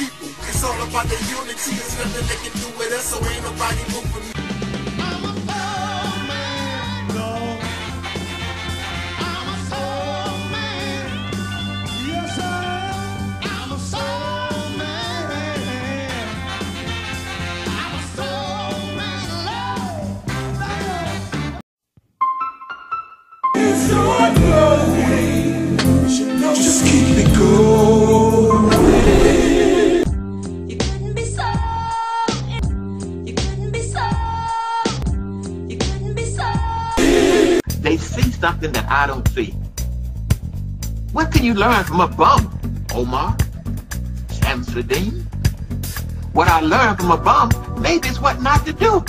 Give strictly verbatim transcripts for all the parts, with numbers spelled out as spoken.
people. It's all about the unity. There's nothing they can do with us, so ain't nobody moving me. I'm a soul man, no. I'm a soul man. Yes, I am. I'm a soul man. I'm a soul man, Lord. It's your going. Just keep it going. You couldn't be so. You couldn't be so. You couldn't be so. They see something that I don't see. What can you learn from a bum, Omar? Shamsuddin? What I learned from a bum, maybe it's what not to do.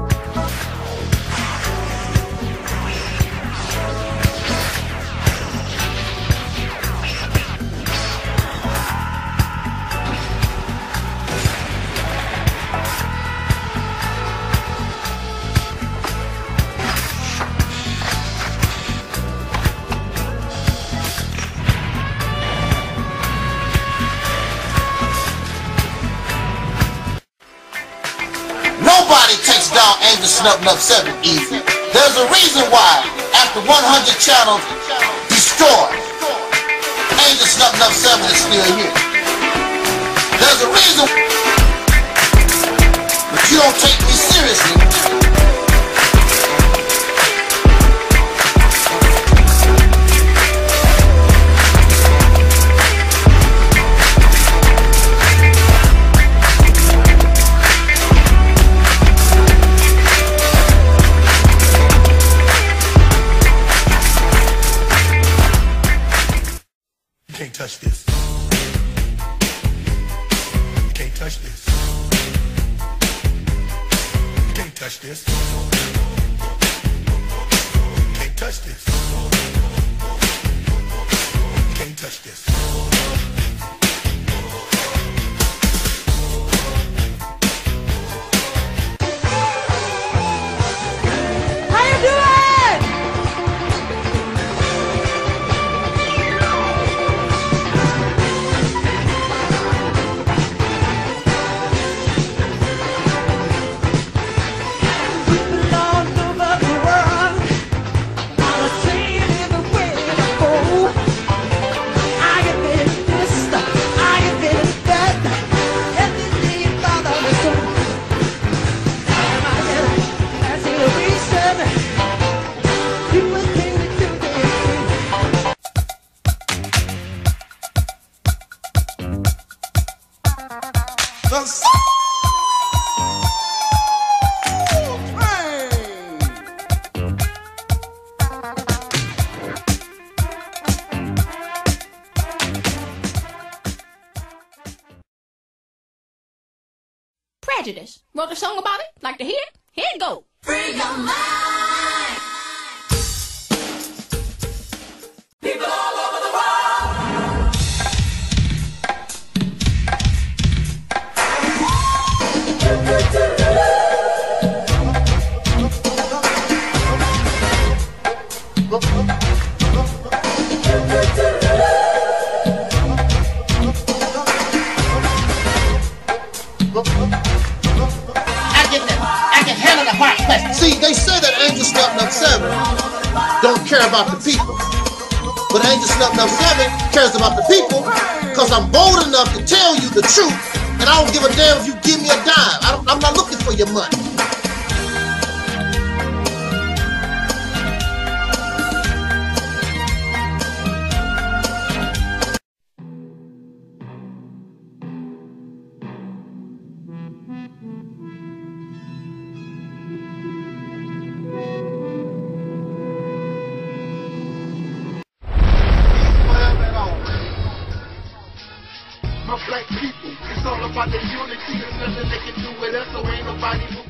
Nobody takes down Angel Snub Nub seven easy. There's a reason why, after one hundred channels destroyed, Angel Snub Nub seven is still here. There's a reason, but you don't take me seriously. You can't touch this. You can't touch this. You can't touch this. You can't touch this. You can't touch this. How you doing? People all over the world are saying the way to go. I have been this, I have been that. Everything bother me so. Am I getting that's the reason you would think that you did. The soul train. Prejudice. Wrote a song about it? Like to hear it? Here it go. Free your mind. People all over the world. I get the, I can handle the hard question. See, they say that Angel Snub Nub seven don't care about the people. But Angel Snub Nub seven cares about the people because I'm bold enough to tell you the truth, and I don't give a damn if you give me a dime. I don't, I'm not looking for your money. My black people, it's all about the unity. There's nothing they can do with us, so ain't nobody moving.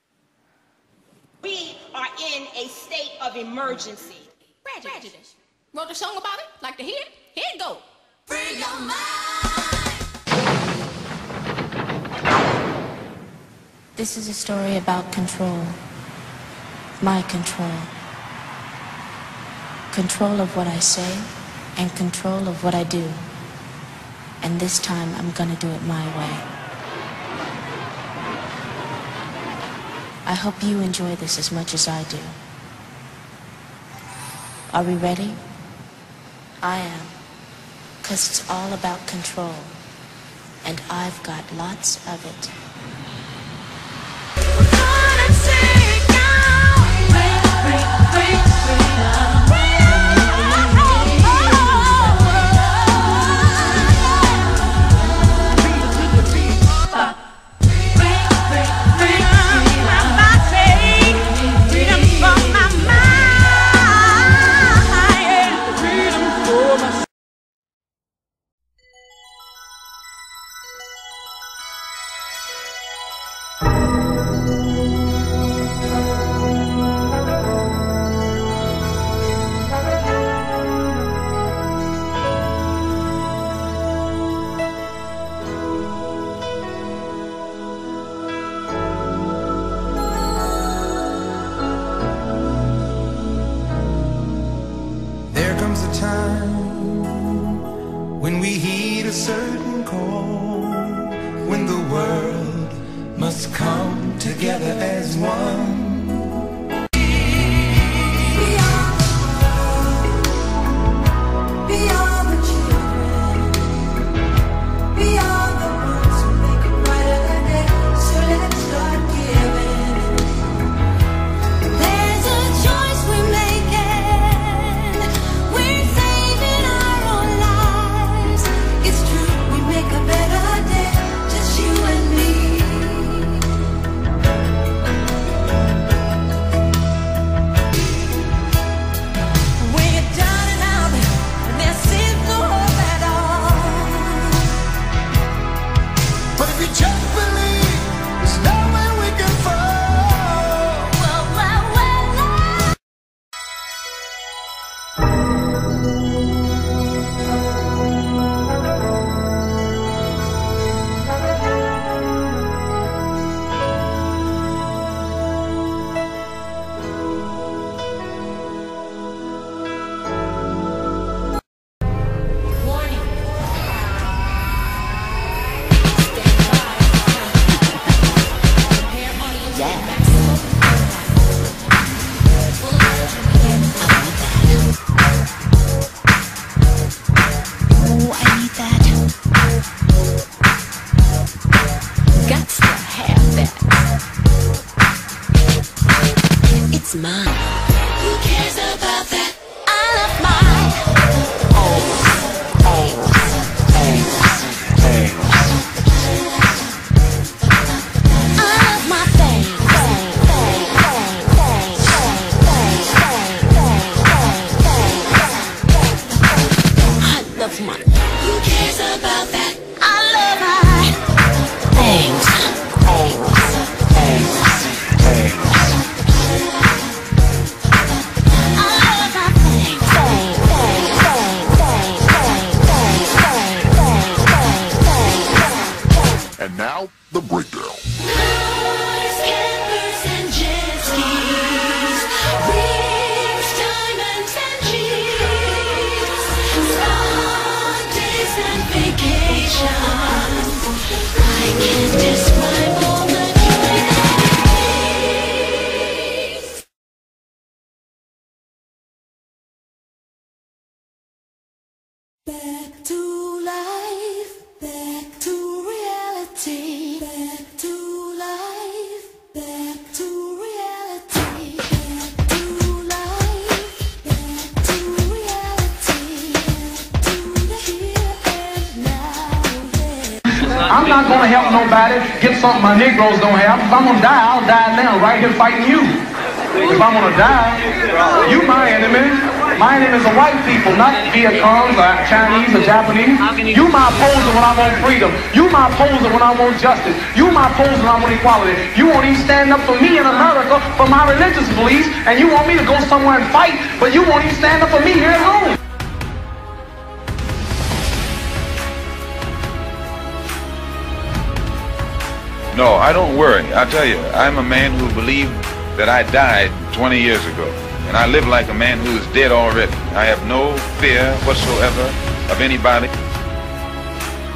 We are in a state of emergency. Prejudice. Prejudice. Wrote a song about it? Like to hear it? Here it go. Free your mind. This is a story about control. My control. Control of what I say and control of what I do. And this time, I'm gonna do it my way. I hope you enjoy this as much as I do. Are we ready? I am. 'Cause it's all about control. And I've got lots of it. When we heed a certain call, when the world must come together as one. Mine. Who cares about that? I love mine. I love my thing. I love mine. Who cares about that? I love my things. And now, the breakdown. Cars, campers, and jet skis, rings, diamonds, and G's, spa days and vacations. I can't describe all the joy that it brings. Back to life, back to reality, back to life, back to reality, back to life, back to reality, back to the here and now. I'm not gonna help nobody get something my Negroes don't have. If I'm gonna die, I'll die now, right here fighting you. If I'm gonna die, you my enemy. My enemy is the white people, not Vietcong's or Chinese or Japanese. You my opposer when I want freedom. You my opposer when I want justice. You my opposer when I want equality. You won't even stand up for me in America for my religious beliefs, and you want me to go somewhere and fight, but you won't even stand up for me here at home. No, I don't worry. I tell you, I'm a man who believed that I died twenty years ago. And I live like a man who is dead already. I have no fear whatsoever of anybody.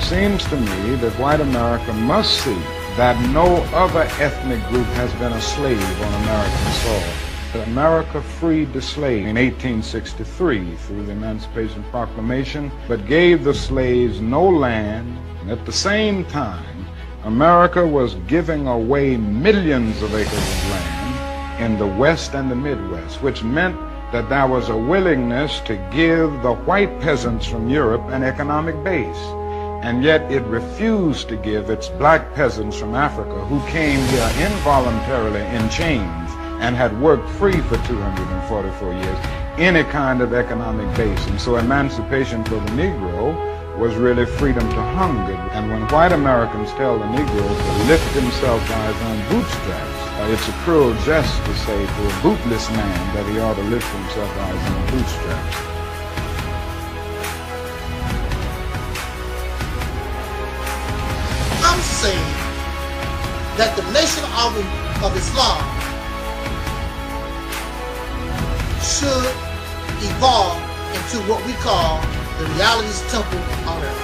seems to me that white America must see that no other ethnic group has been a slave on American soil. America freed the slave in eighteen sixty-three through the Emancipation Proclamation, but gave the slaves no land. And at the same time, America was giving away millions of acres of land in the West and the Midwest, which meant that there was a willingness to give the white peasants from Europe an economic base. And yet it refused to give its black peasants from Africa, who came here involuntarily in chains and had worked free for two hundred forty-four years, any kind of economic base. And so emancipation for the Negro was really freedom to hunger. And when white Americans tell the Negro to lift himself by his own bootstraps, uh, it's a cruel jest to say to a bootless man that he ought to lift himself by his own bootstraps. I'm saying that the Nation of, of Islam should evolve into what we call the realities temple on earth.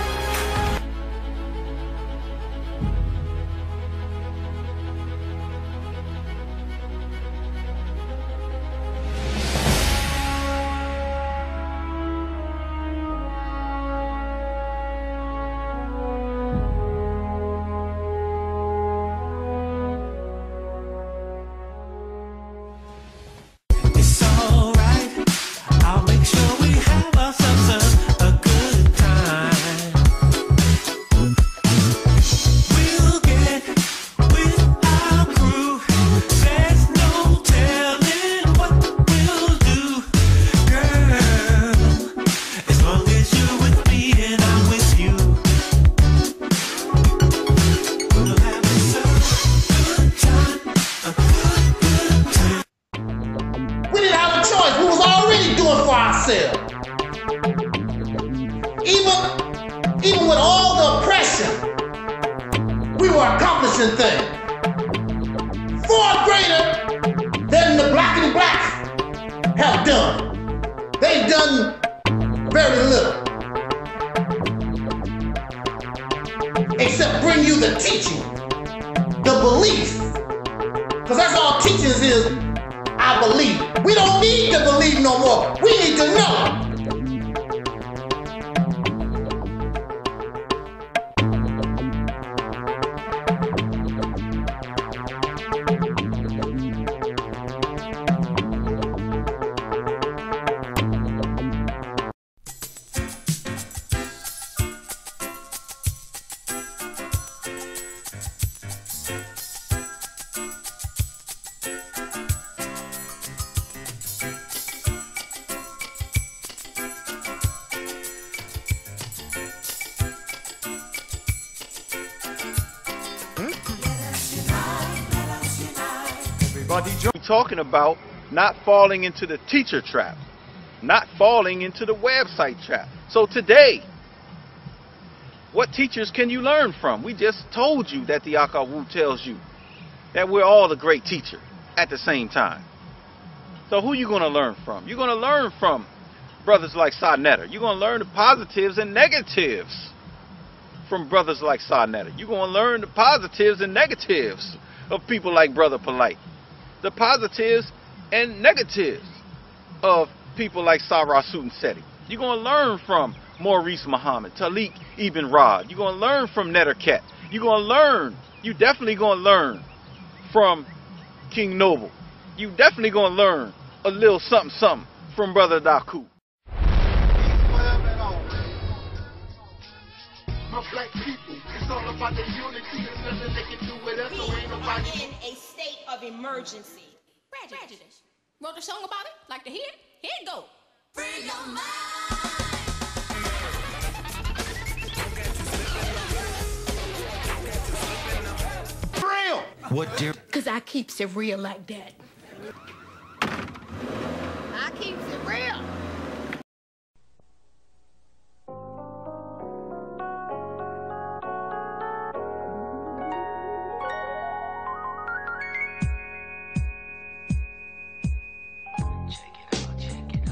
Talking about not falling into the teacher trap, not falling into the website trap. So today, what teachers can you learn from? We just told you that the Akawu tells you that we're all a great teacher at the same time. So who are you going to learn from? You're going to learn from brothers like Sa Neter. You're going to learn the positives and negatives from brothers like Sa Neter. You're going to learn the positives and negatives of people like Brother Polite. The positives and negatives of people like Sarah Sutanseti. You're going to learn from Maurice Muhammad, Talik Ibn Rad. You're going to learn from Netter Ket. You're going to learn, you're definitely going to learn from King Noble. You're definitely going to learn a little something something from Brother Daku. My black people, it's all about the unity. There's nothing they can do with us, so ain't nobody. We are in a state of emergency. Prejudice. Wrote a song about it? Like to hear it? Here it go. Free your mind. Real. What dear? Cause I keeps it real like that. I keeps it real.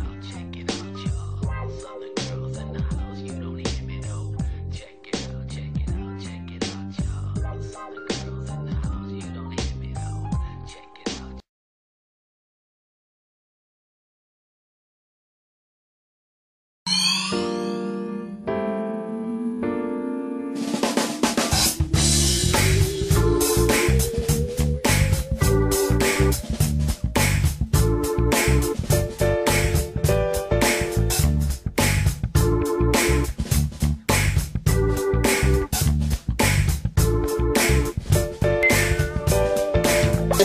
Check it out, check it out, y'all. Southern girls and the house, you don't even know. Check it out, check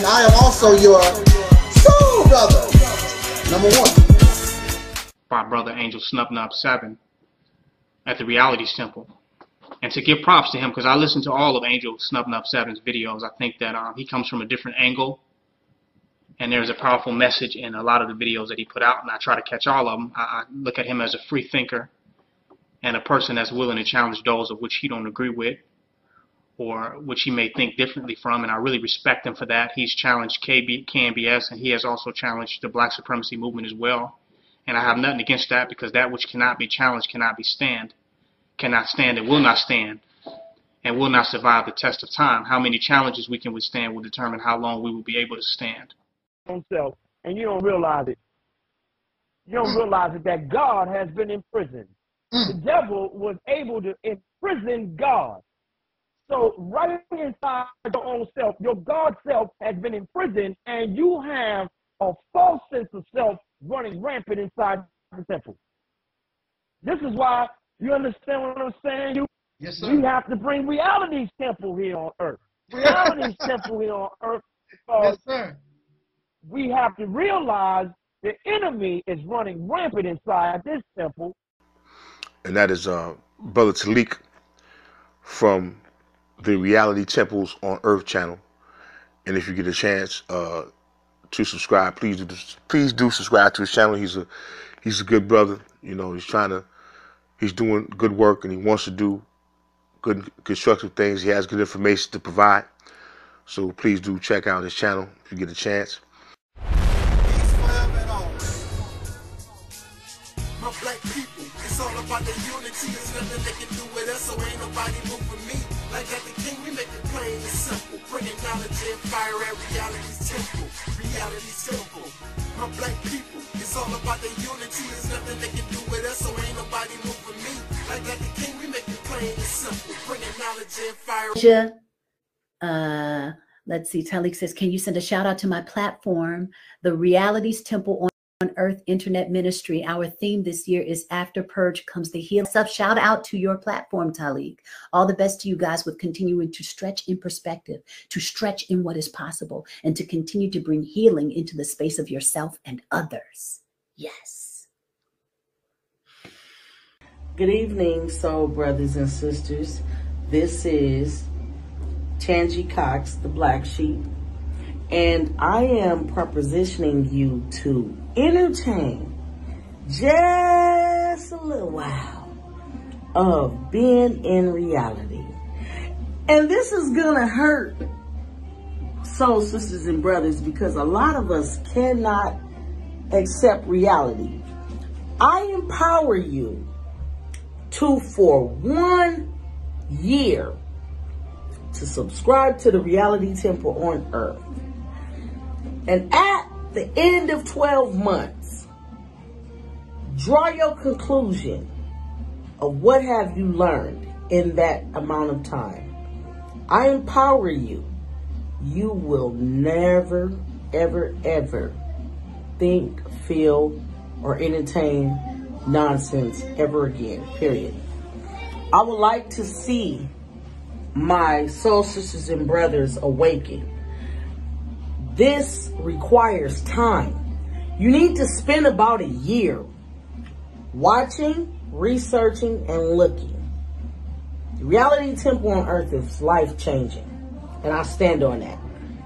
I am also your soul brother, number one. By Brother Angel Snubnub seven at the Realities Temple. And to give props to him, because I listened to all of Angel Snubnub seven's videos, I think that um, he comes from a different angle. And there's a powerful message in a lot of the videos that he put out, and I try to catch all of them. I, I look at him as a free thinker and a person that's willing to challenge those of which he don't agree with or which he may think differently from, and I really respect him for that. He's challenged K B, K N B S, and he has also challenged the black supremacy movement as well. And I have nothing against that, because that which cannot be challenged cannot be stand, cannot stand and will not stand, and will not survive the test of time. How many challenges we can withstand will determine how long we will be able to stand. Self, and you don't realize it. You don't realize it that God has been imprisoned. The devil was able to imprison God. So right inside your own self, your God self has been imprisoned, and you have a false sense of self running rampant inside the temple. This is why, you understand what I'm saying? You, yes, sir. We have to bring Reality's temple here on earth. Reality's temple here on earth. Because yes, sir. We have to realize the enemy is running rampant inside this temple. And that is uh, Brother Talik from the Reality Temples on Earth channel. And if you get a chance uh, to subscribe, please do please do subscribe to his channel. He's a he's a good brother. You know, he's trying to he's doing good work, and he wants to do good constructive things. He has good information to provide. So please do check out his channel if you get a chance. My black people, it's all about the unity. There's nothing they can do with us, so ain't nobody moving me. Like at the king, we make it plain and simple. Bringing knowledge and fire at Reality's temple. Reality's temple. My black people, it's all about the unity. There's nothing they can do with us, so ain't nobody moving me. Like at the king, we make it plain and simple. Bringing knowledge and fire. Uh, let's see. Talik says, can you send a shout out to my platform, the Realities Temple on On Earth Internet Ministry? Our theme this year is After Purge Comes the Healing. So shout out to your platform, Talik. All the best to you guys with continuing to stretch in perspective, to stretch in what is possible, and to continue to bring healing into the space of yourself and others. Yes. Good evening, soul brothers and sisters. This is Tangi Cox, the Black Sheep, and I am propositioning you to entertain just a little while of being in reality. And this is gonna hurt soul sisters and brothers, because a lot of us cannot accept reality. I empower you to, for one year, to subscribe to the Reality Temple on Earth. And at the end of twelve months, draw your conclusion of what have you learned in that amount of time. I empower you. You will never, ever, ever think, feel, or entertain nonsense ever again, period. I would like to see my soul sisters and brothers awaken. This requires time. You need to spend about a year watching, researching, and looking. The Reality Temple on Earth is life-changing, and I stand on that.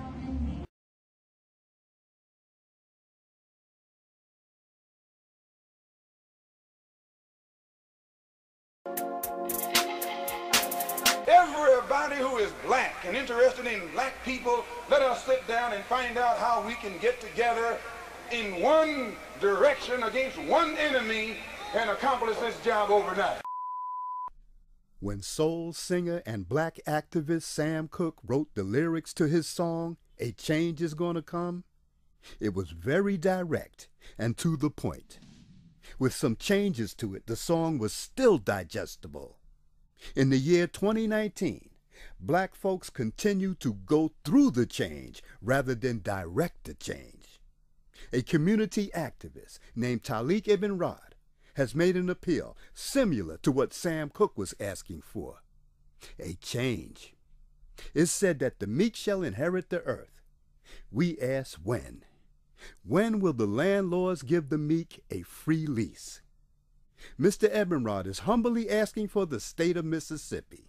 Everybody who is black and interested in black people, let us sit down and find out how we can get together in one direction against one enemy and accomplish this job overnight. When soul singer and black activist Sam Cooke wrote the lyrics to his song, A Change Is Gonna Come, it was very direct and to the point. With some changes to it, the song was still digestible. In the year twenty nineteen, black folks continue to go through the change rather than direct the change. A community activist named Talik Ibn Rad has made an appeal similar to what Sam Cooke was asking for. A change. It's said that the meek shall inherit the earth, We ask when. When will the landlords give the meek a free lease? Mister Ebenrod is humbly asking for the state of Mississippi.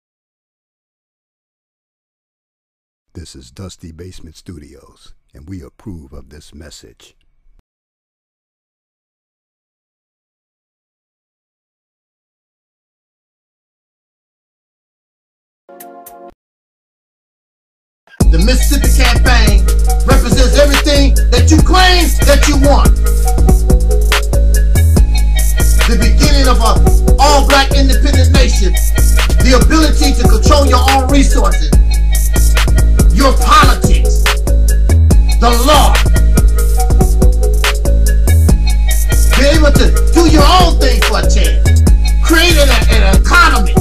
This is Dusty Basement Studios, and we approve of this message. The Mississippi Campaign represents everything that you claim that you want. The beginning of an all-black independent nation. The ability to control your own resources. Your politics. The law. Be able to do your own thing for a change. Create an, an economy.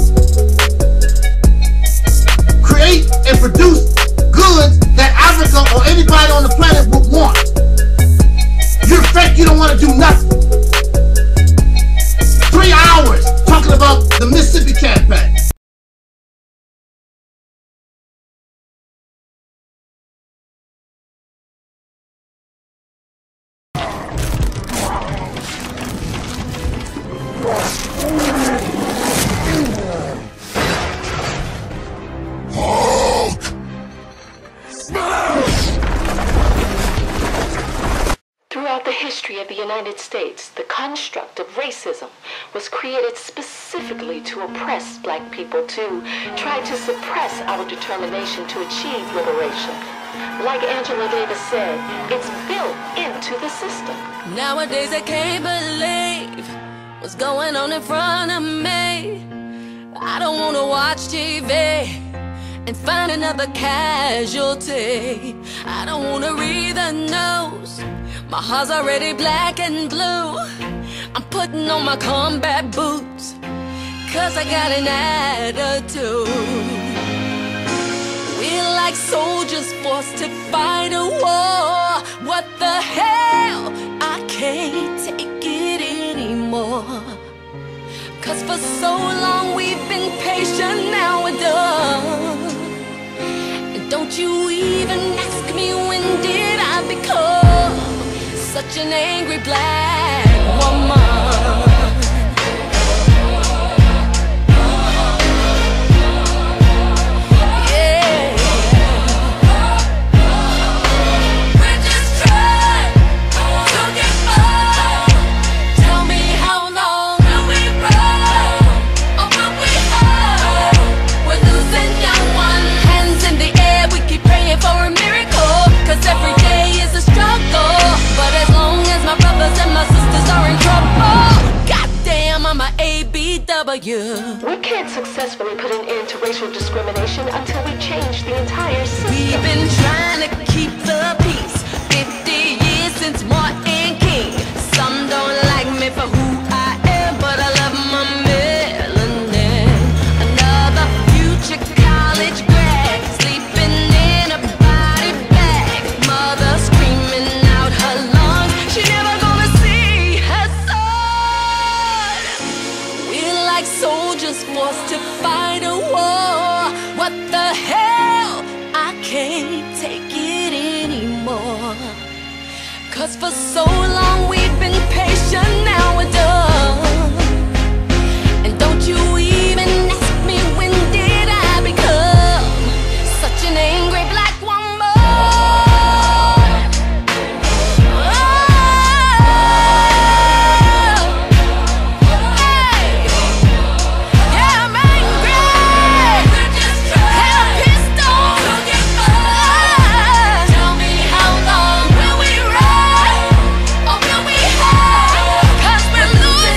Create and produce goods that Africa or anybody on the planet would want. You're fake, you don't want to do nothing. Three hours talking about the Mississippi Campaign. Throughout the history of the United States, the construct of racism was created specifically to oppress black people, to try to suppress our determination to achieve liberation. Like Angela Davis said, it's built into the system. Nowadays I can't believe what's going on in front of me. I don't want to watch T V and find another casualty. I don't want to read the news. My heart's already black and blue. I'm putting on my combat boots, cause I got an attitude. We're like soldiers forced to fight a war. What the hell? I can't take it anymore. Cause for so long we've been patient, now we're done. And don't you even ask me when did I become such an angry black woman. Yeah. We're just trying to get by. Tell me how long will we run, or will we hide? We're losing young ones. Hands in the air, we keep praying for a miracle, cause every day is a struggle. But as long as my brothers and my sisters are in trouble, goddamn, I'm a A B W. We can't successfully put an end to racial discrimination until we change the entire system. We've been trying to keep the peace fifty years since Martin King. Some don't like me for who I am, but I love my melanin. Another future college grad sleeping in a body bag. Mother screaming out her lungs, she never gonna see her son. We're like soldiers forced to fight a war. What the hell? I can't take it anymore. Cause for so long we've been patient, now we're done. And don't you even ask me when did I become such an angry black woman. Cause we're losing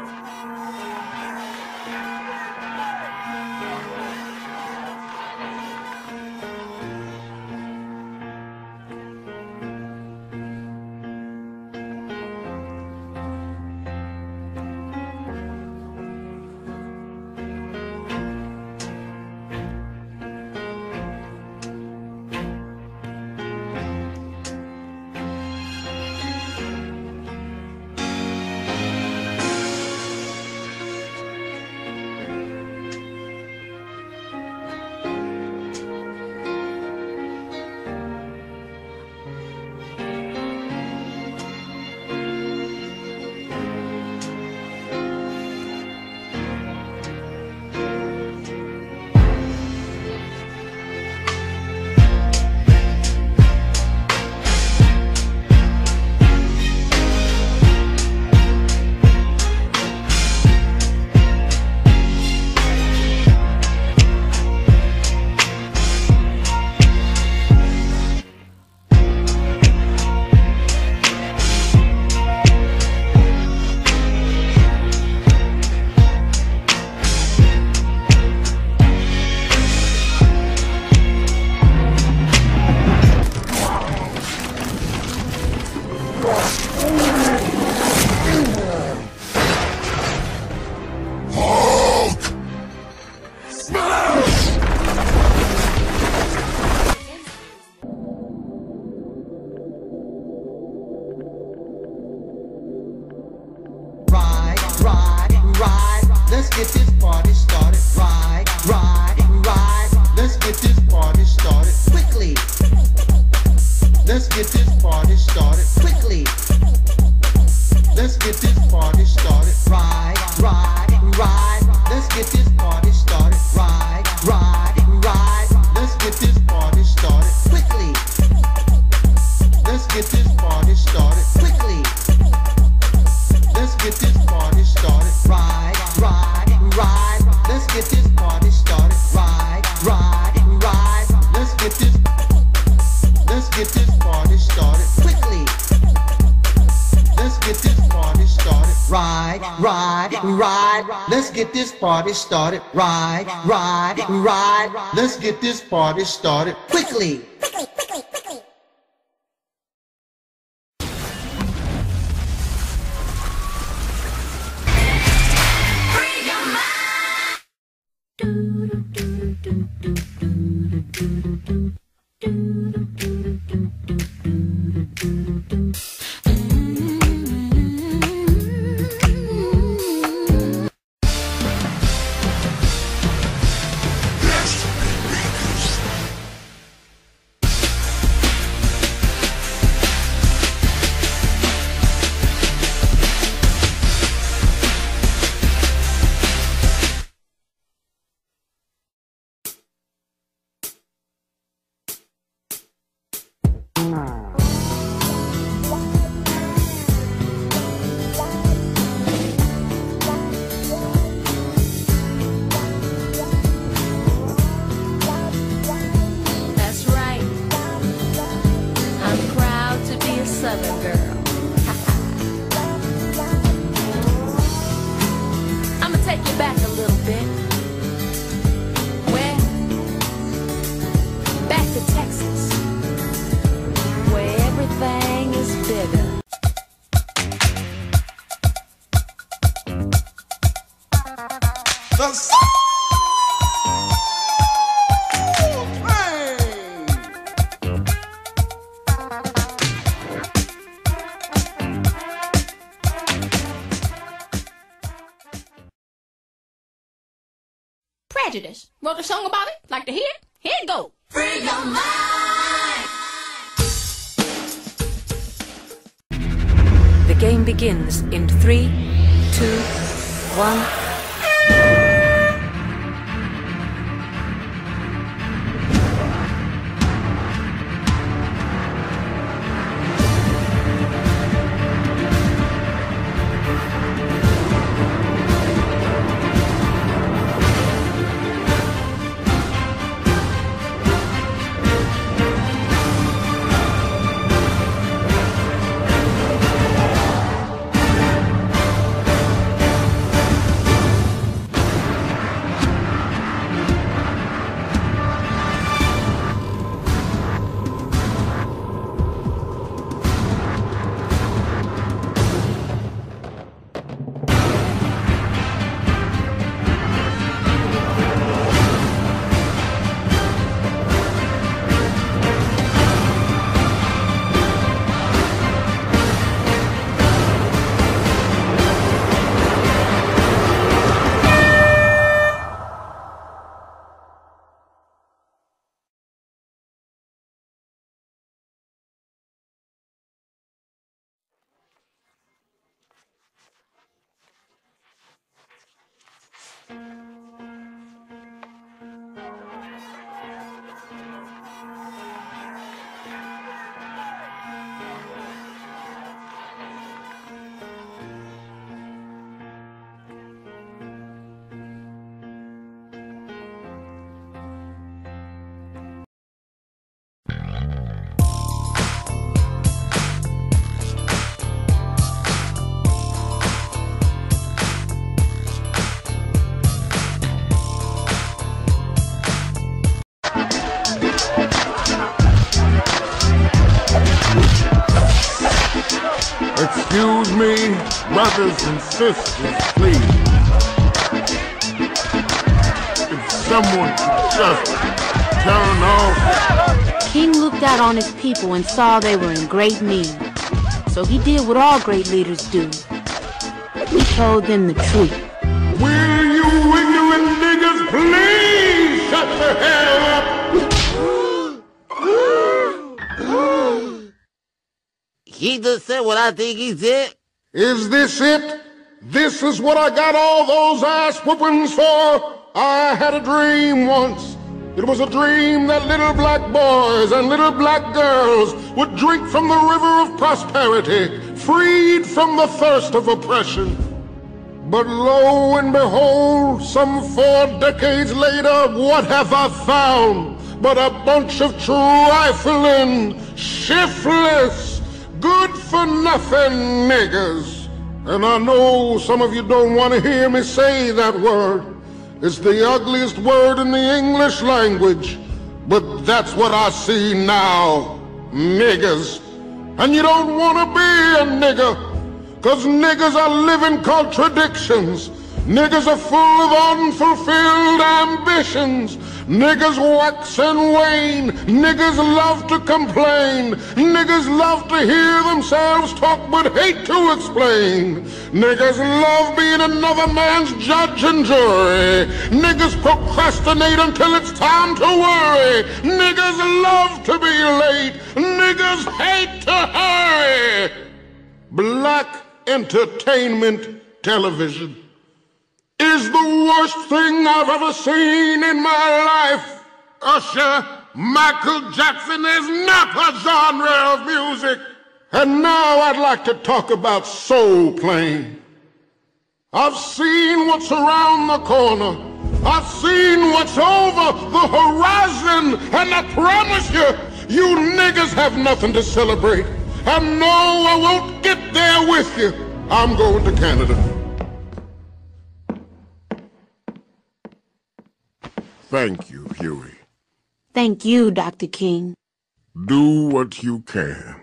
Let's get this party started. Ride, ride, ride. Let's get this party started quickly. Let's get this party started quickly. Let's get this party started. Ride, ride, ride. Let's get this party started. Ride, ride, ride. Let's get this party started quickly. Let's get this party started quickly. Let's get this party started. Ride, ride, ride. Let's get this party started. Ride, ride, ride. Let's get this. Let's get this party started quickly. Let's get this party started. Ride, ride, ride. Let's get this party started. Ride, ride, ride. Let's get this party started quickly. That's right. I'm proud to be a Southern girl. I'ma take you back a little bit. Where? Back to Texas, where everything is bigger. The soul train. Prejudice. Wrote a song about it? Like to hear it? Here it go. Free your mind. The game begins in three, two, one. Excuse me, brothers and sisters, please. If someone could just turn off. King looked out on his people and saw they were in great need. So he did what all great leaders do. He told them the truth. Will you ignorant niggas please shut the hell up? He just said what I think he said. Is this it? This is what I got all those ass whoopings for? I had a dream once. It was a dream that little black boys and little black girls would drink from the river of prosperity, freed from the thirst of oppression. But lo and behold, some four decades later, what have I found but a bunch of trifling, shiftless, good-for-nothing niggas? And I know some of you don't want to hear me say that word. It's the ugliest word in the English language, but that's what I see now, niggas. And you don't want to be a nigga, cause niggas are living contradictions. Niggas are full of unfulfilled ambitions. Niggas wax and wane. Niggas love to complain. Niggas love to hear themselves talk but hate to explain. Niggas love being another man's judge and jury. Niggas procrastinate until it's time to worry. Niggas love to be late. Niggas hate to hurry. Black entertainment television is the worst thing I've ever seen in my life. Usher, Michael Jackson is not a genre of music. And now I'd like to talk about Soul Plane. I've seen what's around the corner. I've seen what's over the horizon. And I promise you, you niggas have nothing to celebrate. And no, I won't get there with you. I'm going to Canada. Thank you, Huey. Thank you, Doctor King. Do what you can.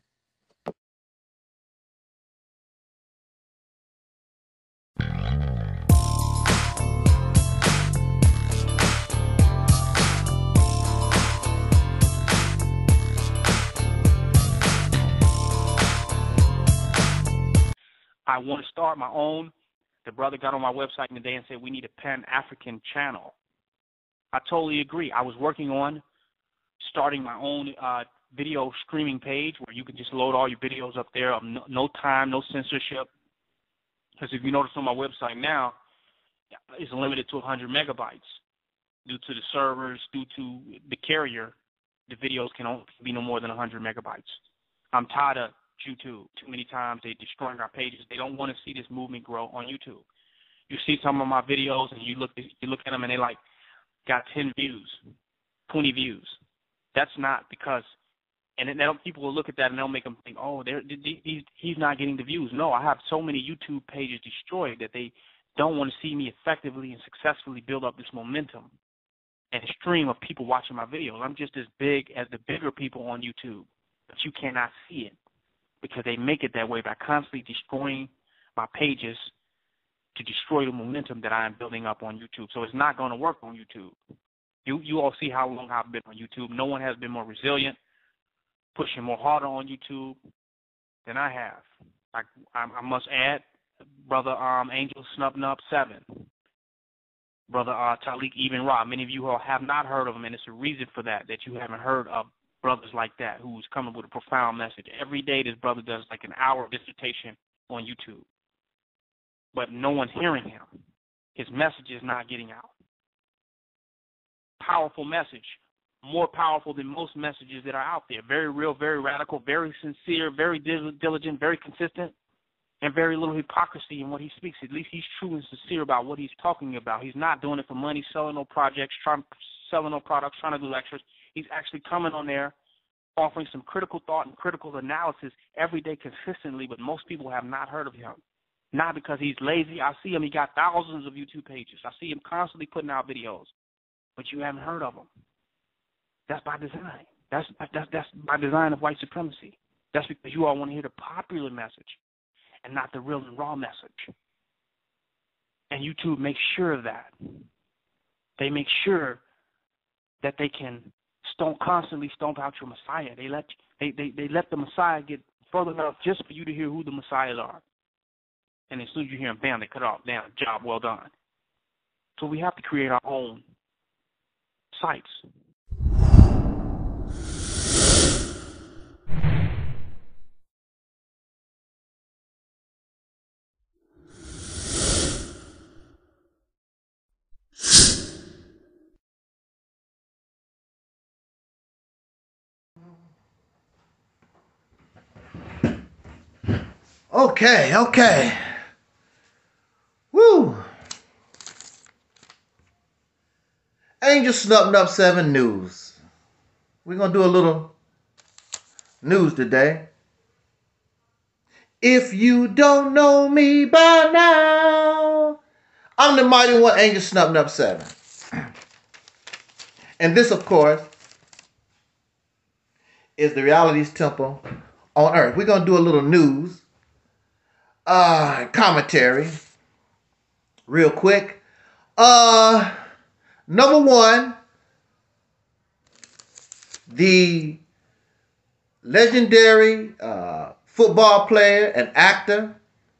I want to start my own. The brother got on my website today and said we need a Pan-African channel. I totally agree. I was working on starting my own uh, video streaming page where you can just load all your videos up there. No, no time, no censorship. Because if you notice on my website now, it's limited to one hundred megabytes. Due to the servers, due to the carrier, the videos can only be no more than one hundred megabytes. I'm tired of YouTube. Too many times they're destroying our pages. They don't want to see this movement grow on YouTube. You see some of my videos and you look you look at them and they like got ten views, twenty views. That's not because, and then people will look at that and they'll make them think, oh, they're, he's, he's not getting the views. No, I have so many YouTube pages destroyed that they don't want to see me effectively and successfully build up this momentum and stream of people watching my videos. I'm just as big as the bigger people on YouTube, but you cannot see it because they make it that way by constantly destroying my pages to destroy the momentum that I am building up on YouTube. So it's not going to work on YouTube. You you all see how long I've been on YouTube. No one has been more resilient, pushing more harder on YouTube than I have. I, I, I must add, Brother um, Angel Snubnub seven, Brother uh, Talik Ibn Ra. Many of you all have not heard of him, and it's a reason for that, that you haven't heard of brothers like that who's coming with a profound message. Every day this brother does like an hour dissertation on YouTube, but no one's hearing him. His message is not getting out. Powerful message, more powerful than most messages that are out there. Very real, very radical, very sincere, very diligent, very consistent, and very little hypocrisy in what he speaks. At least he's true and sincere about what he's talking about. He's not doing it for money, selling no projects, trying, selling no products, trying to do lectures. He's actually coming on there, offering some critical thought and critical analysis every day consistently, but most people have not heard of him. Not because he's lazy. I see him. He got thousands of YouTube pages. I see him constantly putting out videos, but you haven't heard of him. That's by design. That's that's that's by design of white supremacy. That's because you all want to hear the popular message and not the real and raw message. And YouTube makes sure of that. They make sure that they can stomp, constantly stomp out your Messiah. They let they, they, they let the Messiah get further enough just for you to hear who the Messiahs are. And as soon as you hear them, bam, they cut off. Damn, job well done. So we have to create our own sites. Okay, okay. Woo. Angel Snup Nup seven News. We're going to do a little news today. If you don't know me by now, I'm the mighty one, Angel Snup Nup seven. And this, of course, is the Realities Temple on Earth. We're going to do a little news. Uh, commentary, real quick. Uh, number one, the legendary uh, football player and actor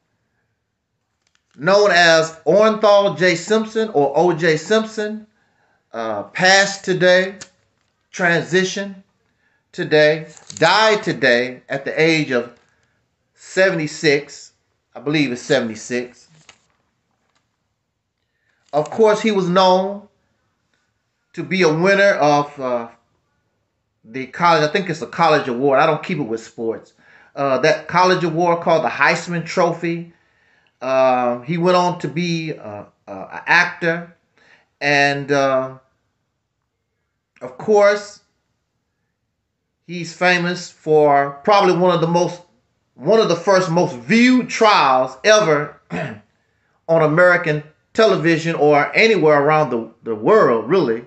known as Orenthal J. Simpson or O J. Simpson uh, passed today, transitioned today, died today at the age of seventy-six. I believe it's seventy-six. Of course, he was known to be a winner of uh, the college, I think it's a college award. I don't keep it with sports. Uh, that college award called the Heisman Trophy. Uh, he went on to be uh, uh, an actor. And, uh, of course, he's famous for probably one of the most One of the first most viewed trials ever on American television or anywhere around the, the world, really.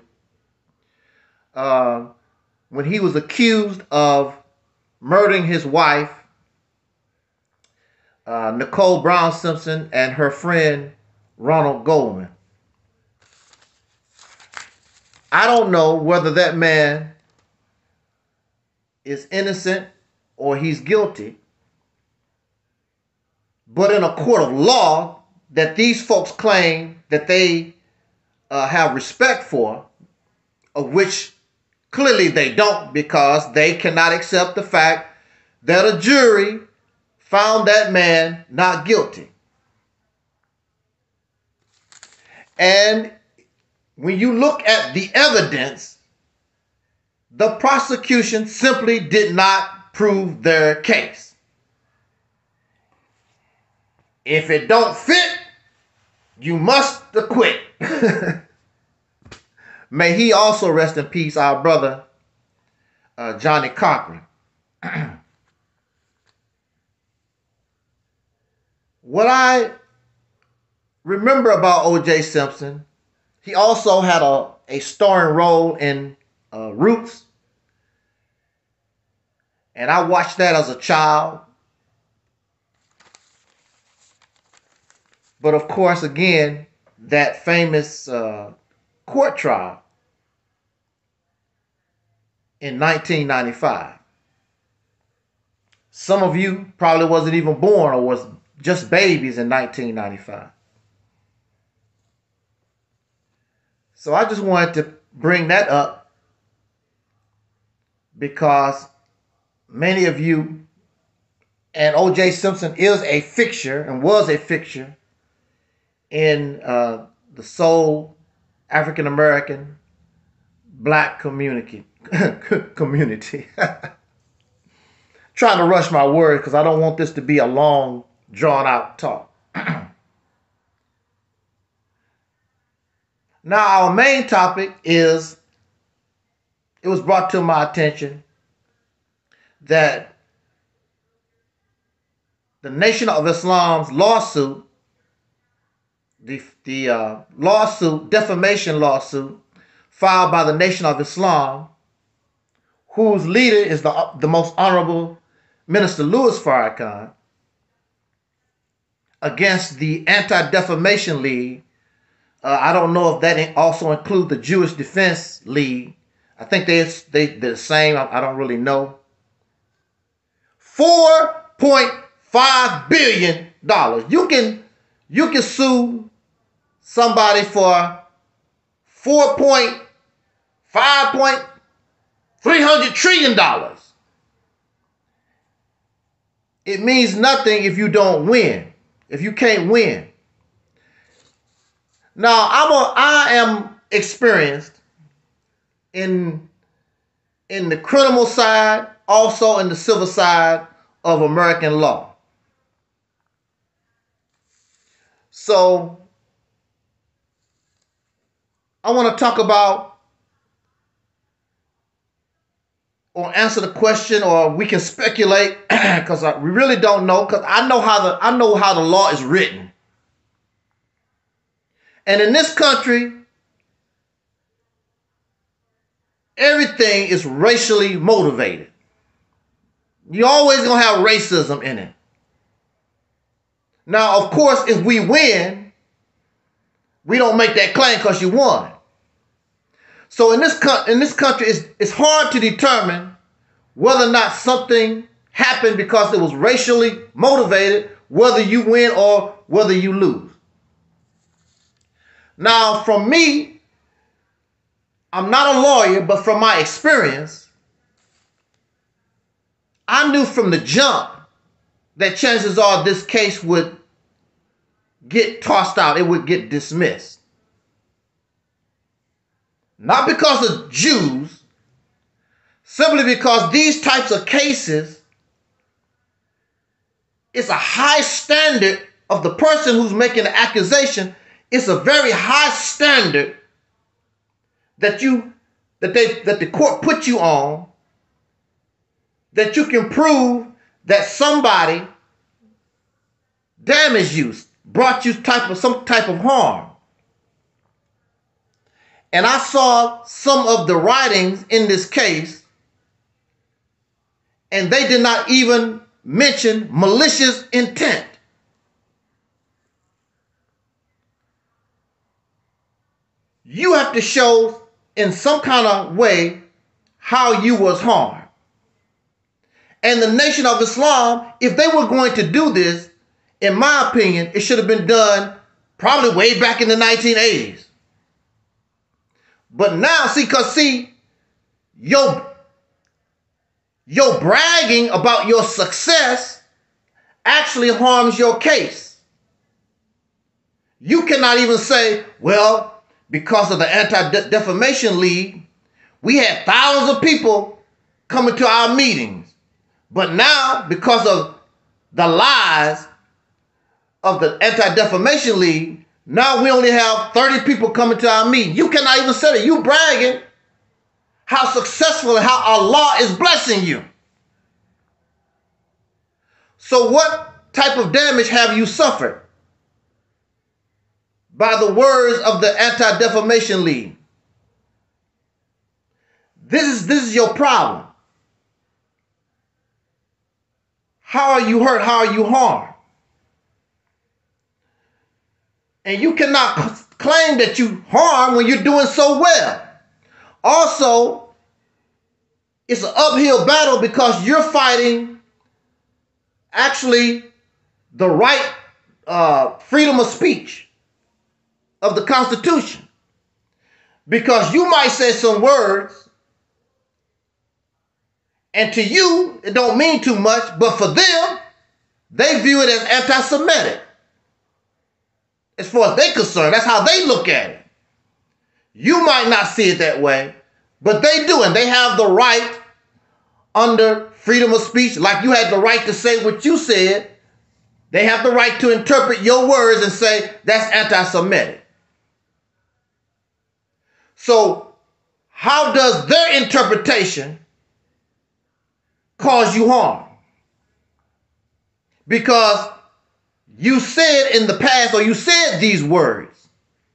Uh, when he was accused of murdering his wife, uh, Nicole Brown Simpson, and her friend, Ronald Goldman. I don't know whether that man is innocent or he's guilty. But in a court of law that these folks claim that they uh, have respect for, of which clearly they don't, because they cannot accept the fact that a jury found that man not guilty. And when you look at the evidence, the prosecution simply did not prove their case. If it don't fit, you must acquit. May he also rest in peace, our brother, uh, Johnny Cochran. What I remember about O J. Simpson, he also had a, a starring role in uh, Roots. And I watched that as a child. But of course, again, that famous uh, court trial in nineteen ninety-five. Some of you probably wasn't even born or was just babies in nineteen ninety-five. So I just wanted to bring that up because many of you, and O J. Simpson is a fixture and was a fixture in uh, the soul African American black community. community. Trying to rush my words because I don't want this to be a long, drawn out talk. Now, our main topic is, it was brought to my attention that the Nation of Islam's lawsuit, the, the uh, lawsuit, defamation lawsuit, filed by the Nation of Islam, whose leader is the, the most honorable Minister Louis Farrakhan against the Anti-Defamation League. Uh, I don't know if that also includes the Jewish Defense League. I think they, they, they're the same. I, I don't really know. four point five billion dollars. You can, you can sue somebody for four point five point three hundred trillion dollars. It means nothing if you don't win, if you can't win. Now, I'm a, I am experienced in, in the criminal side, also in the civil side of American law. So, I want to talk about or answer the question, or we can speculate because we really don't know. Because I know how the I know how the law is written, and in this country, everything is racially motivated. You're always gonna have racism in it. Now, of course, if we win, we don't make that claim because you won. So in this in this country, it's, it's hard to determine whether or not something happened because it was racially motivated, whether you win or whether you lose. Now, from me, I'm not a lawyer, but from my experience, I knew from the jump that chances are this case would get tossed out. It would get dismissed. Not because of Jews, simply because these types of cases, it's a high standard of the person who's making the accusation. It's a very high standard that you that they that the court put you on, that you can prove that somebody damaged you, brought you type of some type of harm. And I saw some of the writings in this case, and they did not even mention malicious intent. You have to show in some kind of way how you was harmed. And the Nation of Islam, if they were going to do this, in my opinion, it should have been done probably way back in the nineteen eighties. But now, see, because see, your, your bragging about your success actually harms your case. You cannot even say, well, because of the Anti-Defamation League, we had thousands of people coming to our meetings. But now, because of the lies of the Anti-Defamation League, now we only have thirty people coming to our meeting. You cannot even say that. You bragging how successful and how Allah is blessing you. So what type of damage have you suffered by the words of the Anti-Defamation League? This is, this is your problem. How are you hurt? How are you harmed? And you cannot claim that you harm when you're doing so well. Also, it's an uphill battle because you're fighting actually the right uh, freedom of speech of the Constitution. Because you might say some words, and to you, it don't mean too much, but for them, they view it as anti-Semitic. As far as they're concerned, that's how they look at it. You might not see it that way, but they do, and they have the right under freedom of speech, like you had the right to say what you said. They have the right to interpret your words and say that's anti-Semitic. So how does their interpretation cause you harm? Because you said in the past, or you said these words.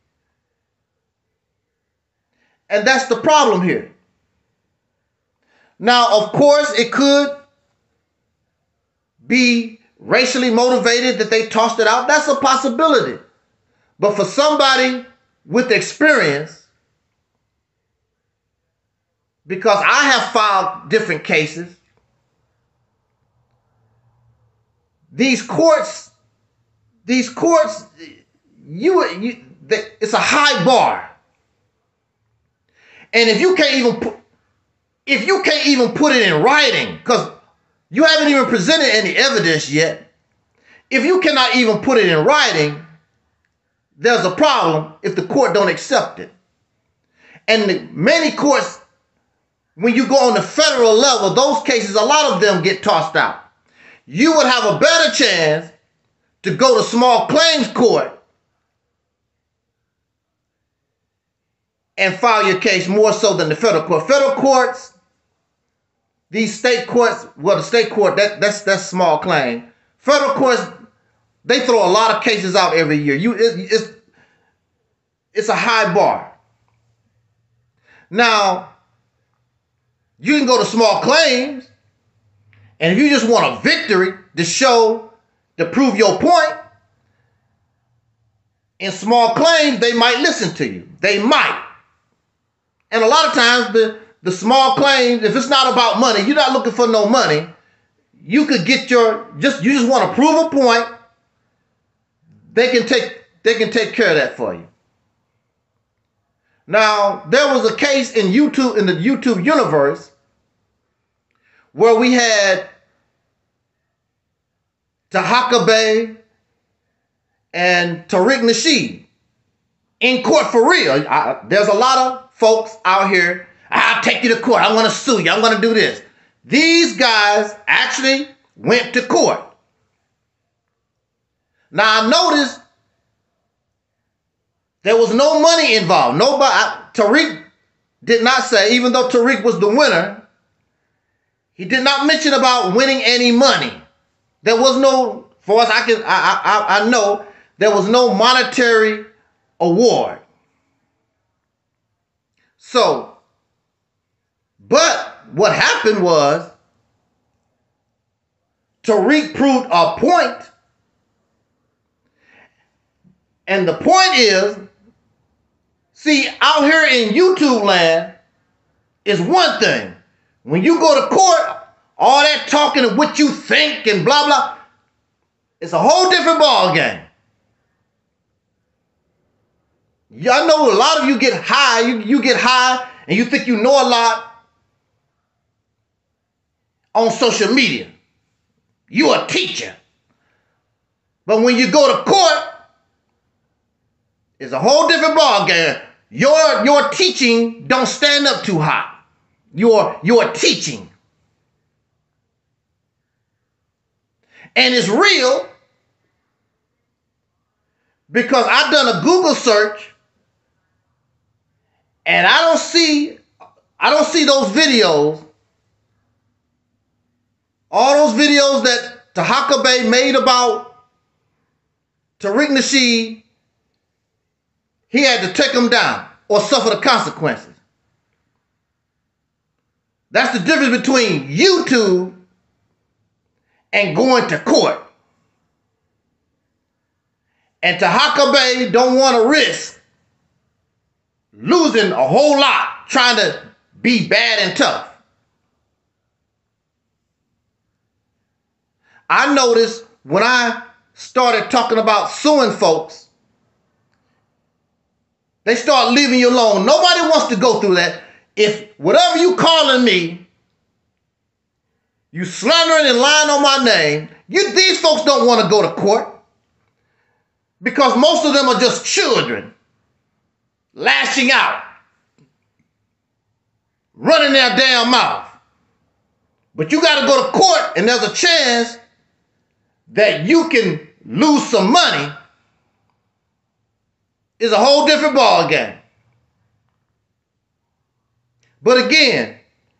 And that's the problem here. Now, of course, it could be racially motivated that they tossed it out? That's a possibility. But for somebody with experience, because I have filed different cases, these courts, these courts, you, you they, it's a high bar. And if you can't even put, if you can't even put it in writing, because you haven't even presented any evidence yet, if you cannot even put it in writing, there's a problem if the court don't accept it. And the, many courts, when you go on the federal level, those cases, a lot of them get tossed out. You would have a better chance to go to small claims court and file your case more so than the federal court. Federal courts, these state courts, well, the state court, that, that's that's small claim. Federal courts, they throw a lot of cases out every year. You, it, it's, it's a high bar. Now, you can go to small claims, and if you just want a victory to show, to prove your point, in small claims, they might listen to you. They might. And a lot of times, the, the small claims, if it's not about money, you're not looking for no money, you could get your, just you just want to prove a point, they can take, they can take care of that for you. Now, there was a case in YouTube, in the YouTube universe, where we had Tahaka Bay and Tariq Nasheed in court for real. I, there's a lot of folks out here, I'll take you to court, I'm going to sue you, I'm going to do this. These guys actually went to court. Now, I noticed there was no money involved. Nobody, Tariq did not say, even though Tariq was the winner, he did not mention about winning any money. There was no, for us, I can, I, I, I know, there was no monetary award. So, but what happened was, Tariq proved a point, and the point is, see, out here in YouTube land is one thing. When you go to court, all that talking of what you think and blah, blah, it's a whole different ball game. Y'all know a lot of you get high, you, you get high and you think you know a lot on social media. You're a teacher. But when you go to court, it's a whole different ball game. Your, your teaching don't stand up too high. Your, your teaching. And it's real because I've done a Google search and I don't see, I don't see those videos. All those videos that Tahaka Bay made about Tariq Nasheed, he had to take them down or suffer the consequences. That's the difference between YouTube and going to court. And Tahaka Bay don't want to risk losing a whole lot trying to be bad and tough. I noticed when I started talking about suing folks, they start leaving you alone. Nobody wants to go through that. If whatever you calling me, you slandering and lying on my name, you, these folks don't want to go to court because most of them are just children lashing out, running their damn mouth. But you got to go to court and there's a chance that you can lose some money. Is a whole different ball game. But again,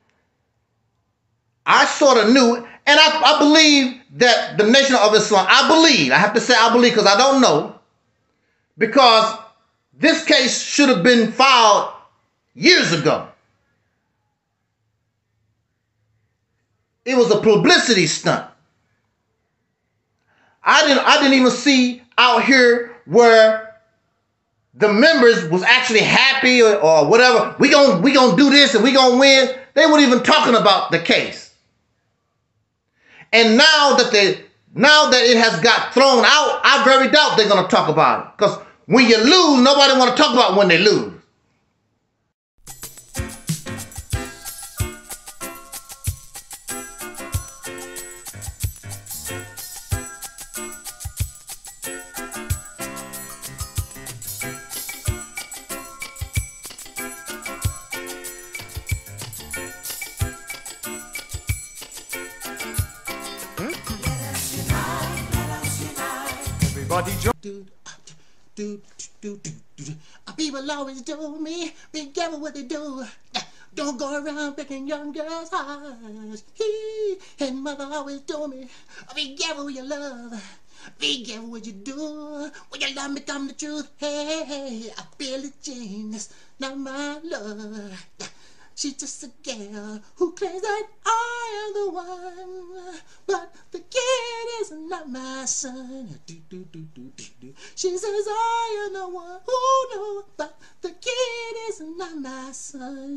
I sort of knew, and I, I believe that the Nation of Islam, I believe, I have to say I believe because I don't know, because this case should have been filed years ago. It was a publicity stunt. I didn't I didn't even see out here where the members was actually happy or, or whatever. We gonna we gonna do this and we gonna win. They weren't even talking about the case. And now that they now that it has got thrown out, I very doubt they're gonna talk about it. Because when you lose, nobody want to talk about when they lose. Everybody jump. Do, do, do, do, do. People always do me. Be careful what they do. Don't go around breaking young girls' hearts. He and mother always do me. Be careful with your love. Be careful what you do. When your love become the truth. Hey, hey, I feel it, Jane. It's not my love. She's just a girl who claims that I am the one, but the kid is not my son. Do, do, do, do, do, do. She says I am the one who knows, but the kid is not my son.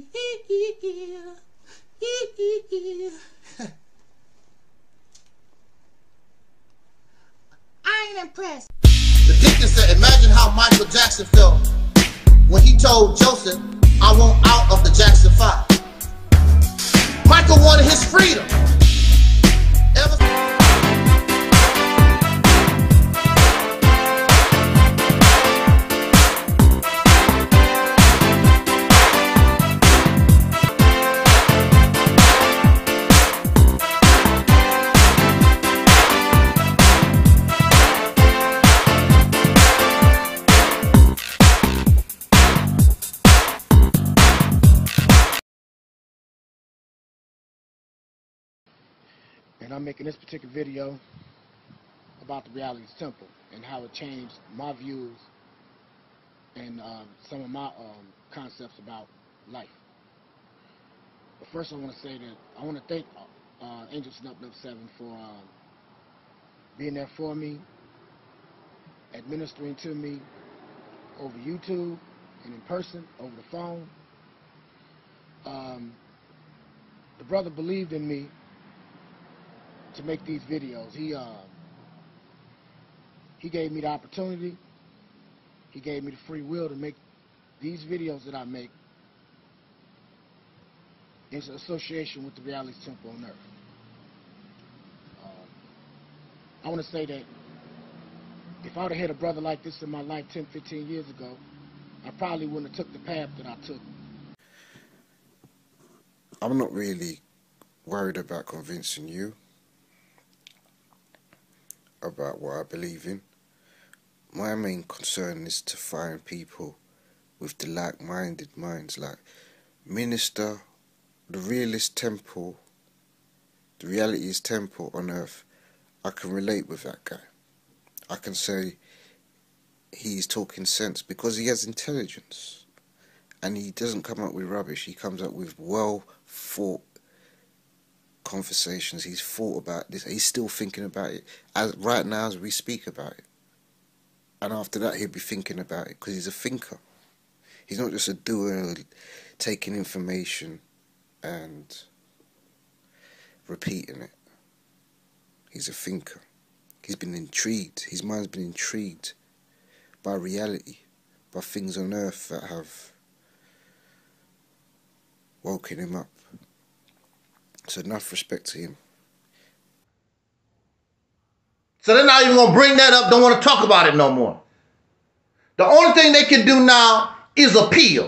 I ain't impressed. The deacon said, imagine how Michael Jackson felt when he told Joseph, I want out of the Jackson Five. Michael wanted his freedom. Ever And I'm making this particular video about the Realities Temple and how it changed my views and um, some of my um, concepts about life. But first I want to say that I want to thank uh, Angel Snup Nup seven for um, being there for me, administering to me over YouTube and in person, over the phone. Um, the brother believed in me to make these videos. He uh, he gave me the opportunity. He gave me the free will to make these videos that I make in association with the Realities Temple on Earth. Um, I want to say that if I would have had a brother like this in my life ten, fifteen years ago, I probably wouldn't have took the path that I took. I'm not really worried about convincing you about what I believe in. My main concern is to find people with the like-minded minds, like Minister, the Realist Temple, the Realities Temple on Earth. I can relate with that guy. I can say he's talking sense because he has intelligence and he doesn't come up with rubbish. He comes up with well thought conversations. He's thought about this. He's still thinking about it as right now as we speak about it. And after that, he'll be thinking about it because he's a thinker. He's not just a doer taking information and repeating it. He's a thinker. He's been intrigued. His mind's been intrigued by reality, by things on earth that have woken him up. So enough respect to him. So they're not even going to bring that up, don't want to talk about it no more. The only thing they can do now is appeal.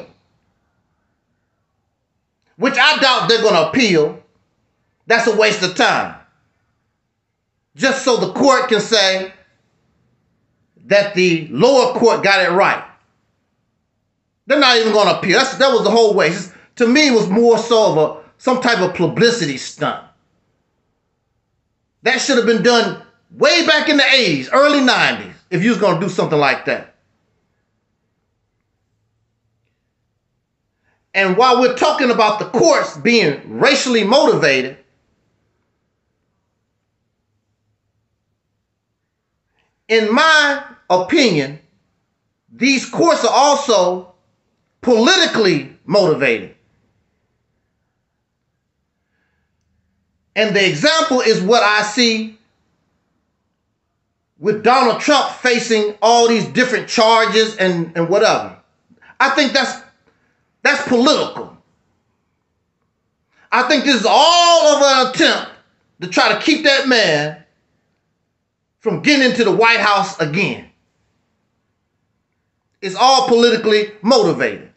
Which I doubt they're going to appeal. That's a waste of time. Just so the court can say that the lower court got it right. They're not even going to appeal. That's, that was the whole waste. To me, it was more so of a some type of publicity stunt. That should have been done way back in the eighties, early nineties, if you was going to do something like that. And while we're talking about the courts being racially motivated, in my opinion, these courts are also politically motivated. And the example is what I see with Donald Trump facing all these different charges and, and whatever. I think that's that's political. I think this is all of an attempt to try to keep that man from getting into the White House again. It's all politically motivated.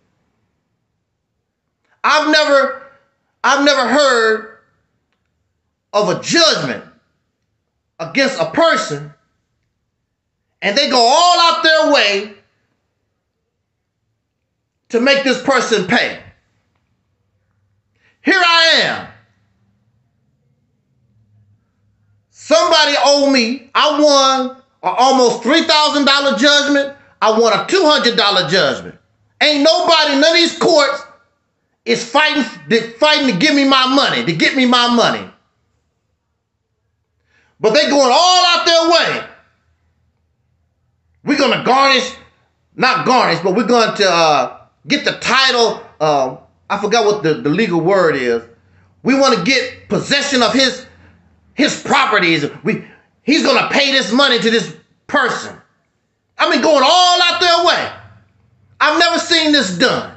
I've never, I've never heard of a judgment against a person and they go all out their way to make this person pay. Here I am. Somebody owed me. I won an almost three thousand dollars judgment. I won a two hundred dollars judgment. Ain't nobody, none of these courts is fighting, fighting to give me my money, to get me my money. But they going all out their way. We're going to garnish, not garnish, but we're going to uh, get the title. Uh, I forgot what the, the legal word is. We want to get possession of his, his properties. We, he's going to pay this money to this person. I mean, going all out their way. I've never seen this done.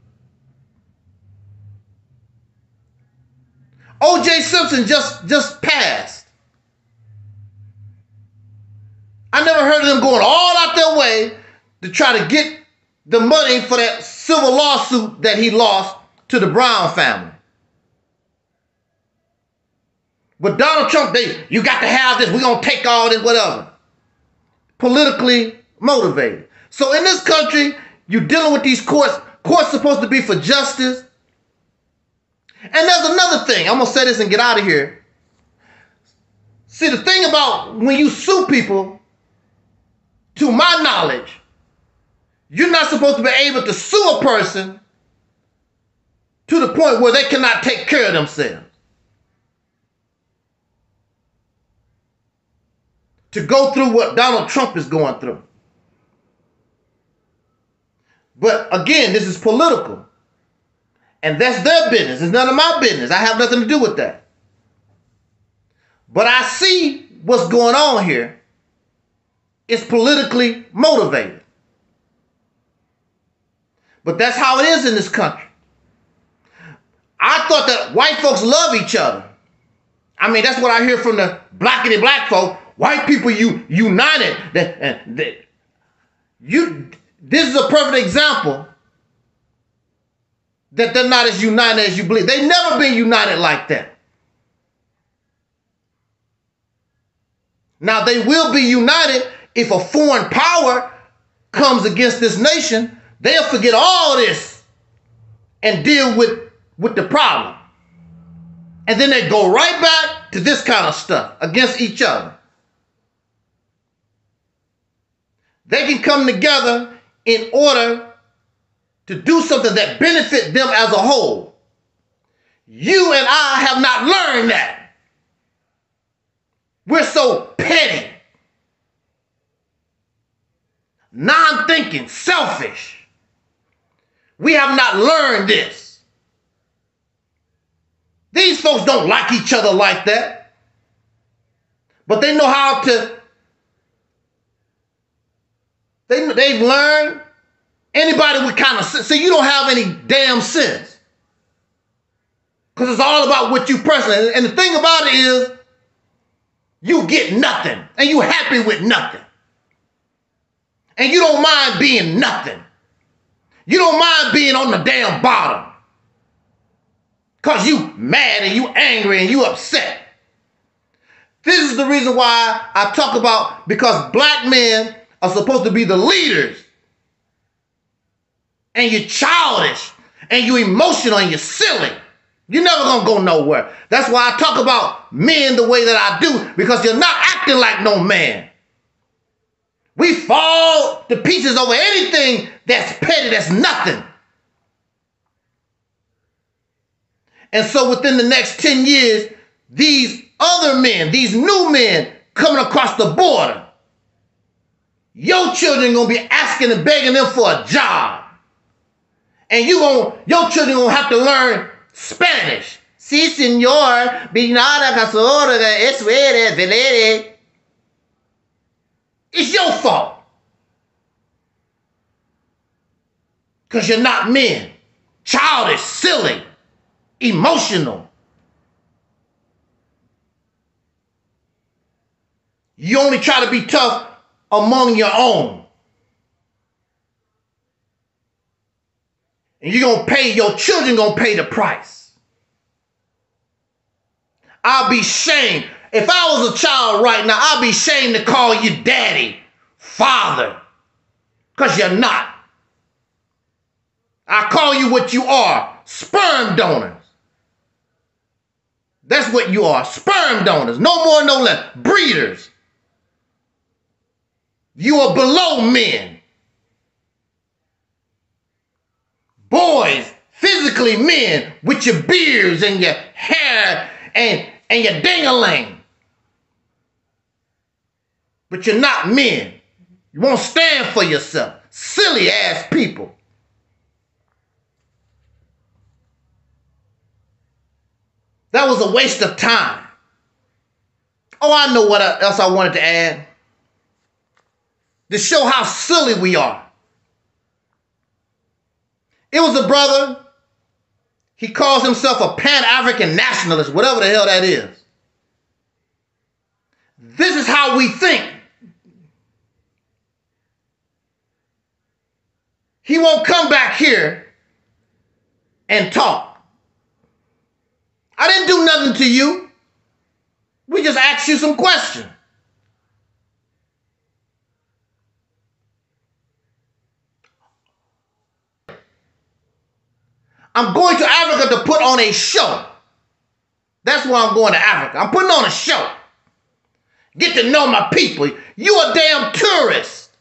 O J Simpson just, just passed. I never heard of them going all out their way to try to get the money for that civil lawsuit that he lost to the Brown family. But Donald Trump, they, you got to have this, we're going to take all this, whatever. Politically motivated. So in this country, you're dealing with these courts. Courts supposed to be for justice. And there's another thing. I'm going to say this and get out of here. See, the thing about when you sue people, to my knowledge, you're not supposed to be able to sue a person to the point where they cannot take care of themselves. To go through what Donald Trump is going through. But again, this is political. And that's their business. It's none of my business. I have nothing to do with that. But I see what's going on here. It's politically motivated. But that's how it is in this country. I thought that white folks love each other. I mean, that's what I hear from the blackity black folk. White people, you united. That, that, you, this is a perfect example that they're not as united as you believe. They've never been united like that. Now, they will be united if a foreign power comes against this nation. They'll forget all this and deal with, with the problem. And then they go right back to this kind of stuff against each other. They can come together in order to do something that benefits them as a whole. You and I have not learned that. We're so petty, non-thinking, selfish. We have not learned this. These folks don't like each other like that. But they know how to, they, they've learned. Anybody with kind of sense, see, you don't have any damn sense. Because it's all about what you personally, and the thing about it is, you get nothing, and you happy with nothing. And you don't mind being nothing. You don't mind being on the damn bottom. Because you mad and you angry and you upset. This is the reason why I talk about, because black men are supposed to be the leaders. And you're childish, and you're emotional, and you're silly. You're never going to go nowhere. That's why I talk about men the way that I do, because you're not acting like no man. We fall to pieces over anything that's petty, that's nothing. And so within the next ten years, these other men, these new men coming across the border, your children gonna be asking and begging them for a job. And you gonna, your children gonna have to learn Spanish. Sí, señor. Binada casora es vere, velere. It's your fault. Because you're not men. Childish, silly, emotional. You only try to be tough among your own. And you're going to pay, your children going to pay the price. I'll be shamed. If I was a child right now, I'll be shamed to call you daddy, father, because you're not. I call you what you are, sperm donors. That's what you are, sperm donors. No more, no less, breeders. You are below men. Boys, physically men, with your beards and your hair and, and your ding-a-ling. But you're not men. You won't stand for yourself. Silly ass people. That was a waste of time. Oh, I know what else I wanted to add. To show how silly we are. It was a brother. He calls himself a Pan-African nationalist, whatever the hell that is. This is how we think. He won't come back here and talk. I didn't do nothing to you. We just asked you some questions. I'm going to Africa to put on a show. That's why I'm going to Africa. I'm putting on a show. Get to know my people. You a damn tourist.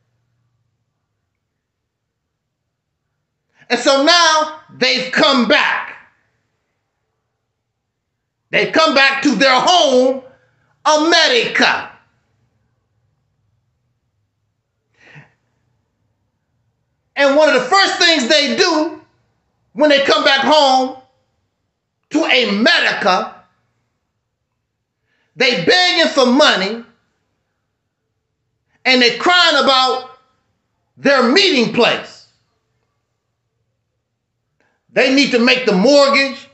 And so now they've come back. They've come back to their home, America. And one of the first things they do when they come back home to America, they begging for money and they crying about their meeting place. They need to make the mortgage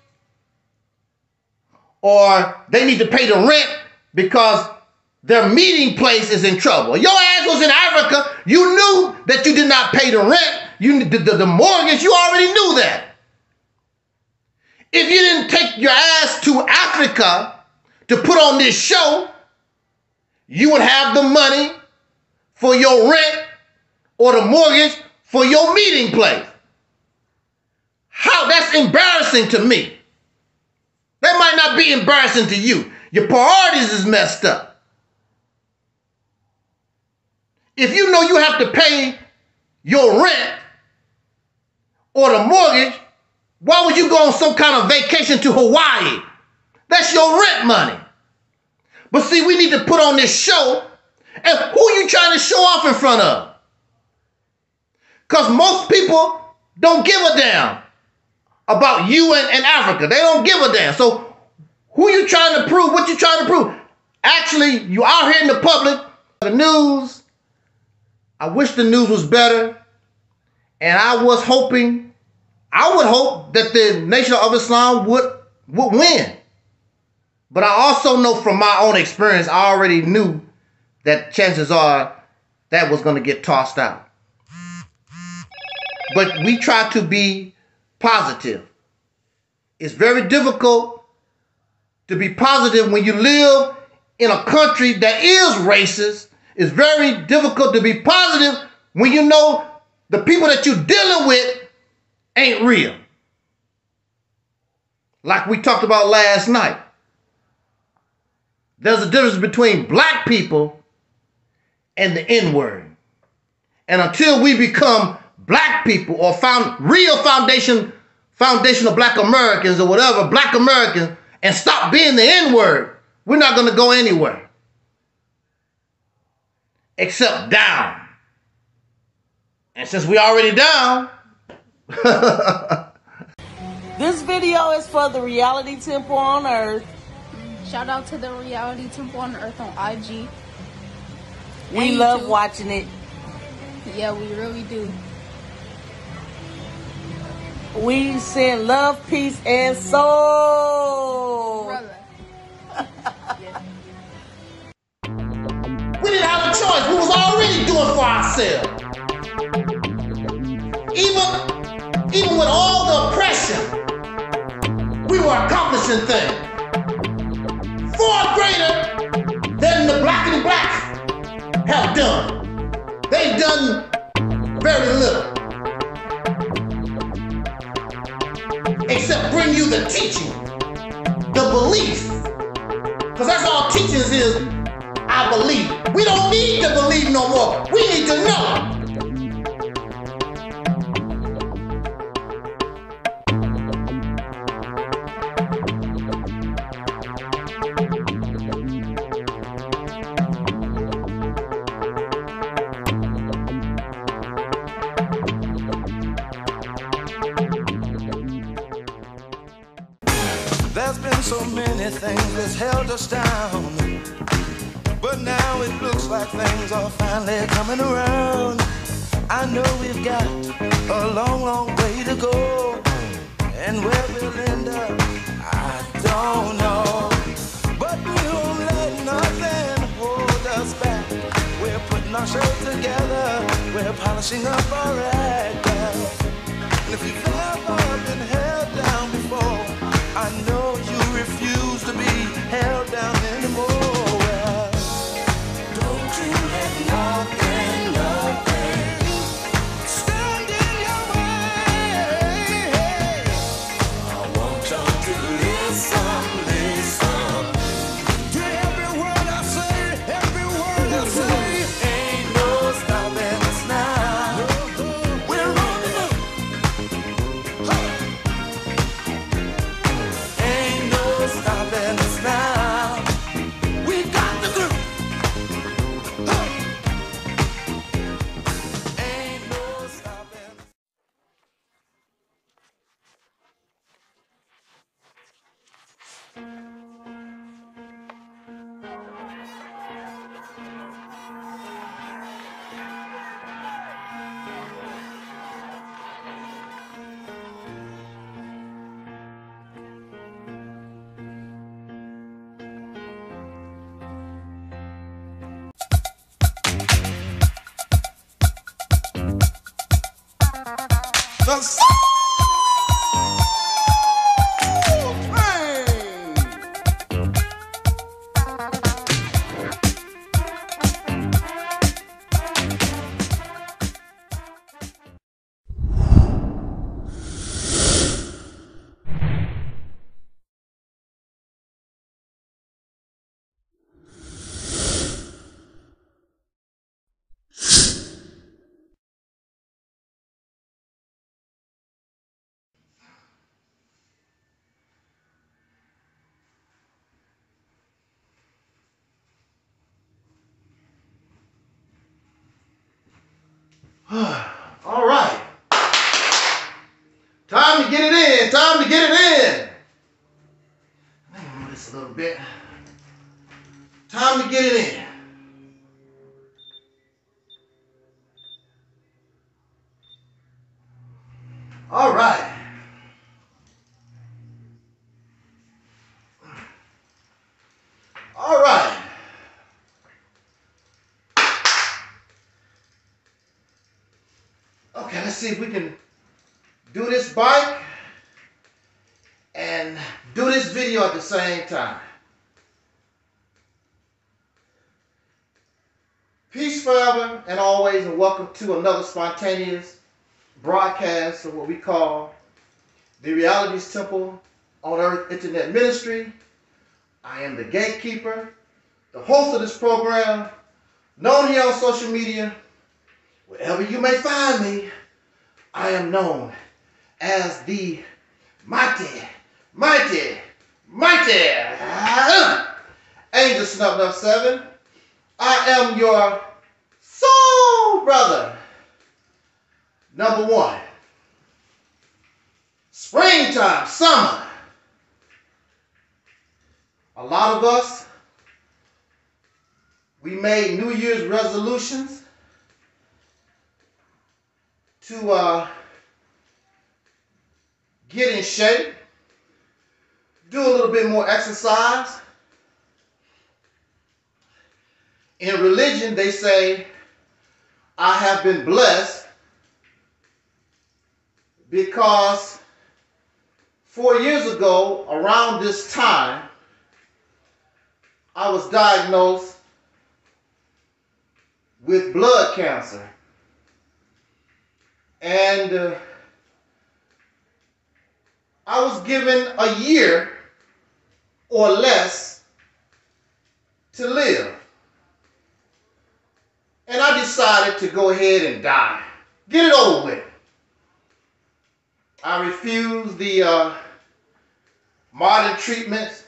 or they need to pay the rent because their meeting place is in trouble. Your ass was in Africa. You knew that you did not pay the rent. You the, the, the mortgage, you already knew that. If you didn't take your ass to Africa to put on this show, you would have the money for your rent or the mortgage for your meeting place. How? That's embarrassing to me. That might not be embarrassing to you. Your priorities is messed up. If you know you have to pay your rent or the mortgage, why would you go on some kind of vacation to Hawaii? That's your rent money. But see, we need to put on this show. And who are you trying to show off in front of? Because most people don't give a damn about you and, and Africa. They don't give a damn. So who you trying to prove? What you trying to prove? Actually, you out here in the public, the news. I wish the news was better. And I was hoping, I would hope that the Nation of Islam would, would win. But I also know from my own experience, I already knew that chances are that was going to get tossed out. But we try to be positive. It's very difficult to be positive when you live in a country that is racist. It's very difficult to be positive when you know the people that you're dealing with ain't real. Like we talked about last night. There's a difference between black people and the N-word. And until we become black people or found real foundation, foundational black Americans or whatever, black Americans, and stop being the N-word, we're not going to go anywhere. except down. And since we already down, this video is for the Reality Temple on Earth. Shout out to the Reality Temple on Earth on I G. We and love YouTube. watching it. Yeah, we really do. We send love, peace, and soul. Brother. we didn't have a choice. We was already doing for ourselves. Even, even with all the oppression, we were accomplishing things far greater than the black and black have done. They've done very little. Except bring you the teaching, the belief. Because that's all teachings is, I believe. We don't need to believe no more. We need to know. There's been so many things that's held us down, but now it looks like things are finally coming around. I know we've got a long, long way to go, and where we'll end up, I don't know. But we won't let nothing hold us back. We're putting our show together, we're polishing up our act. And if you've ever been held down before, I know you refuse to be held down anymore. Well, don't you let nothing, nothing stand in your way. I want y'all to listen, listen to every word I say, every word I say. Ain't no stopping us now. We're rolling up. Huh. Stopping us now. We got the group. Huh. Ain't no stopping. The soul train. All right. Time to get it in. Time to get it in. Let me move this a little bit. Time to get it in. All right. All right. Okay, let's see if we can do this bike and do this video at the same time. Peace forever and always, and welcome to another spontaneous broadcast of what we call the Realities Temple on Earth Internet Ministry. I am the gatekeeper, the host of this program, known here on social media. Wherever you may find me, I am known as the mighty, mighty, mighty uh, Angel Snub Nub seven. I am your Soul Brother, number one. Springtime, summer. A lot of us, we made New Year's resolutions to uh, get in shape, do a little bit more exercise. In religion, they say, I have been blessed because four years ago, around this time, I was diagnosed with blood cancer. And uh, I was given a year or less to live. And I decided to go ahead and die. Get it over with. I refused the uh, modern treatments,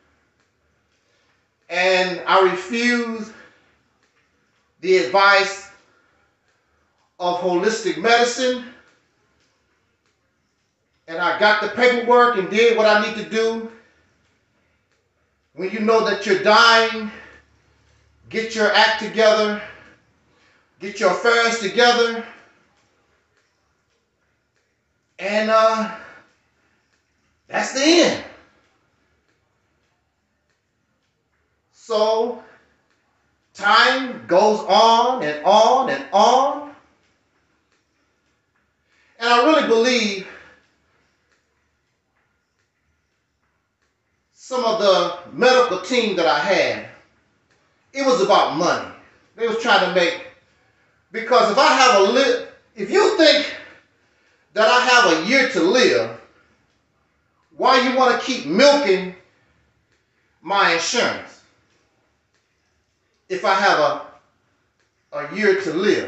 and I refused the advice of holistic medicine, and I got the paperwork and did what I need to do. When you know that you're dying, get your act together, get your affairs together, and uh, that's the end. So time goes on and on and on. And I really believe some of the medical team that I had, it was about money. They was trying to make, because if I have a li- if you think that I have a year to live, why you want to keep milking my insurance if I have a, a year to live?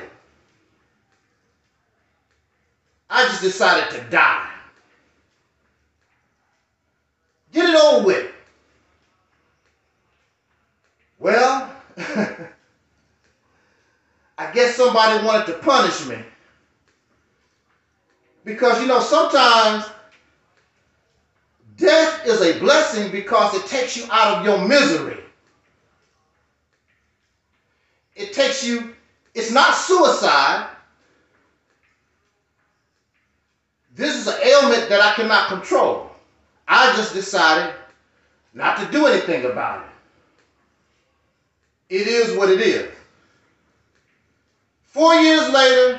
I just decided to die. Get it over with. Well, I guess somebody wanted to punish me. Because, you know, sometimes death is a blessing because it takes you out of your misery. It takes you, it's not suicide. This is an ailment that I cannot control. I just decided not to do anything about it. It is what it is. Four years later,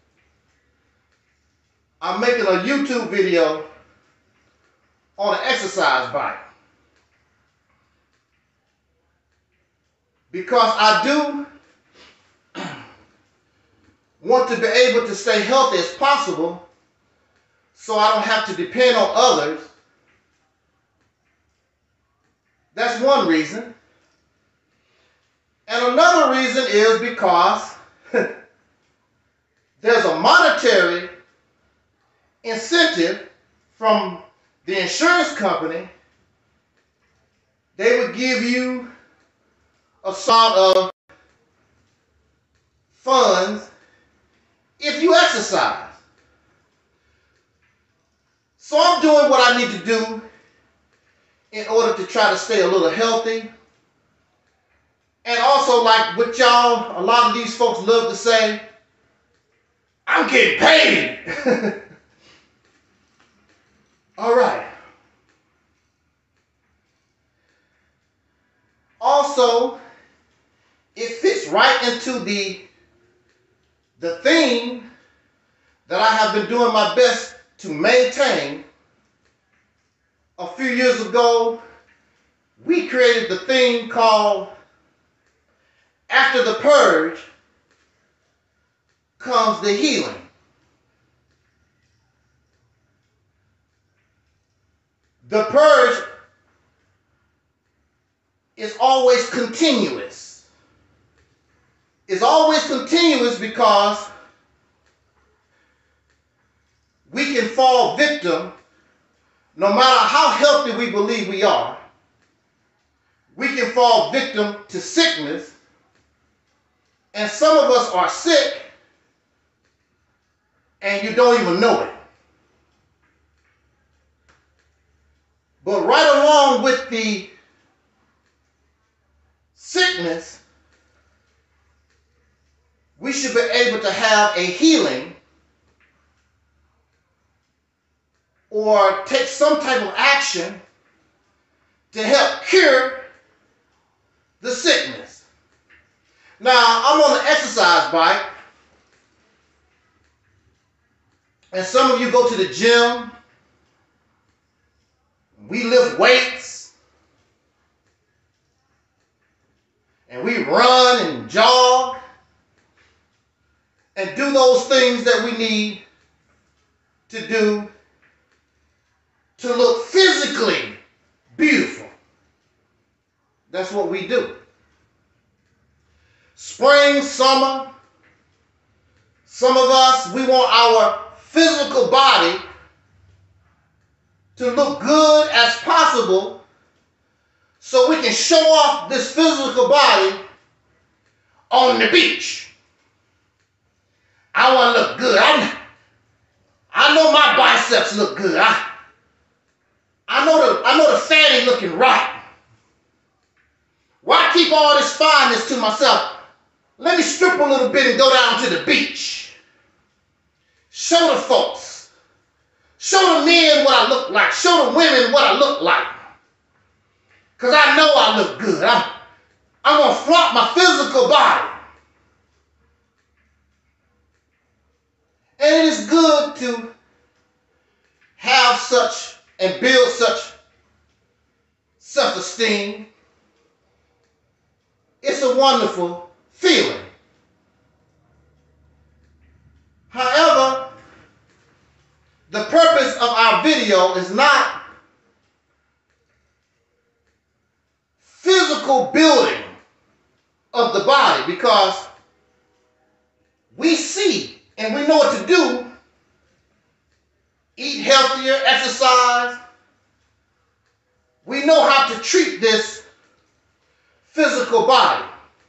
I'm making a YouTube video on an exercise bike. Because I do want to be able to stay healthy as possible so I don't have to depend on others. That's one reason. And another reason is because there's a monetary incentive from the insurance company. They would give you a sort of funds if you exercise. So I'm doing what I need to do in order to try to stay a little healthy. And also, like what y'all, a lot of these folks love to say, I'm getting paid. All right. Also, it fits right into the, the theme that I have been doing my best to maintain. A few years ago, we created the thing called After the Purge Comes the Healing. The purge is always continuous. It's always continuous because we can fall victim, no matter how healthy we believe we are, we can fall victim to sickness And some of us are sick and you don't even know it. But right along with the sickness, we should be able to have a healing or take some type of action to help cure the sickness. Now, I'm on an exercise bike, and some of you go to the gym. We lift weights, and we run and jog, and do those things that we need to do to look physically beautiful. That's what we do. Spring, summer, some of us, we want our physical body to look good as possible so we can show off this physical body on the beach. I want to look good. I, I know my biceps look good. I, I know the I know the fatty looking right. Why keep all this fineness to myself? Let me strip a little bit and go down to the beach. Show the folks. Show the men what I look like. Show the women what I look like. Because I know I look good. I'm, I'm going to flaunt my physical body. And it is good to have such and build such self-esteem. It's a wonderful feeling. However, the purpose of our video is not physical building of the body, because we see and we know what to do. Eat healthier, exercise. We know how to treat this physical body.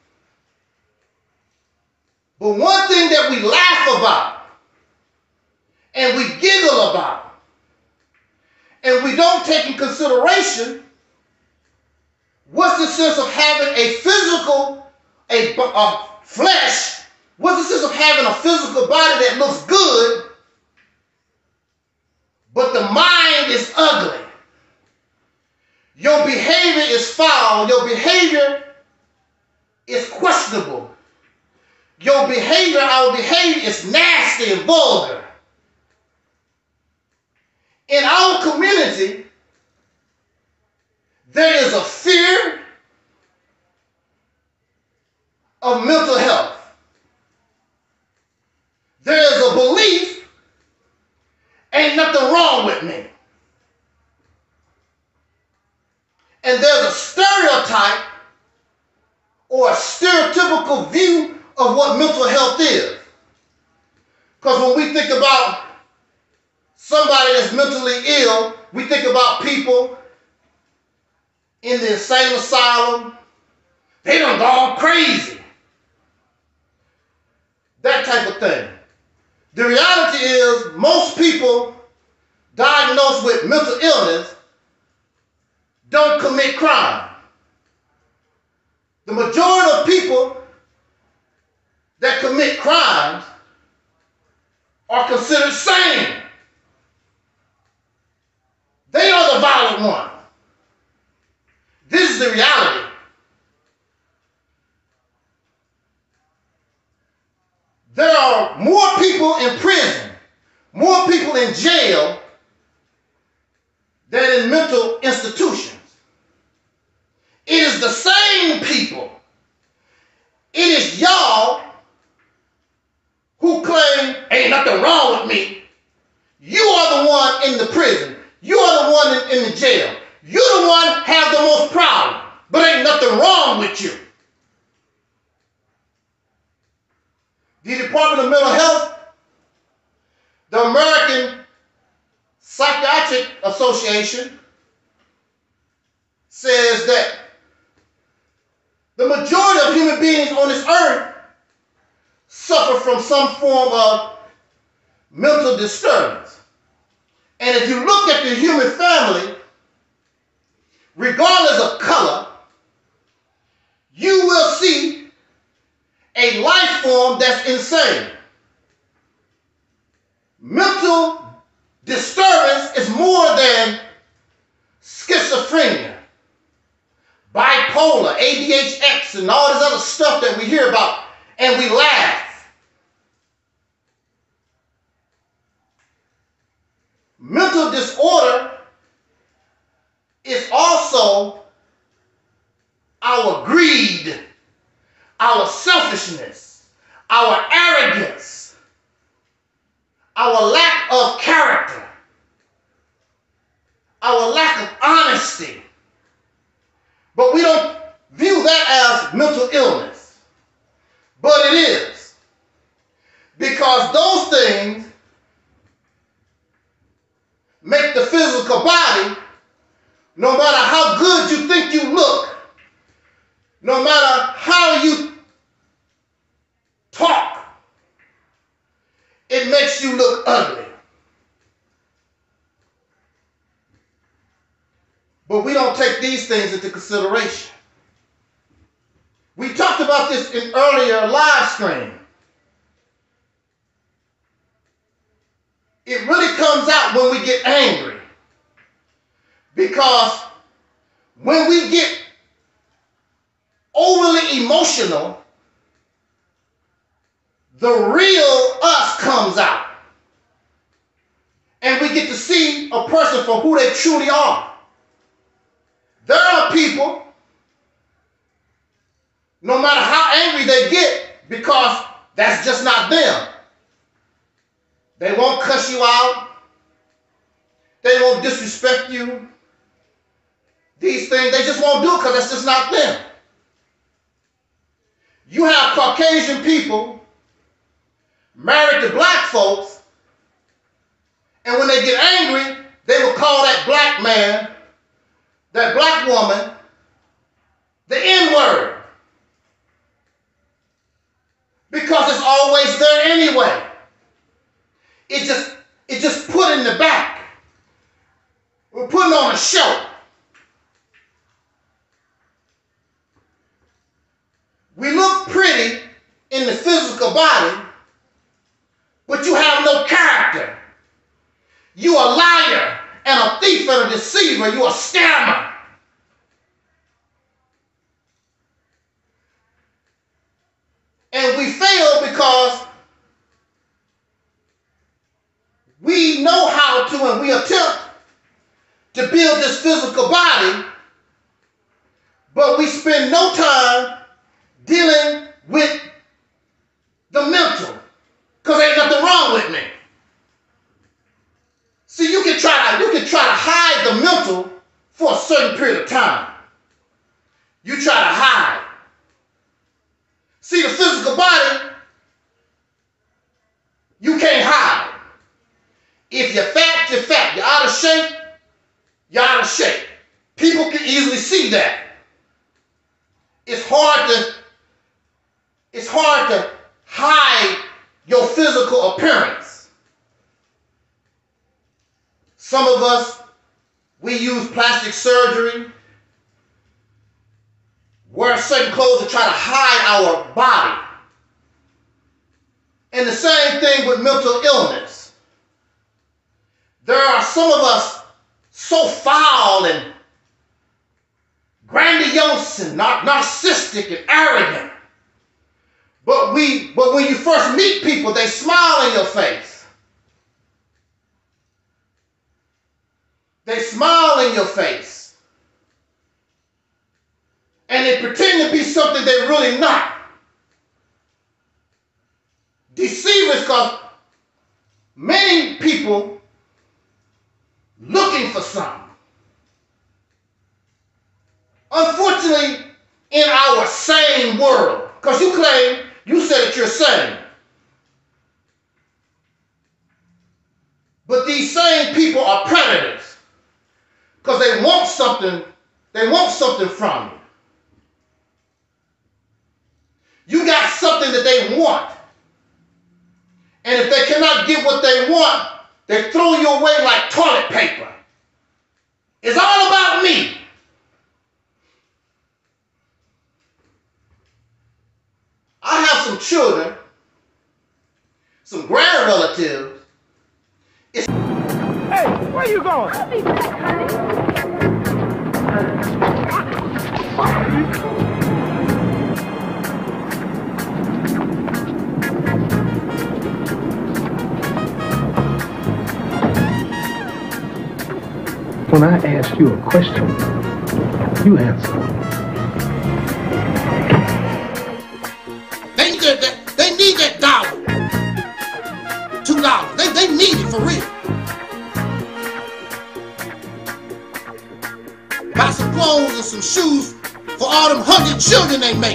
But one thing that we laugh about and we giggle about and we don't take in consideration, what's the sense of having a physical, a, a flesh, what's the sense of having a physical body that looks good, but the mind is ugly? Your behavior is foul. Your behavior is questionable. Your behavior, our behavior is nasty and vulgar. In our community, there is a fear of mental health. There is a belief, ain't nothing wrong with me. And there's a stereotype or a stereotypical view of what mental health is. Because when we think about somebody that's mentally ill, we think about people in the insane asylum. They done gone crazy. That type of thing. The reality is most people diagnosed with mental illness don't commit crime. The majority of people that commit crimes are considered sane. They are the violent ones. This is the reality. There are more people in prison, more people in jail than in mental institutions. It is the same people. It is y'all who claim ain't nothing wrong with me. You are the one in the prison. You are the one in, in the jail. You're the one have the most problem, but ain't nothing wrong with you. The Department of Mental Health, the American Psychiatric Association, says that the majority of human beings on this earth suffer from some form of mental disturbance. And if you look at the human family, regardless of color, you will see a life form that's insane. Mental disturbance is more than schizophrenia, bipolar, A D H D, and all this other stuff that we hear about, and we laugh. Mental disorder is also our greed, our selfishness, our arrogance, our lack of character, our lack of honesty. But we don't view that as mental illness. But it is. Because those things make the physical body, no matter how good you think you look, no matter how you talk, it makes you look ugly. But we don't take these things into consideration. We talked about this in earlier live stream. It really comes out when we get angry. Because when we get overly emotional, the real us comes out. And we get to see a person for who they truly are. There are people, no matter how angry they get, because that's just not them. They won't cuss you out. They won't disrespect you. These things, they just won't do it because that's just not them. You have Caucasian people married to black folks, and when they get angry, they will call that black man, that black woman, the N-word. Because it's always there anyway. It just, it just put in the back. We're putting on a show. We look pretty in the physical body, but you have no character. You a liar and a thief and a deceiver. You a scammer. And we fail because we know how to, and we attempt to build this physical body, but we spend no time dealing with the mental, because ain't nothing wrong with me. See, you can try to you can try to hide the mental for a certain period of time. You try to hide. See, the physical body, you can't hide. If you're fat, you're fat. You're out of shape, you're out of shape. People can easily see that. It's hard to It's hard to hide your physical appearance. Some of us, we use plastic surgery, wear certain clothes to try to hide our body. And the same thing with mental illness. There are some of us so foul and grandiose and narcissistic and arrogant. But we, but when you first meet people, they smile in your face. They smile in your face. And they pretend to be something they're really not. Deceivers, because many people looking for something. Unfortunately, in our sane world, because you claim, you said that you're sane. But these same people are predators. Because they want something, they want something from you. You got something that they want. And if they cannot get what they want, they throw you away like toilet paper. It's all about me. I have some children, some grand relatives. It's hey, where you going? I'll be back, honey. When I ask you a question, you answer. They need that, they need that dollar. Two dollars. They, they need it for real. Buy some clothes and some shoes for all them hundred children they make.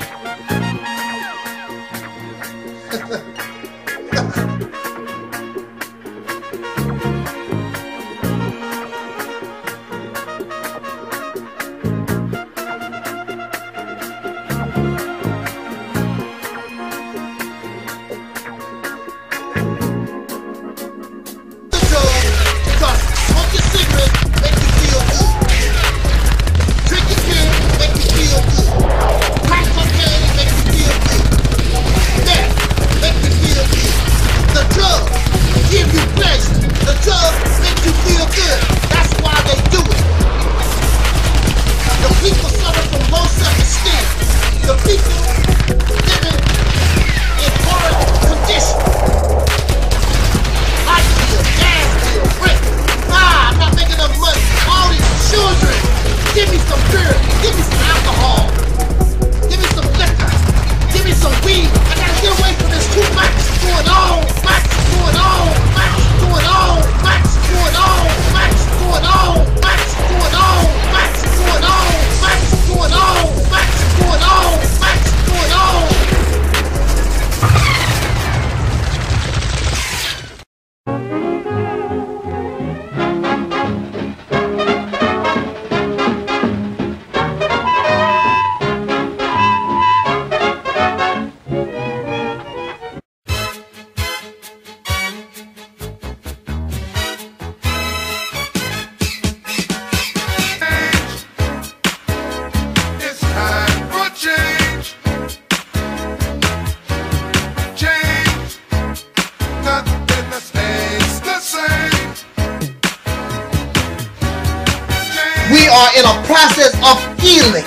We are in a process of healing.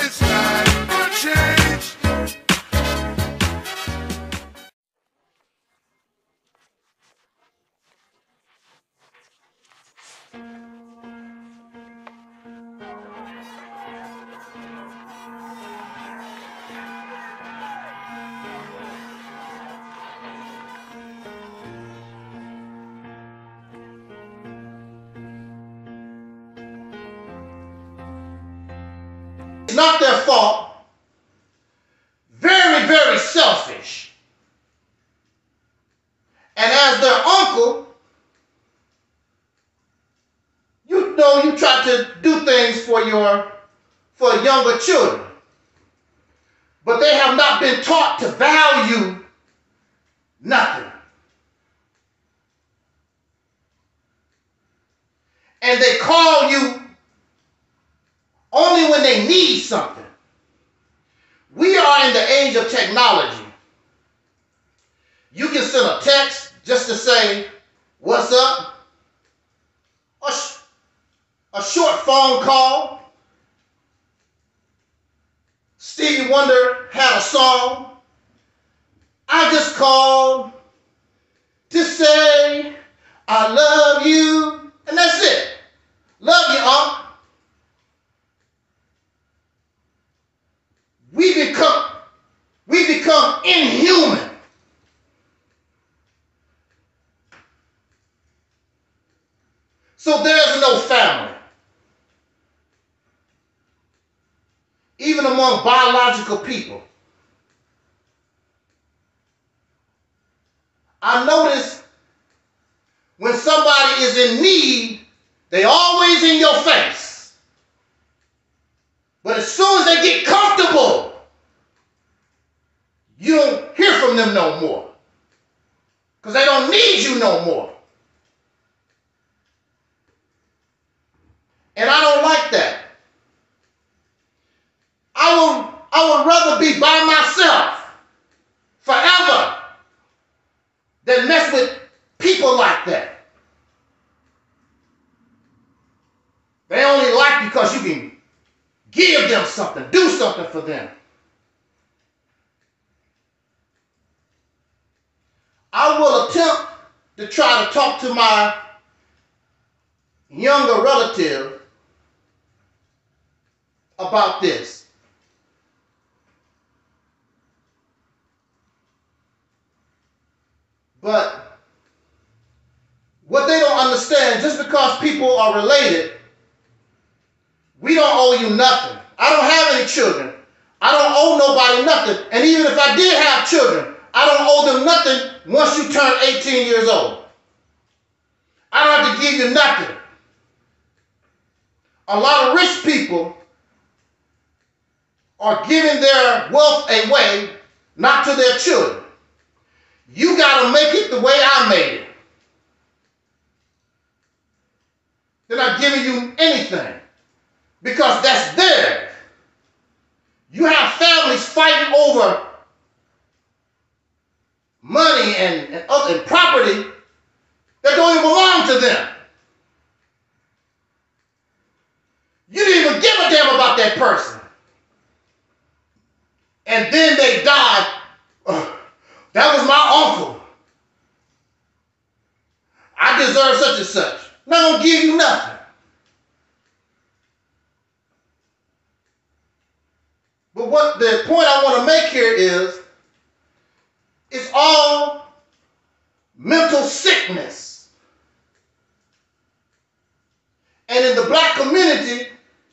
It's not their fault. Very, very selfish. And as their uncle, you know you try to do things for your for younger children. But they have not been taught to value nothing. And they call you only when they need something. We are in the age of technology. You can send a text just to say, what's up? A, sh a short phone call. Stevie Wonder had a song. I just called to say I love you. And that's it. Love you, Unc. We become, we become inhuman. So there's no family. Even among biological people. I notice when somebody is in need, they always in your face. But as soon as they get comfortable, you don't hear from them no more. Because they don't need you no more. And I don't like that. I will, I would rather be by myself forever than mess with people like that. They only like you because you can give them something, do something for them. I will attempt to try to talk to my younger relative about this. But what they don't understand, just because people are related, we don't owe you nothing. I don't have any children. I don't owe nobody nothing. And even if I did have children, I don't owe them nothing once you turn eighteen years old. I don't have to give you nothing. A lot of rich people are giving their wealth away, not to their children. You got to make it the way I made it. They're not giving you anything because that's theirs. You have families fighting over money and, and, other, and property that don't even belong to them. You didn't even give a damn about that person. And then they died. Oh, that was my uncle. I deserve such and such. Not gonna give you nothing. But what the point I want to make here is, it's all mental sickness. And in the black community,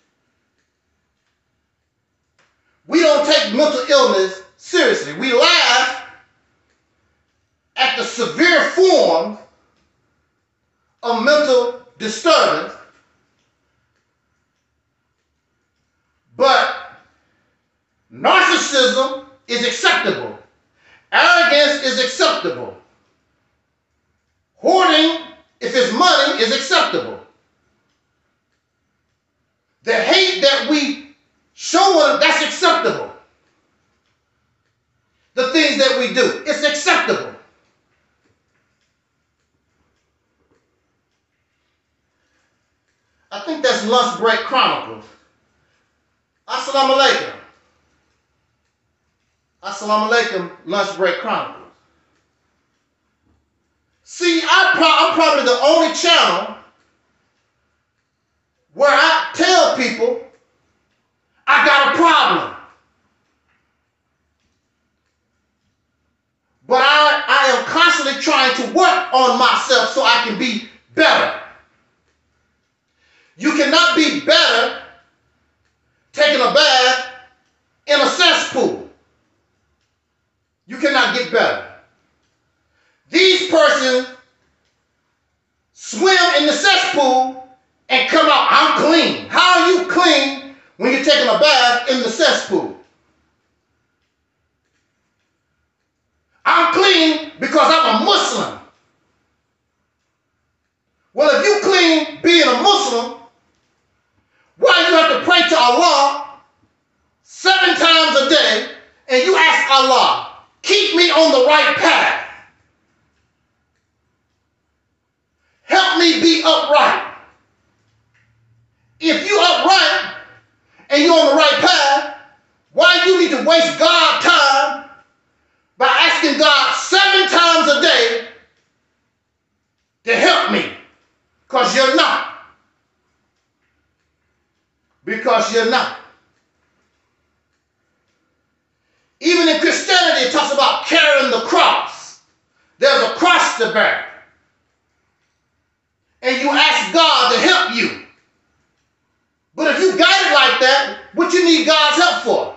we don't take mental illness seriously. We laugh at the severe form of mental disturbance, but narcissism is acceptable. Arrogance is acceptable. Hoarding, if it's money, is acceptable. The hate that we show them, that's acceptable. The things that we do, it's acceptable. I think that's Lunch Break Chronicles. Assalamu alaikum. Assalamu alaikum, Lunch Break Chronicles. See, I pro I'm probably the only channel where I tell people I got a problem. But I, I am constantly trying to work on myself so I can be better. You cannot be better taking a bath in a cesspool. You cannot get better. These persons swim in the cesspool and come out, I'm clean. How are you clean when you're taking a bath in the cesspool? I'm clean because I'm a Muslim. Well, if you clean being a Muslim, why you have to pray to Allah seven times a day and you ask Allah, keep me on the right path. Help me be upright. If you upright and you're on the right path, why do you need to waste God's time by asking God seven times a day to help me? Because you're not. Because you're not. Even in Christianity, it talks about carrying the cross. There's a cross to bear. And you ask God to help you. But if you got it like that, what you need God's help for?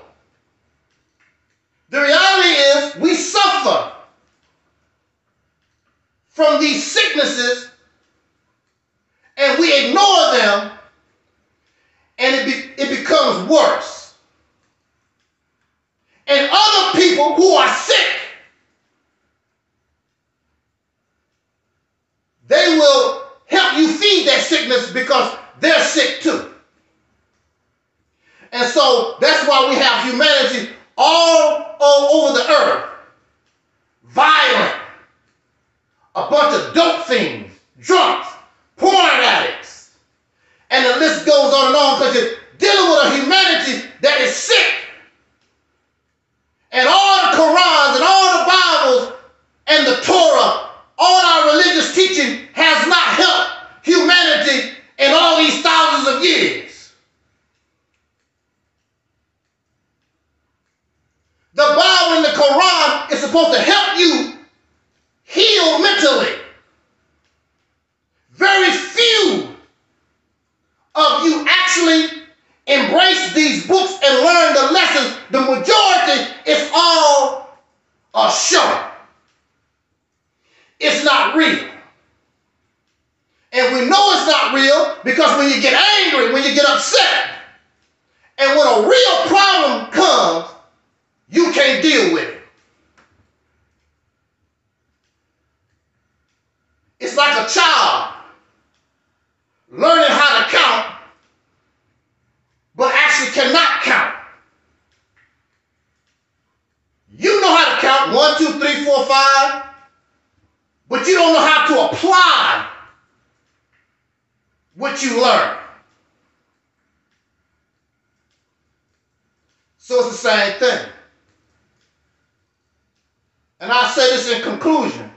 The reality is we suffer from these sicknesses and we ignore them and it, be, it becomes worse. And other people who are sick sickness because they're sick too. And so that's why we have humanity all, all over the earth. Violent. A bunch of dope fiends, drunks, porn addicts. And the list goes on and on because you're dealing with a humanity that is sick. And all the Qurans and all the Bibles and the Torah, all our religious teaching has not helped humanity in all these thousands of years. The Bible and the Quran is supposed to help you heal mentally. Very few of you actually embrace these books and learn the lessons. The majority is all a show. It's not real. And we know it's not real because when you get angry, when you get upset, and when a real problem comes, you can't deal with it. It's like a child learning how to count, but actually cannot count. You know how to count one, two, three, four, five, but you don't know how to apply what you learn. So it's the same thing. And I say this in conclusion.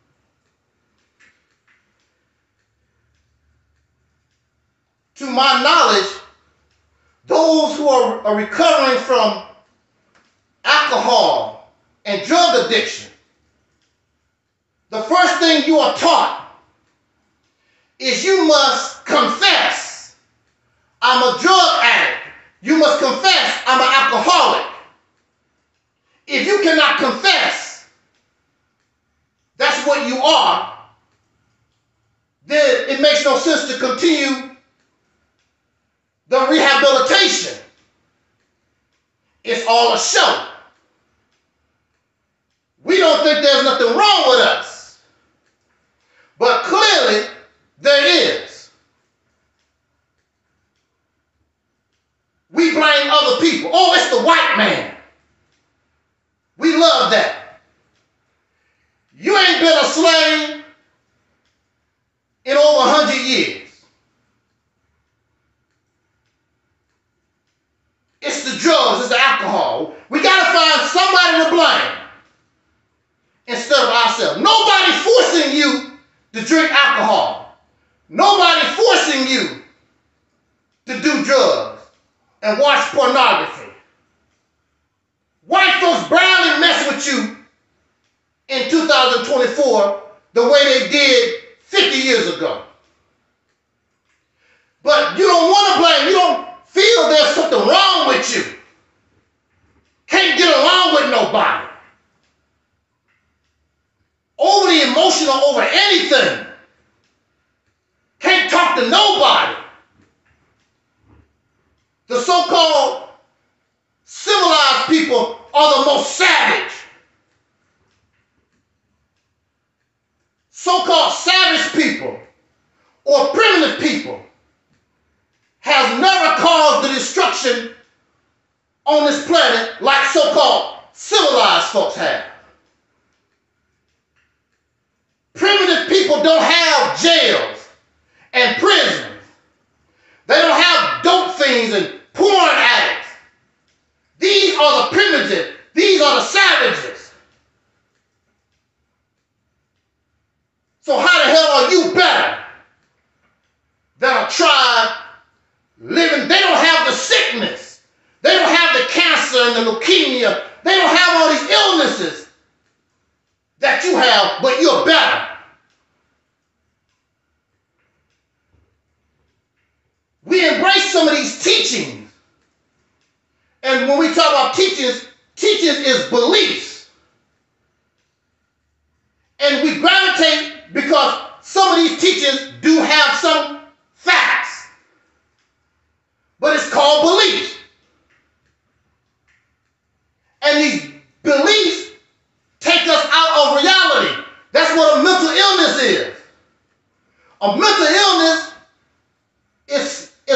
To my knowledge, those who are, are recovering from alcohol and drug addiction, the first thing you are taught is you must confess, I'm a drug addict. You must confess, I'm an alcoholic. If you cannot confess that's what you are, then it makes no sense to continue the rehabilitation. It's all a show. We don't think there's nothing wrong with us. But clearly, there is. We blame other people. Oh, it's the white man. We love that. You ain't been a slave in over a hundred years. It's the drugs, it's the alcohol. We got to find somebody to blame instead of ourselves. Nobody forcing you to drink alcohol. Nobody forcing you to do drugs and watch pornography. White folks barely mess with you in two thousand twenty-four the way they did fifty years ago. But you don't want to blame. You don't feel there's something wrong with you. Can't get along with nobody. Overly emotional over anything. Can't talk to nobody. The so-called civilized people are the most savage. So-called savage people or primitive people has never caused the destruction on this planet like so-called civilized folks have. Primitive people don't have jails and prisons. They don't have dope fiends and porn addicts. These are the primitive. These are the savages. So how the hell are you better than a tribe living? They don't have the sickness. They don't have the cancer and the leukemia. They don't have all these illnesses that you have, but you're better. We embrace some of these teachings. And when we talk about teachings, teachings is beliefs. And we gravitate because some of these teachings do have some facts. But it's called beliefs. And these beliefs take us out of reality. That's what a mental illness is. A mental illness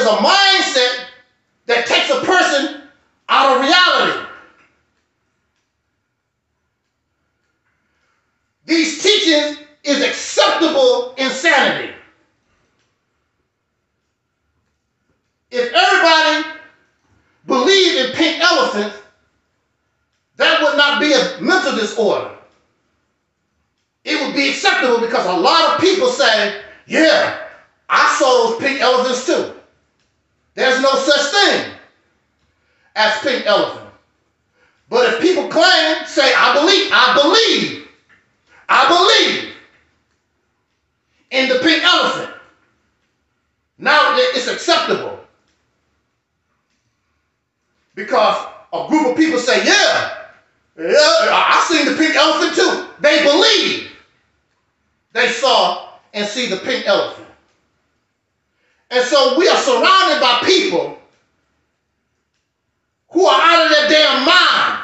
a mindset that takes a person out of reality. These teachings is acceptable insanity. If everybody believed in pink elephants, that would not be a mental disorder. It would be acceptable because a lot of people say, yeah, I saw those pink elephants too. There's no such thing as pink elephant. But if people claim, say, I believe, I believe, I believe in the pink elephant, now it's acceptable. Because a group of people say, yeah, yeah, I seen the pink elephant too. They believe they saw and see the pink elephant. And so we are surrounded by people who are out of their damn mind.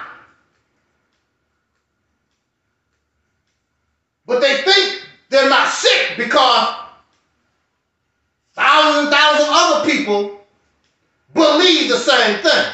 But they think they're not sick because thousands and thousands of other people believe the same thing.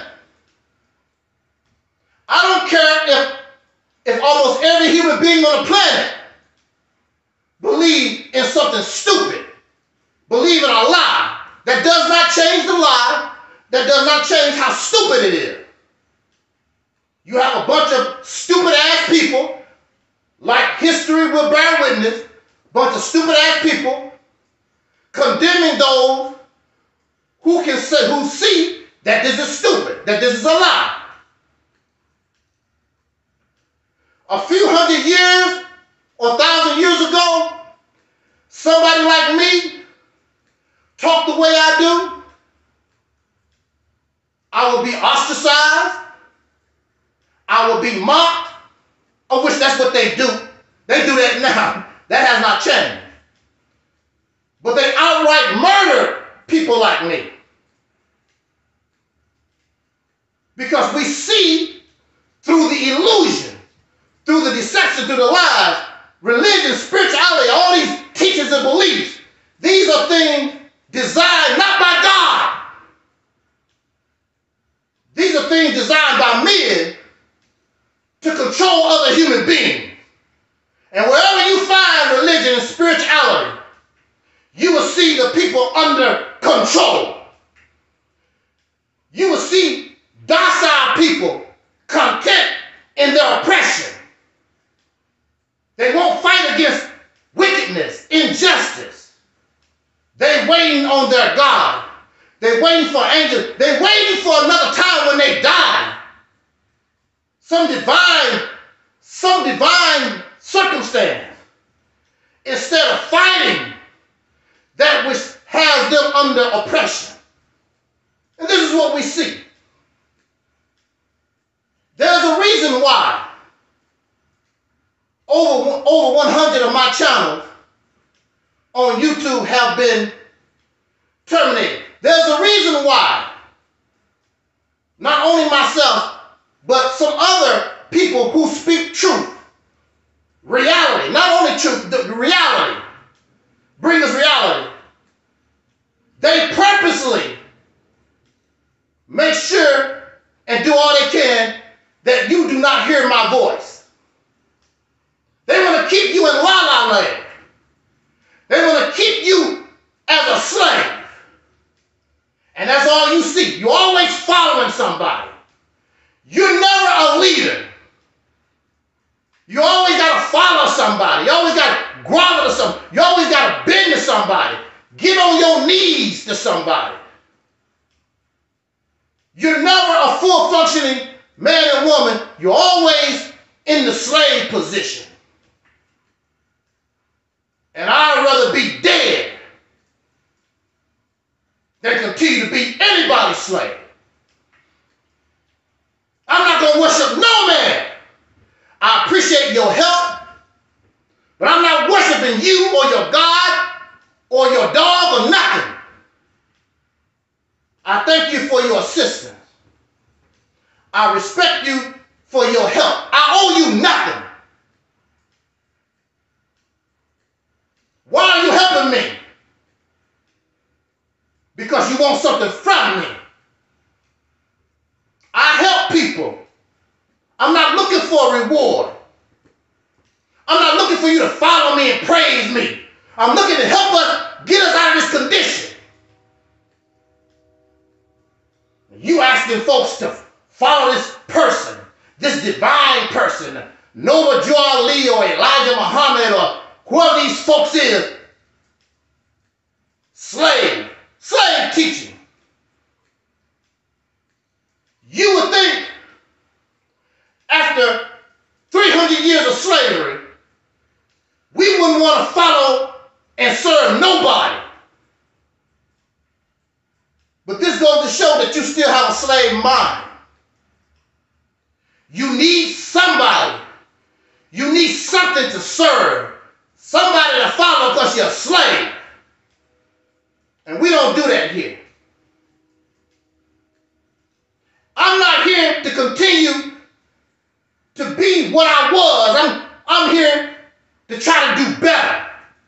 I don't care if, if almost every human being on the planet believe in something stupid, believe in a lie. That does not change the lie. That does not change how stupid it is. You have a bunch of stupid ass people, like history will bear witness, bunch of stupid ass people condemning those who can say, who see that this is stupid, that this is a lie. A few hundred years or a thousand years ago, somebody like me talk the way I do, I will be ostracized, I will be mocked, of which that's what they do. They do that now. That has not changed. But they outright murder people like me. Because we see through the illusion, through the deception, through the lies, religion, spirituality, all these teachings and beliefs, these are things designed not by God. These are things designed by men to control other human beings. And wherever you find religion and spirituality, you will see the people under control. You will see docile people content in their oppression. They won't fight against wickedness, injustice. They're waiting on their God. They're waiting for angels. They're waiting for another time when they die. Some divine, some divine circumstance. Instead of fighting that which has them under oppression. And this is what we see. There's a reason why over, over one hundred of my channels on YouTube have been terminated. There's a reason why not only myself, but some other people who speak truth, reality, not only truth, the reality, bring us reality. They purposely make sure and do all they can that you do not hear my voice. They want to keep you in la la land. They want to keep you as a slave. And that's all you see. You're always following somebody. You're never a leader. You always got to follow somebody. You always got to grovel to somebody. You always got to bend to somebody. Get on your knees to somebody. You're never a full functioning man and woman. You're always in the slave position. And I'd rather be dead than continue to be anybody's slave. I'm not going to worship no man. I appreciate your help, but I'm not worshiping you or your God or your dog or nothing. I thank you for your assistance. I respect you for your help. I owe you nothing. Why are you helping me? Because you want something from me. I help people. I'm not looking for a reward. I'm not looking for you to follow me and praise me. I'm looking to help us get us out of this condition. You asking folks to follow this person, this divine person, Noah Joe Ali or Elijah Muhammad or whoever these folks is, slave, slave teaching. You would think after three hundred years of slavery, we wouldn't want to follow and serve nobody. But this goes to show that you still have a slave mind. You need somebody. You need something to serve. Somebody to follow because you're a slave. And we don't do that here. I'm not here to continue to be what I was. I'm, I'm here to try to do better.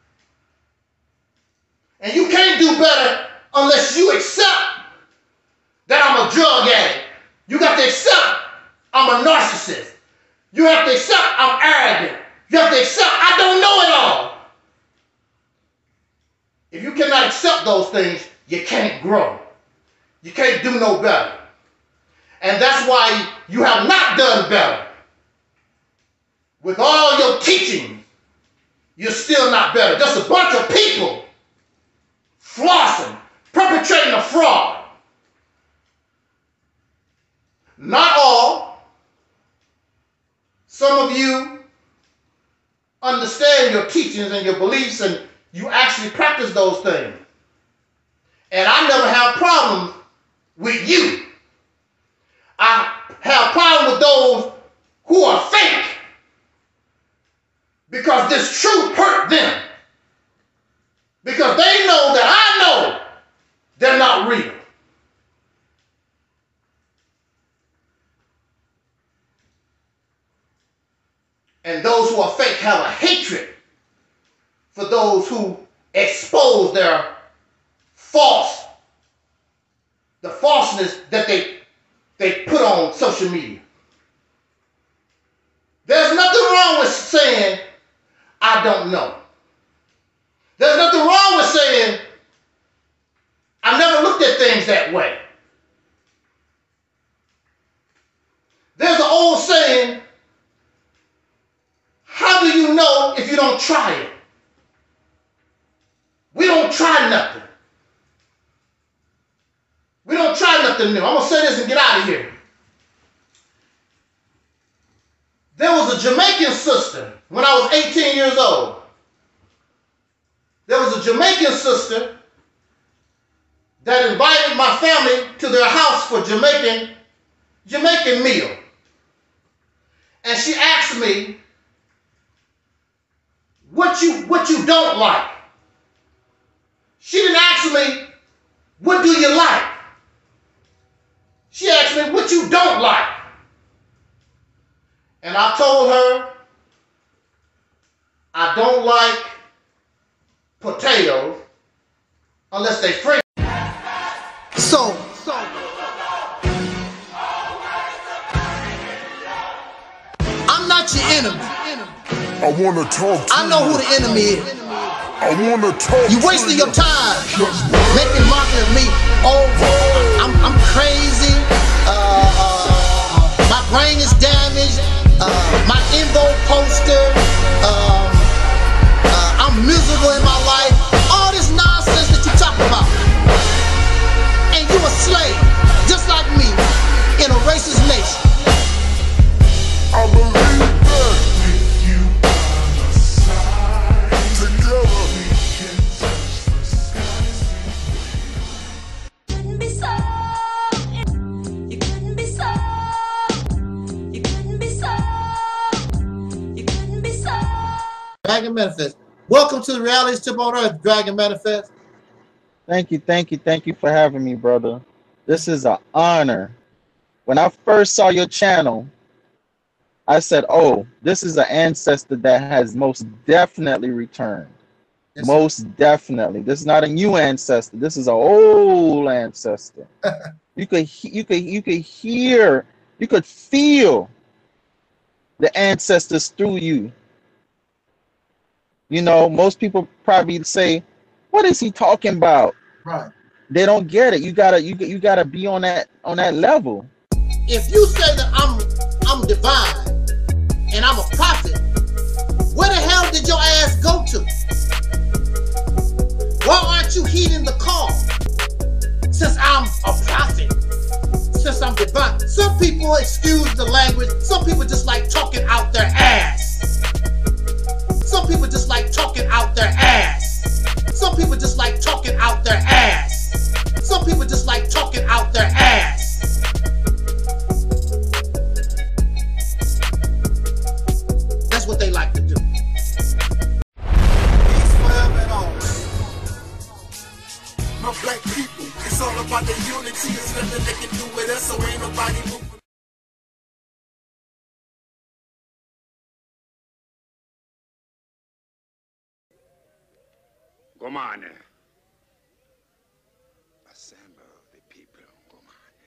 And you can't do better unless you accept that I'm a drug addict. You got to accept I'm a narcissist. You have to accept I'm arrogant. You have to accept I don't know it all. If you cannot accept those things, you can't grow. You can't do no better. And that's why you have not done better. With all your teaching, you're still not better. Just a bunch of people flossing, perpetrating a fraud. Not all. Some of you understand your teachings and your beliefs and you actually practice those things. And I never have problems with you. I have problems with those who are fake because this truth hurt them. Because they know that I know they're not real. And those who are fake have a hatred for those who expose their false, the falseness that they, they put on social media. There's nothing wrong with saying, I don't know. There's nothing wrong with saying, I never looked at things that way. There's an old saying, how do you know if you don't try it? We don't try nothing. We don't try nothing new. I'm going to say this and get out of here. There was a Jamaican sister when I was eighteen years old. There was a Jamaican sister that invited my family to their house for Jamaican, Jamaican meal. And she asked me, what you, what you don't like. She didn't ask me, what do you like? She asked me, what you don't like. And I told her, I don't like potatoes unless they free. So, so, I'm not your enemy. I want to talk to I know who the enemy is. I want to talk You wasting your time making mockery of me. Oh, I'm, I'm crazy. Uh, uh, my brain is damaged. Uh, my info poster. Um, uh, I'm miserable in my life. All this nonsense that you talk about. And you a slave, just like me, in a racist nation. I believe that you together. Dragon Manifest. Welcome to the Reality Temple on Earth, Dragon Manifest. Thank you, thank you, thank you for having me, brother. This is an honor. When I first saw your channel, I said, oh, this is an ancestor that has most definitely returned. Yes, most sir. Definitely. This is not a new ancestor. This is an old ancestor. you could you could you could hear, you could feel the ancestors through you. You know, most people probably say, "What is he talking about?" Right. They don't get it. You gotta you you gotta be on that on that level. If you say that I'm I'm divine and I'm a prophet, where the hell did your ass go to? Why aren't you heeding the call? Since I'm a prophet, since I'm divine. Some people, excuse the language, some people just like talking out their ass. Some people just like talking out their ass. Some people just like talking out their ass. Some people just like talking out their ass. That's what they like to do. Peace forever and always. My black people, it's all about the unity. There's nothing they can do with us, so ain't nobody moving. Gomane. Assemble the people, Gomane.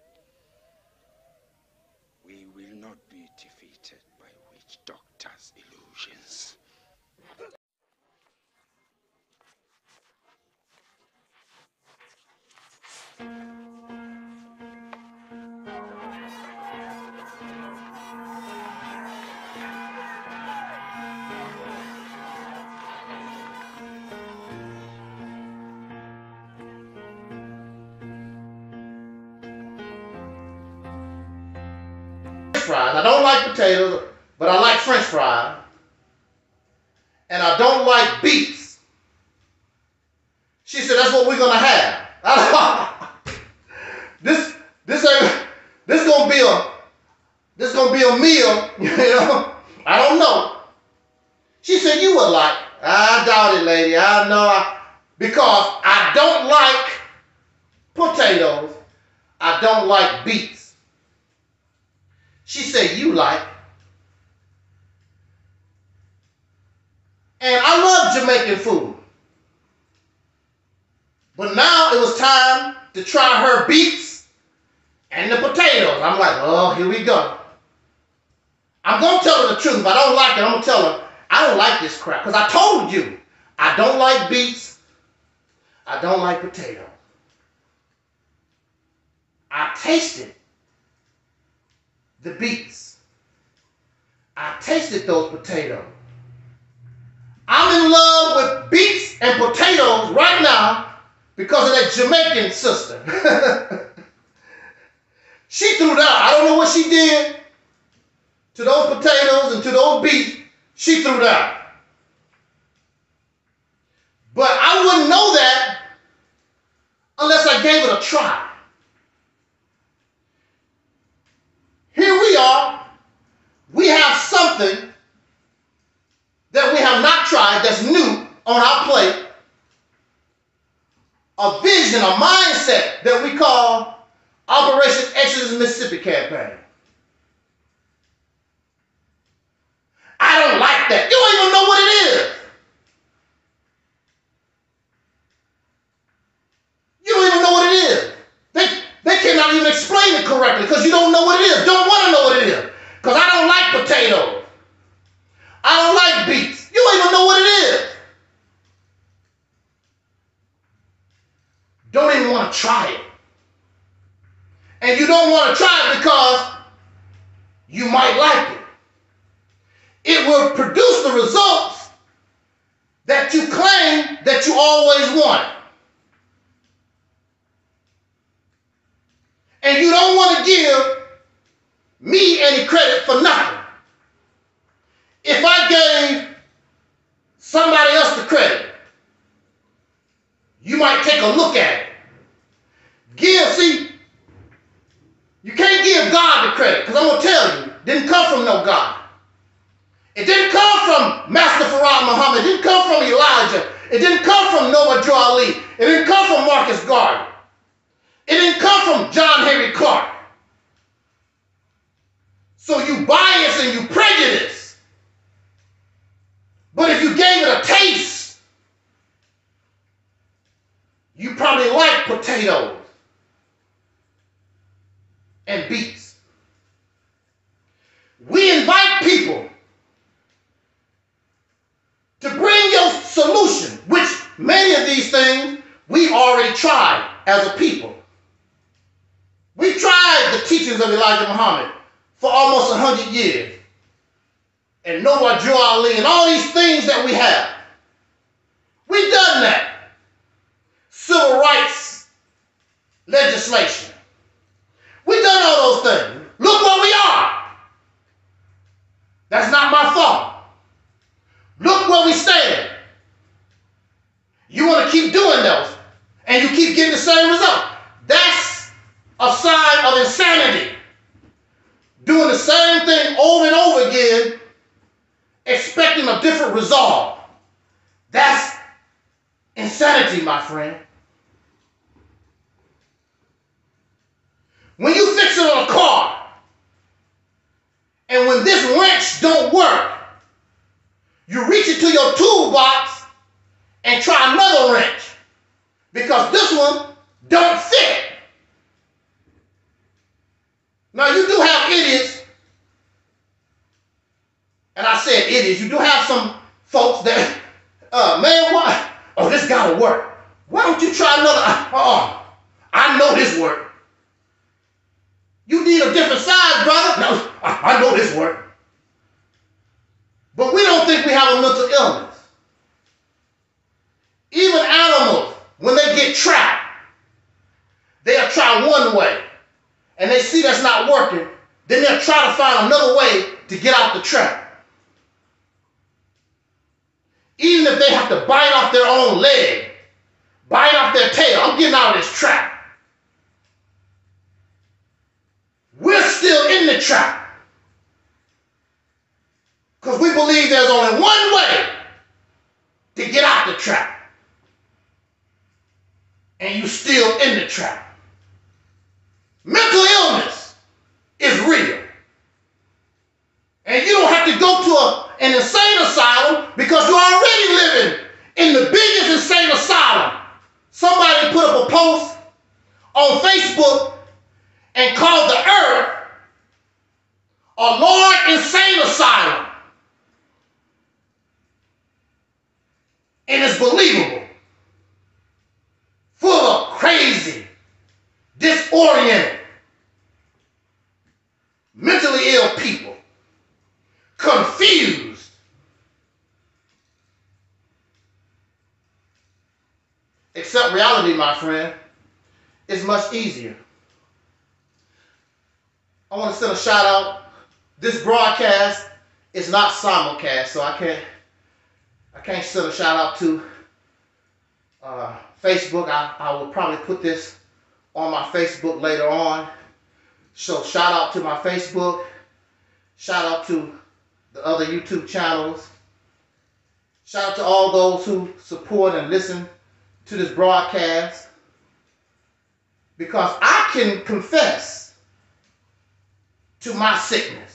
We will not be defeated by witch doctors' illusions. Fries. I don't like potatoes, but I like French fries. And I don't like beets. She said, that's what we're gonna have. this this ain't this gonna be a this gonna be a meal, you know. I don't know. She said, you would like. I doubt it, lady. I know I, because I don't like potatoes. I don't like beets. She said, you like. And I love Jamaican food. But now it was time to try her beets and the potatoes. I'm like, oh, here we go. I'm going to tell her the truth. If I don't like it, I'm going to tell her, I don't like this crap. Because I told you, I don't like beets. I don't like potatoes. I tasted the beets. I tasted those potatoes. I'm in love with beets and potatoes right now because of that Jamaican sister. She threw down. I don't know what she did to those potatoes and to those beets. She threw down. But I wouldn't know that unless I gave it a try. Here we are. We have something that we have not tried that's new on our plate. A vision, a mindset that we call Operation Exodus Mississippi Campaign. I don't like that. You don't even know what it is. You don't even know what it is. They, they cannot even explain it correctly because you don't know what it is. Don't want to know what it is. Because I don't like potatoes. I don't like beets. You don't even know what it is. Don't even want to try it. And you don't want to try it because you might like it. It will produce the results that you claim that you always wanted. And you don't want to give me any credit for nothing. If I gave somebody else the credit, you might take a look at it. Give, see, you can't give God the credit, because I'm going to tell you, it didn't come from no God. It didn't come from Master Farad Muhammad. It didn't come from Elijah. It didn't come from Noah Joe Ali. It didn't come from Marcus Garvey. It didn't come from John Henry Clark. So you bias and you prejudice. But if you gave it a taste potatoes and beets. We invite people to bring your solution, which many of these things we already tried as a people. We tried the teachings of Elijah Muhammad for almost a hundred years. And Noah Drew Ali and all these things that we have. We've done that. Civil rights legislation. We've done all those things. Look where we are. That's not my fault. Look where we stand. You want to keep doing those, and you keep getting the same result. That's a sign of insanity. Doing the same thing over and over again, expecting a different result. That's insanity, my friend. When you fix it on a car, and when this wrench don't work, you reach into your toolbox and try another wrench because this one don't fit. Now you do have idiots, and I said idiots, you do have some folks that, uh, man, why? Oh, this gotta work. Why don't you try another? Oh, I know this work. You need a different size, brother. No, I, I know this work. But we don't think we have a mental illness. Even animals, when they get trapped, they'll try one way, and they see that's not working, then they'll try to find another way to get out the trap. Even if they have to bite off their own leg, bite off their tail, I'm getting out of this trap. We're still in the trap because we believe there's only one way to get out the trap, and you're still in the trap. Mental illness is real, and you don't have to go to a, an insane asylum because you're already living in the biggest insane asylum. Somebody put up a post on Facebook and called the earth a Lord Insane Asylum. And it's believable. Full of crazy, disoriented, mentally ill people. Confused. Accept reality, my friend, is much easier. I want to send a shout out. This broadcast is not simulcast, so I can't I can't send a shout out to uh, Facebook. I, I will probably put this on my Facebook later on. So shout out to my Facebook. Shout out to the other YouTube channels. Shout out to all those who support and listen to this broadcast. Because I can confess to my sickness.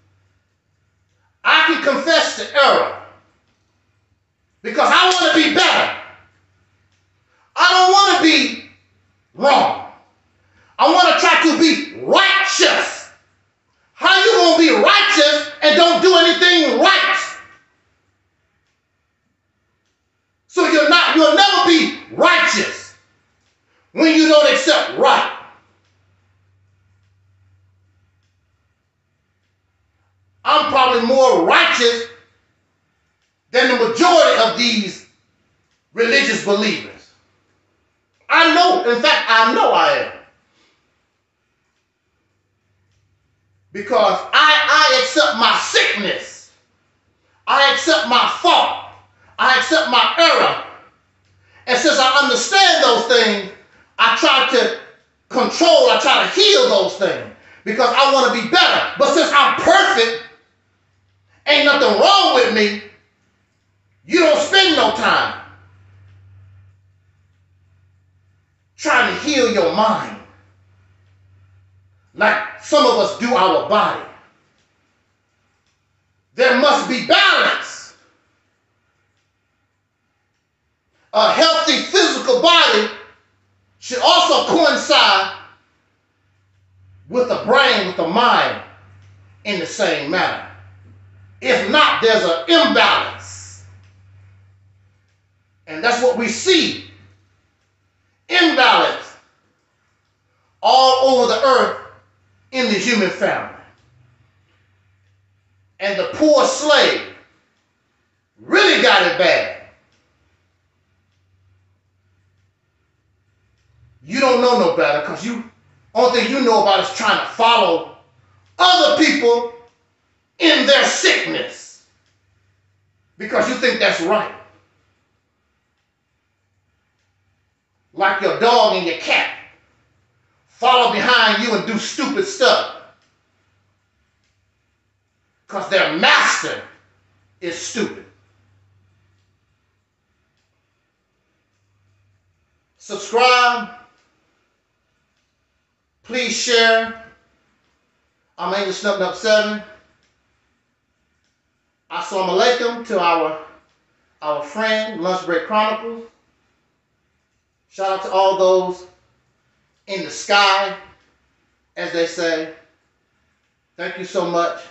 I can confess to error because I want to be better. I don't want to be wrong. I want to try to be righteous. How you going to be righteous and don't do anything right? So you're not, you'll never be righteous when you don't accept right. I'm probably more righteous than the majority of these religious believers. I know, in fact, I know I am. Because I, I accept my sickness. I accept my fault. I accept my error. And since I understand those things, I try to control, I try to heal those things. Because I want to be better. But since I'm perfect, ain't nothing wrong with me, you don't spend no time trying to heal your mind like some of us do our body. There must be balance. A healthy physical body should also coincide with the brain, with the mind in the same manner. If not, there's an imbalance. And that's what we see. Imbalance all over the earth in the human family. And the poor slave really got it bad. You don't know no better because you only thing you know about is trying to follow other people in their sickness because you think that's right. Like your dog and your cat follow behind you and do stupid stuff because their master is stupid. Subscribe. Please share. I'm Angel Snup Nup seven. Assalamu alaikum to our, our friend, Lunch Break Chronicles. Shout out to all those in the sky, as they say. Thank you so much.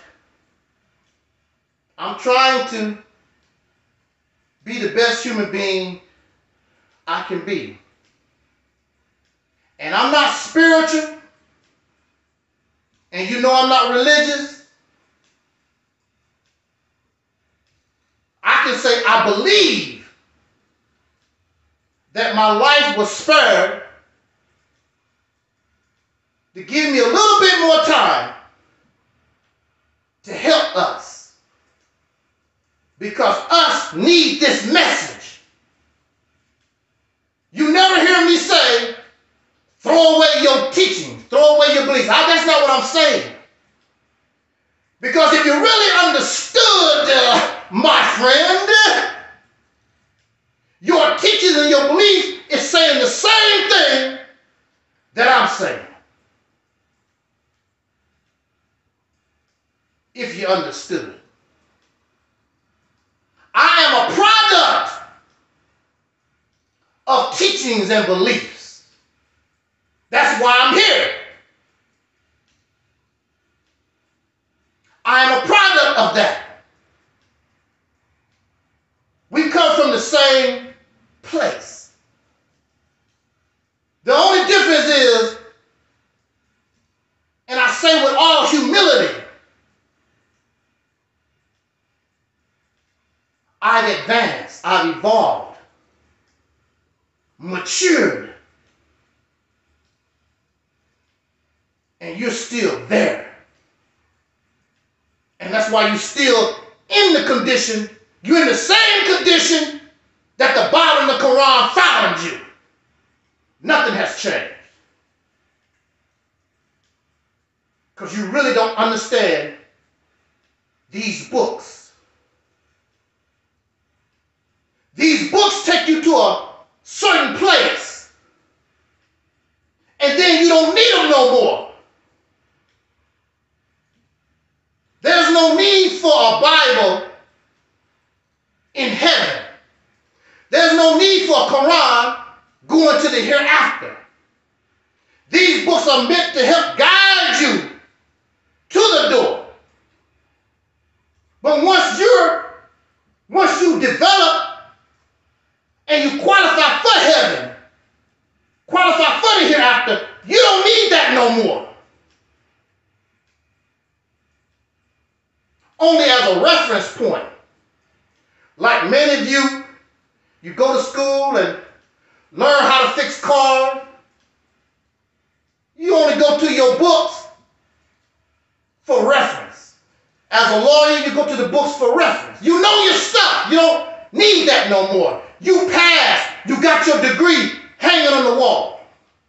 I'm trying to be the best human being I can be. And I'm not spiritual. And you know I'm not religious. I can say I believe that my life was spared to give me a little bit more time to help us. Because us need this message. You never hear me say, throw away your teaching, throw away your beliefs. I, that's not what I'm saying. Because if you really understood, uh, my friend, your teachings and your beliefs is saying the same thing that I'm saying. If you understood it. I am a product of teachings and beliefs. That's why I'm here. I am a product of that. We come from the same place. The only difference is, and I say with all humility, I've advanced, I've evolved, matured, and you're still there. And that's why you're still in the condition, you're in the same condition that the Bible and the Quran found you. Nothing has changed. Because you really don't understand these books. These books take you to a certain place. And then you don't need them no more. There's no need for a Bible in heaven. There's no need for a Quran going to the hereafter. These books are meant to help guide you to the door. But once you're, once you develop and you qualify for heaven, qualify for the hereafter, you don't need that no more. Only as a reference point. Like many of you, you go to school and learn how to fix cars. You only go to your books for reference. As a lawyer, you go to the books for reference. You know your stuff. You don't need that no more. You passed. You got your degree hanging on the wall.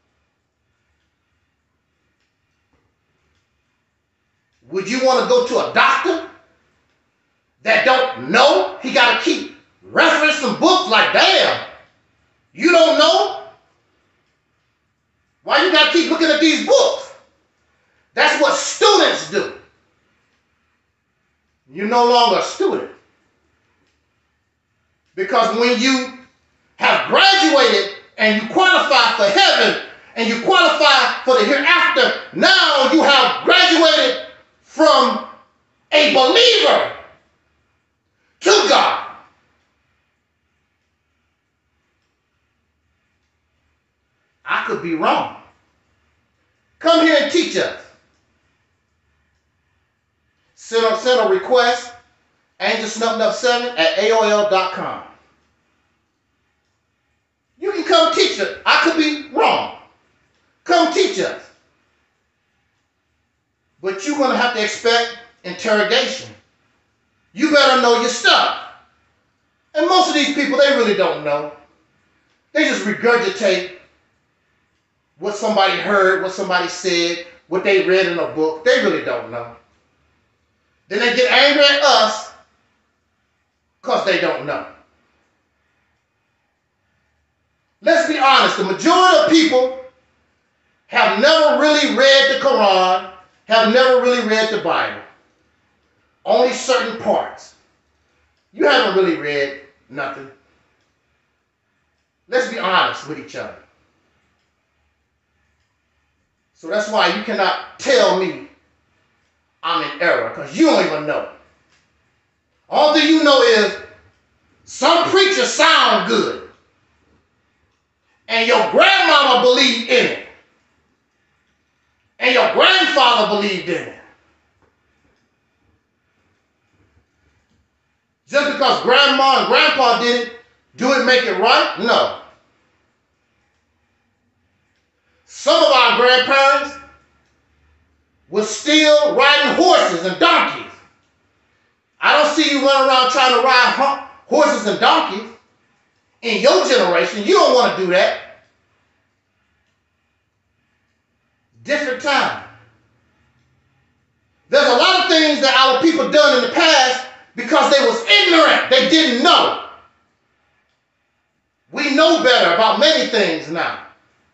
Would you want to go to a doctor that don't know? He got to keep referencing books like, damn, you don't know? Why you got to keep looking at these books? That's what students do. You're no longer a student. Because when you have graduated and you qualify for heaven and you qualify for the hereafter, now you have graduated from a believer to God. I could be wrong. Come here and teach us. Send a, send a request, angel snub nub seven at A O L dot com. You can come teach us. I could be wrong. Come teach us. But you're going to have to expect interrogation. You better know your stuff. And most of these people, they really don't know. They just regurgitate what somebody heard, what somebody said, what they read in a book. They really don't know. Then they get angry at us because they don't know. Let's be honest, the majority of people have never really read the Quran, have never really read the Bible. Only certain parts. You haven't really read nothing. Let's be honest with each other. So that's why you cannot tell me I'm in error, because you don't even know. All that you know is some preachers sound good, and your grandmama believed in it, and your grandfather believed in it. Just because grandma and grandpa did it, do it make it right? No. Some of our grandparents were still riding horses and donkeys. I don't see you running around trying to ride horses and donkeys in your generation. You don't want to do that. Different time. There's a lot of things that our people done in the past because they was ignorant. They didn't know. We know better about many things now.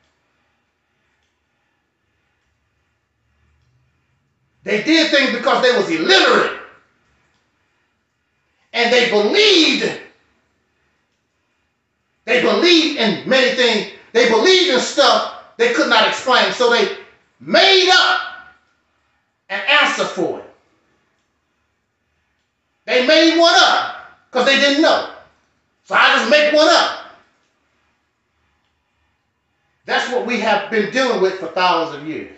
They did things because they was illiterate. And they believed. They believed in many things. They believed in stuff they could not explain. So they made up an answer for it. They made one up because they didn't know. So I just make one up. That's what we have been dealing with for thousands of years.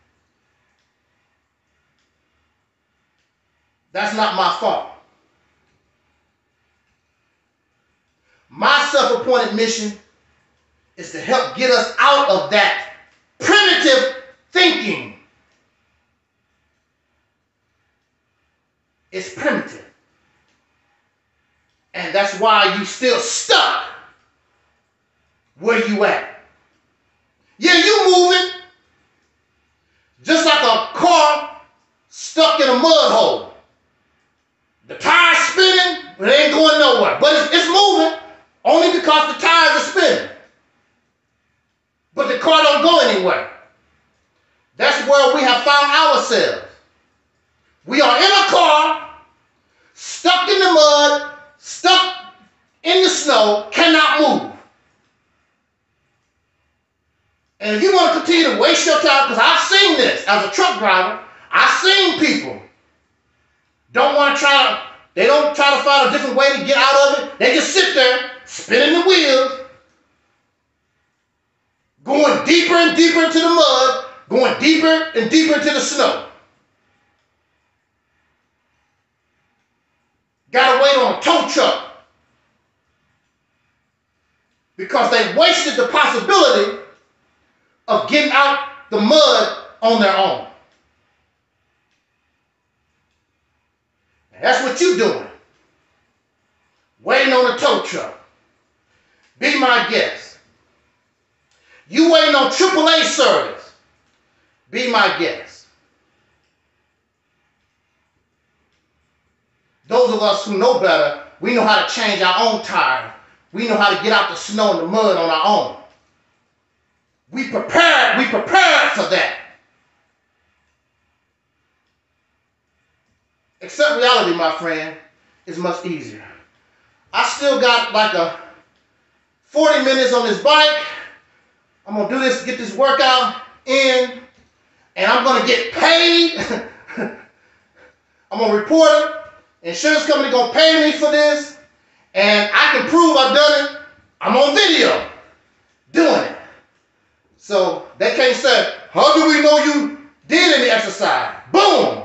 That's not my fault. My self-appointed mission is to help get us out of that primitive thinking. It's primitive. And that's why you still stuck where you at. Yeah, you moving. Just like a car stuck in a mud hole. The tire's spinning, but it ain't going nowhere. But it's, it's moving only because the tires are spinning. But the car don't go anywhere. That's where we have found ourselves. We are in a car, stuck in the mud, stuck in the snow, cannot move. And if you want to continue to waste your time, because I've seen this as a truck driver, I've seen people don't want to try to, they don't try to find a different way to get out of it. They just sit there, spinning the wheels, going deeper and deeper into the mud, going deeper and deeper into the snow. Got to wait on a tow truck because they wasted the possibility of getting out the mud on their own. That's what you're doing. Waiting on a tow truck. Be my guest. You waiting on triple A service. Be my guest. Those of us who know better, we know how to change our own tire. We know how to get out the snow and the mud on our own. We prepared, we prepared for that. Except reality, my friend, is much easier. I still got like a forty minutes on this bike. I'm gonna do this, get this workout in, and I'm gonna get paid. I'm gonna report it. Insurance company gonna pay me for this, and I can prove I've done it. I'm on video doing it. So they can't say, how do we know you did any exercise? Boom!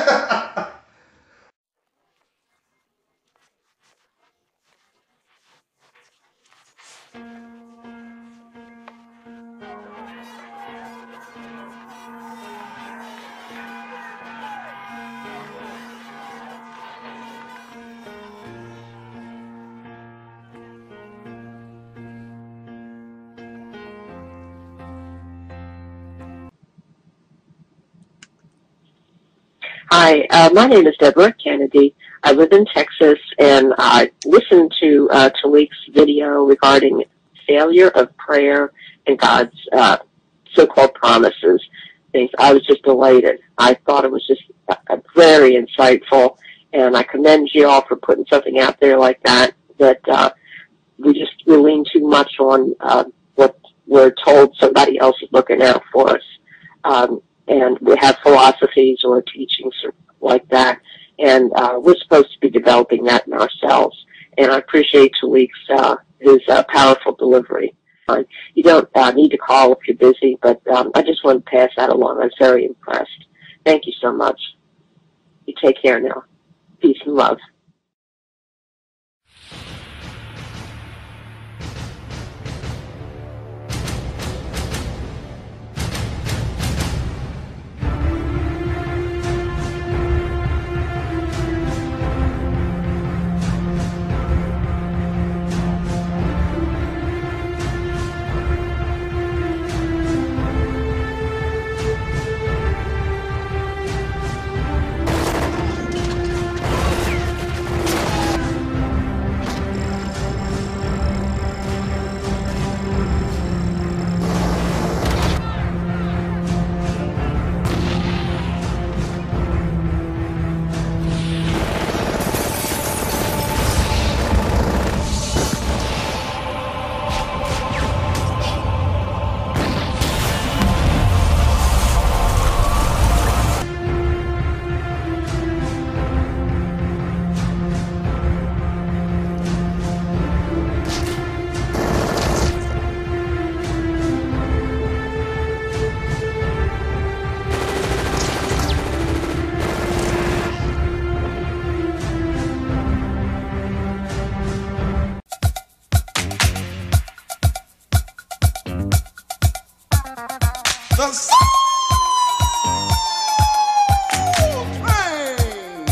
Hi, uh, my name is Deborah Kennedy. I live in Texas, and I listened to uh, Talik's video regarding failure of prayer and God's uh, so-called promises. Things. I was just elated. I thought it was just uh, very insightful, and I commend you all for putting something out there like that. That uh, we just we lean too much on uh, what we're told somebody else is looking out for us. Um, and we have philosophies or teachings like that, and uh, we're supposed to be developing that in ourselves. And I appreciate Talik's uh, his uh, powerful delivery. Uh, you don't uh, need to call if you're busy, but um, I just want to pass that along. I was very impressed. Thank you so much. You take care now. Peace and love. The soul train.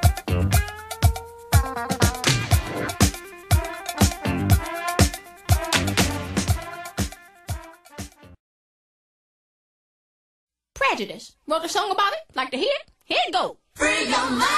Prejudice. Wrote a song about it? Like to hear it? Here it go. Free your mind.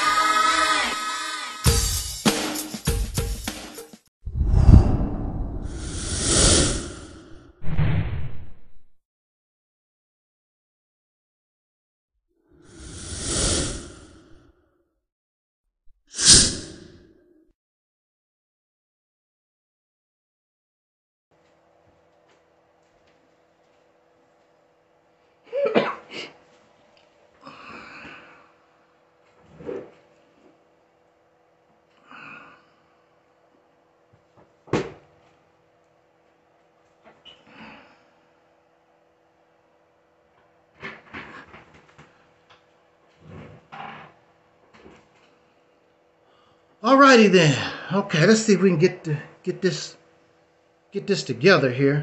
Alrighty then. Okay, let's see if we can get to, get this get this together here.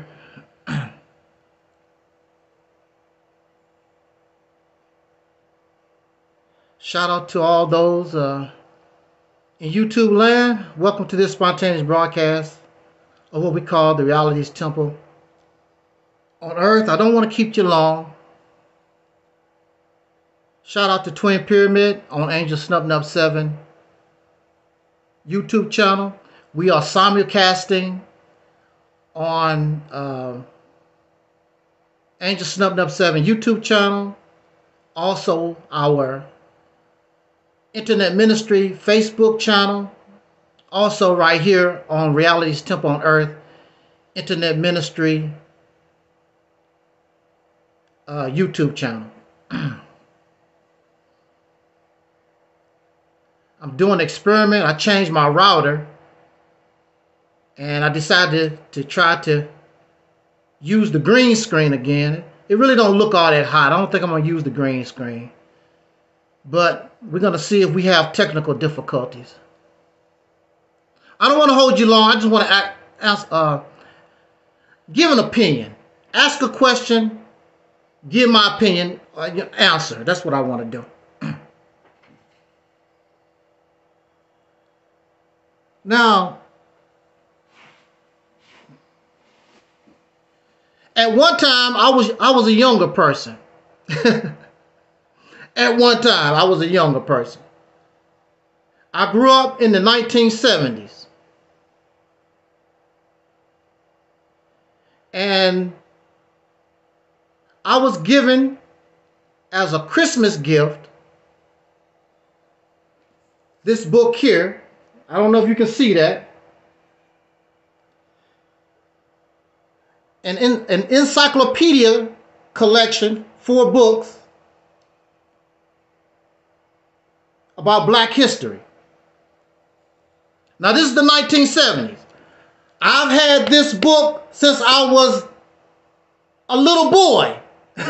Shout out to all those uh, in YouTube land. Welcome to this spontaneous broadcast of what we call the Realities Temple on Earth. I don't want to keep you long. Shout out to Twin Pyramid on Angel Snub Nub seven YouTube channel. We are simulcasting on uh, Angel Snub Nub seven YouTube channel. Also our Internet Ministry Facebook channel. Also right here on Realities Temple on Earth internet ministry uh, YouTube channel. I'm doing an experiment. I changed my router, and I decided to, to try to use the green screen again. It really don't look all that hot. I don't think I'm going to use the green screen. But we're going to see if we have technical difficulties. I don't want to hold you long. I just want to act, ask, uh, give an opinion. Ask a question, give my opinion, uh, answer. That's what I want to do. Now, at one time, I was I was a younger person. At one time, I was a younger person. I grew up in the nineteen seventies. And I was given as a Christmas gift this book here. I don't know if you can see that. An, an encyclopedia collection, four books about black history. Now, this is the nineteen seventies. I've had this book since I was a little boy.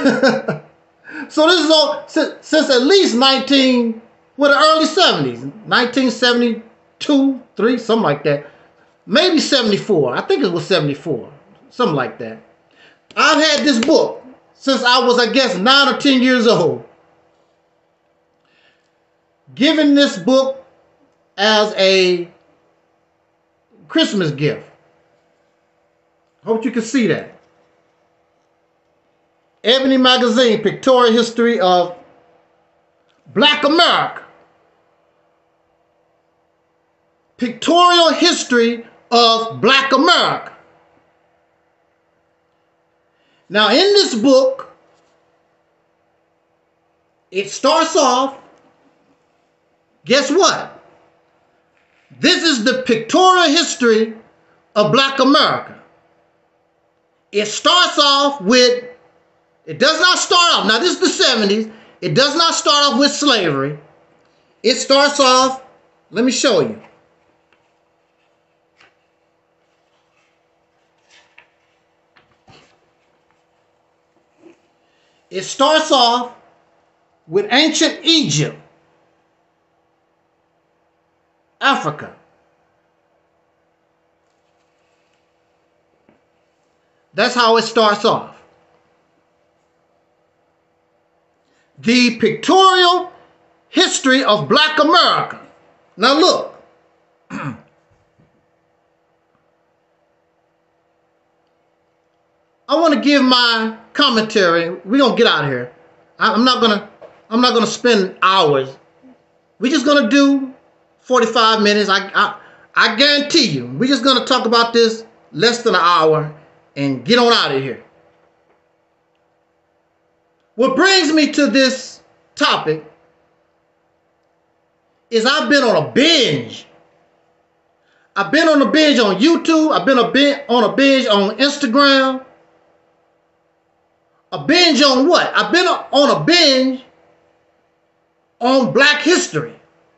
So this is all since, since at least nineteen, well, the early seventies, nineteen seventy-two, three, something like that. Maybe seventy-four. I think it was seventy-four, something like that. I've had this book since I was, I guess, nine or ten years old. Given this book as a Christmas gift. Hope you can see that. Ebony Magazine, Pictorial History of Black America. Pictorial History of Black America. Now, in this book, it starts off, guess what? This is the pictorial history of Black America. It starts off with, it does not start off, now this is the seventies, it does not start off with slavery. It starts off, let me show you. It starts off with ancient Egypt, Africa. That's how it starts off. The pictorial history of Black America. Now look. I want to give my commentary. We're gonna get out of here. I'm not gonna I'm not gonna spend hours. We're just gonna do forty-five minutes. I I, I guarantee you, we're just gonna talk about this less than an hour and get on out of here. What brings me to this topic is I've been on a binge. I've been on a binge on YouTube. I've been a bin on a binge on Instagram. A binge on what? I've been on a binge on Black history.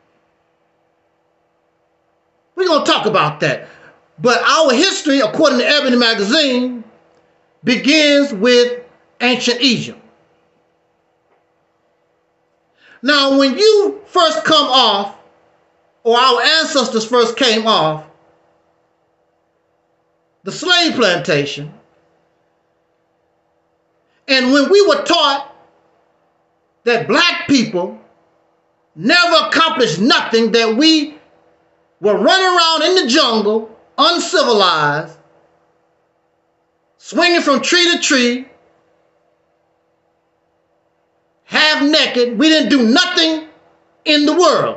We're going to talk about that. But our history, according to Ebony Magazine, begins with ancient Egypt. Now, when you first come off, or our ancestors first came off the slave plantation, and when we were taught that black people never accomplished nothing, that we were running around in the jungle, uncivilized, swinging from tree to tree, half naked, we didn't do nothing in the world.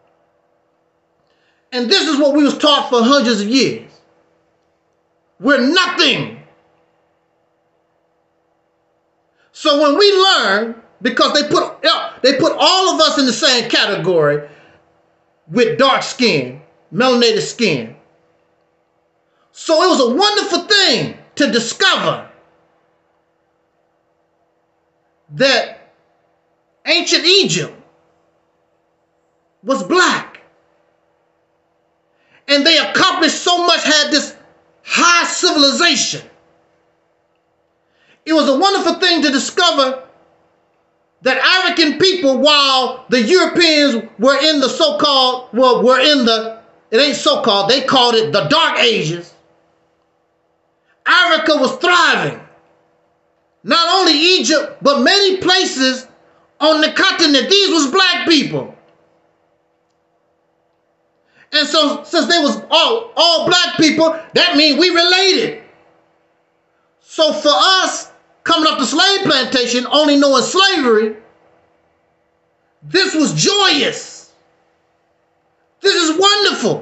And this is what we was taught for hundreds of years. We're nothing. So when we learn, because they put they put all of us in the same category with dark skin, melanated skin. So it was a wonderful thing to discover that ancient Egypt was black. And they accomplished so much, had this high civilization. It was a wonderful thing to discover that African people, while the Europeans were in the so-called, well, were in the, it ain't so-called, they called it the Dark Ages, Africa was thriving. Not only Egypt, but many places on the continent. These was black people. And so, since they was all, all black people, that means we related. So for us, coming up the slave plantation, only knowing slavery, this was joyous. This is wonderful.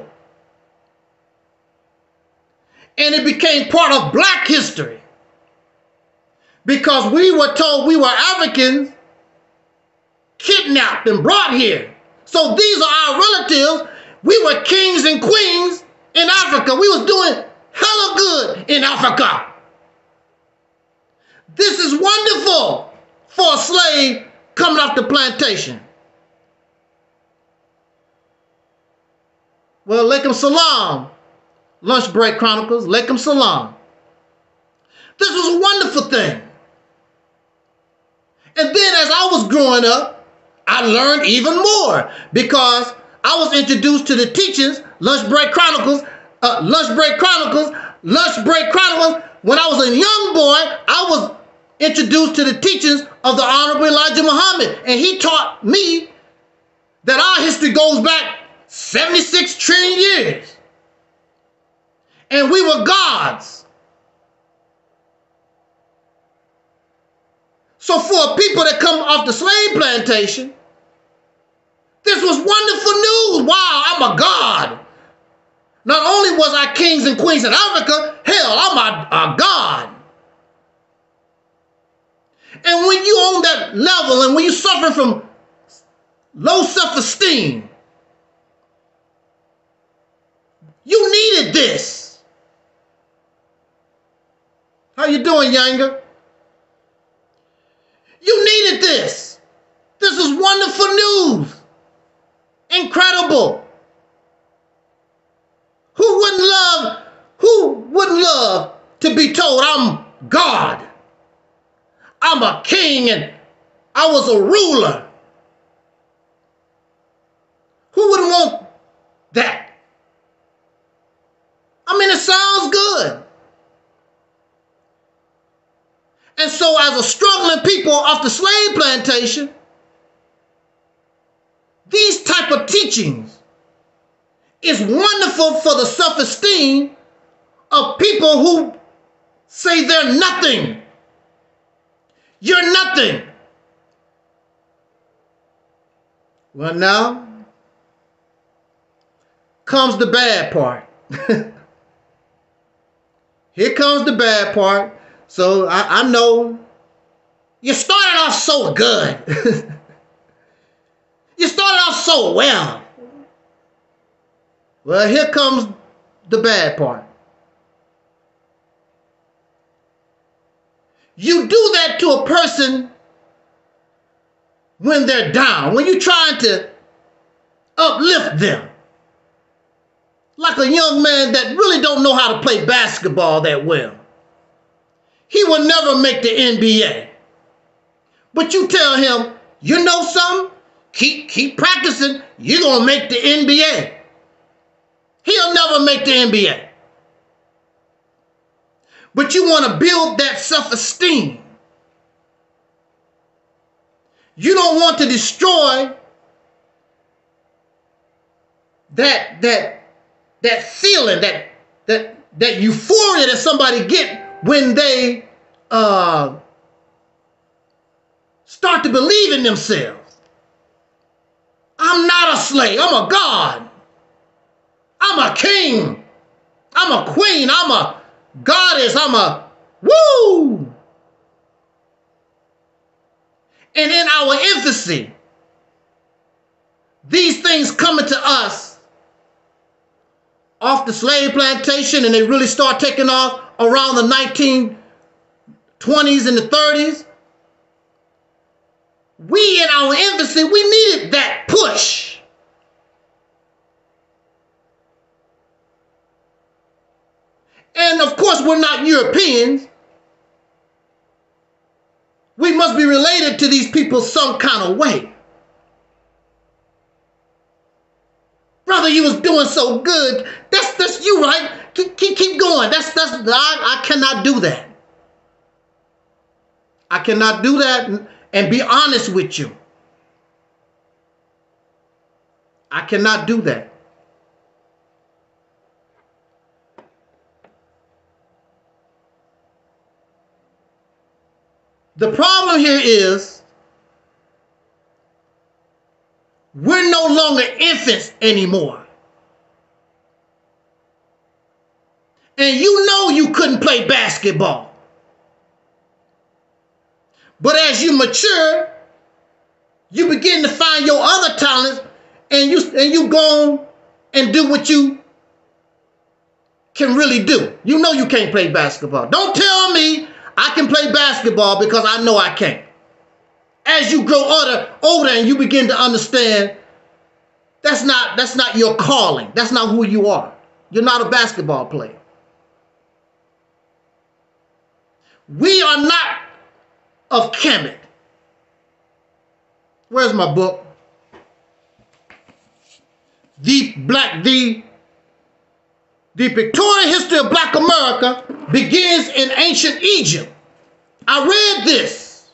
And it became part of black history. Because we were told we were Africans kidnapped and brought here. So these are our relatives. We were kings and queens in Africa. We was doing hella good in Africa. This is wonderful for a slave coming off the plantation. Well, Alaikum Salam, Lunch Break Chronicles, Alaikum Salam. This was a wonderful thing. And then as I was growing up, I learned even more because I was introduced to the teachings, Lunch Break Chronicles, uh, Lunch Break Chronicles, Lunch Break Chronicles. When I was a young boy, I was introduced to the teachings of the Honorable Elijah Muhammad. And he taught me that our history goes back seventy-six trillion years. And we were gods. So for people that come off the slave plantation, this was wonderful news. Wow, I'm a god. Not only was I kings and queens in Africa, hell, I'm a, a god. And when you on that level and when you're suffering from low self-esteem, you needed this. How you doing, Yanga? You needed this. This is wonderful news. Incredible. Who wouldn't love, who wouldn't love to be told I'm God? I'm a king and I was a ruler. Who wouldn't want that? I mean, it sounds good. And so as a struggling people off the slave plantation, these type of teachings is wonderful for the self-esteem of people who say they're nothing. You're nothing. Well, now comes the bad part. Here comes the bad part. So I, I know you started off so good. You started off so well. Well, here comes the bad part. You do that to a person when they're down, when you're trying to uplift them. Like a young man that really don't know how to play basketball that well. He will never make the N B A. But you tell him, you know something? Keep, keep practicing. You're going to make the N B A. He'll never make the N B A. But you want to build that self-esteem. You don't want to destroy that, that, that feeling, that, that, that euphoria that somebody get when they uh, start to believe in themselves. I'm not a slave. I'm a god. I'm a king. I'm a queen. I'm a goddess. I'm a woo. And in our infancy, these things coming to us off the slave plantation and they really start taking off around the nineteen twenties and the thirties. We in our infancy, we needed that push. And of course, we're not Europeans. We must be related to these people some kind of way. Brother, you was doing so good. That's that's you, right? Keep, keep, keep going. That's that's I, I cannot do that. I cannot do that and, and be honest with you. I cannot do that. The problem here is we're no longer infants anymore. And you know you couldn't play basketball. But as you mature, you begin to find your other talents and you, and you go and do what you can really do. You know you can't play basketball. Don't tell me I can play basketball because I know I can't. As you grow older, older and you begin to understand that's not, that's not your calling. That's not who you are. You're not a basketball player. We are not of Kemet. Where's my book? The Black, the, the pictorial history of Black America begins in ancient Egypt. I read this.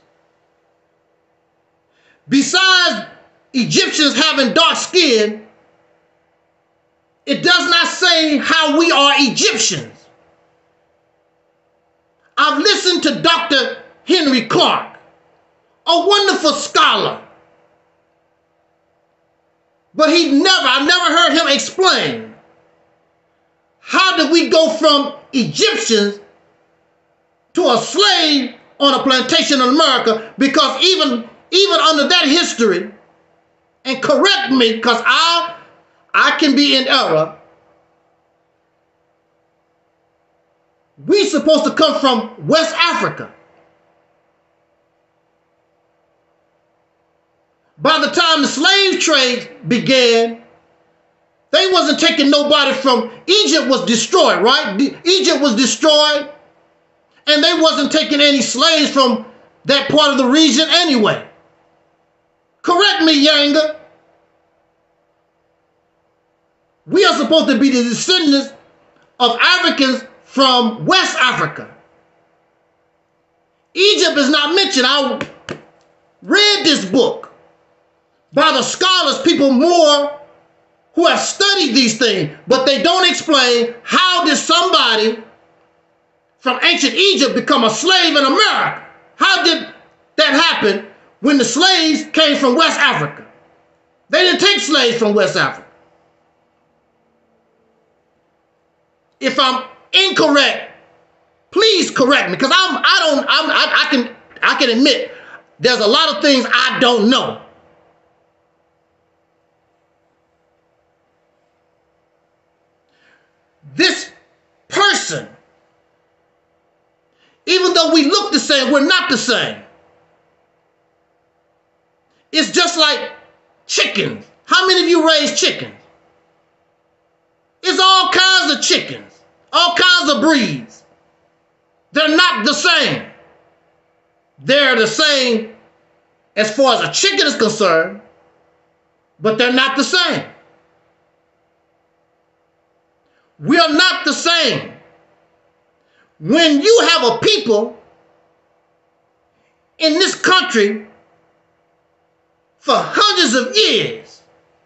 Besides Egyptians having dark skin, it does not say how we are Egyptians. I've listened to Doctor Henry Clark, a wonderful scholar. But he never, I never heard him explain how did we go from Egyptians to a slave on a plantation in America, because even, even under that history, and correct me because I, I can be in error, we supposed to come from West Africa. By the time the slave trade began, they wasn't taking nobody from Egypt was destroyed, right? Egypt was destroyed, and they wasn't taking any slaves from that part of the region anyway. Correct me, Yanga. We are supposed to be the descendants of Africans from West Africa. Egypt is not mentioned. I read this book by the scholars, people more who have studied these things, but they don't explain how did somebody from ancient Egypt become a slave in America? How did that happen when the slaves came from West Africa? They didn't take slaves from West Africa. If I'm incorrect, please correct me, because I'm I don't I'm, I, I can I can admit there's a lot of things I don't know. This person, even though we look the same, we're not the same. It's just like chickens. How many of you raise chickens? It's all kinds of chickens, all kinds of breeds. They're not the same. They're the same as far as a chicken is concerned, but they're not the same. We are not the same. When you have a people in this country for hundreds of years,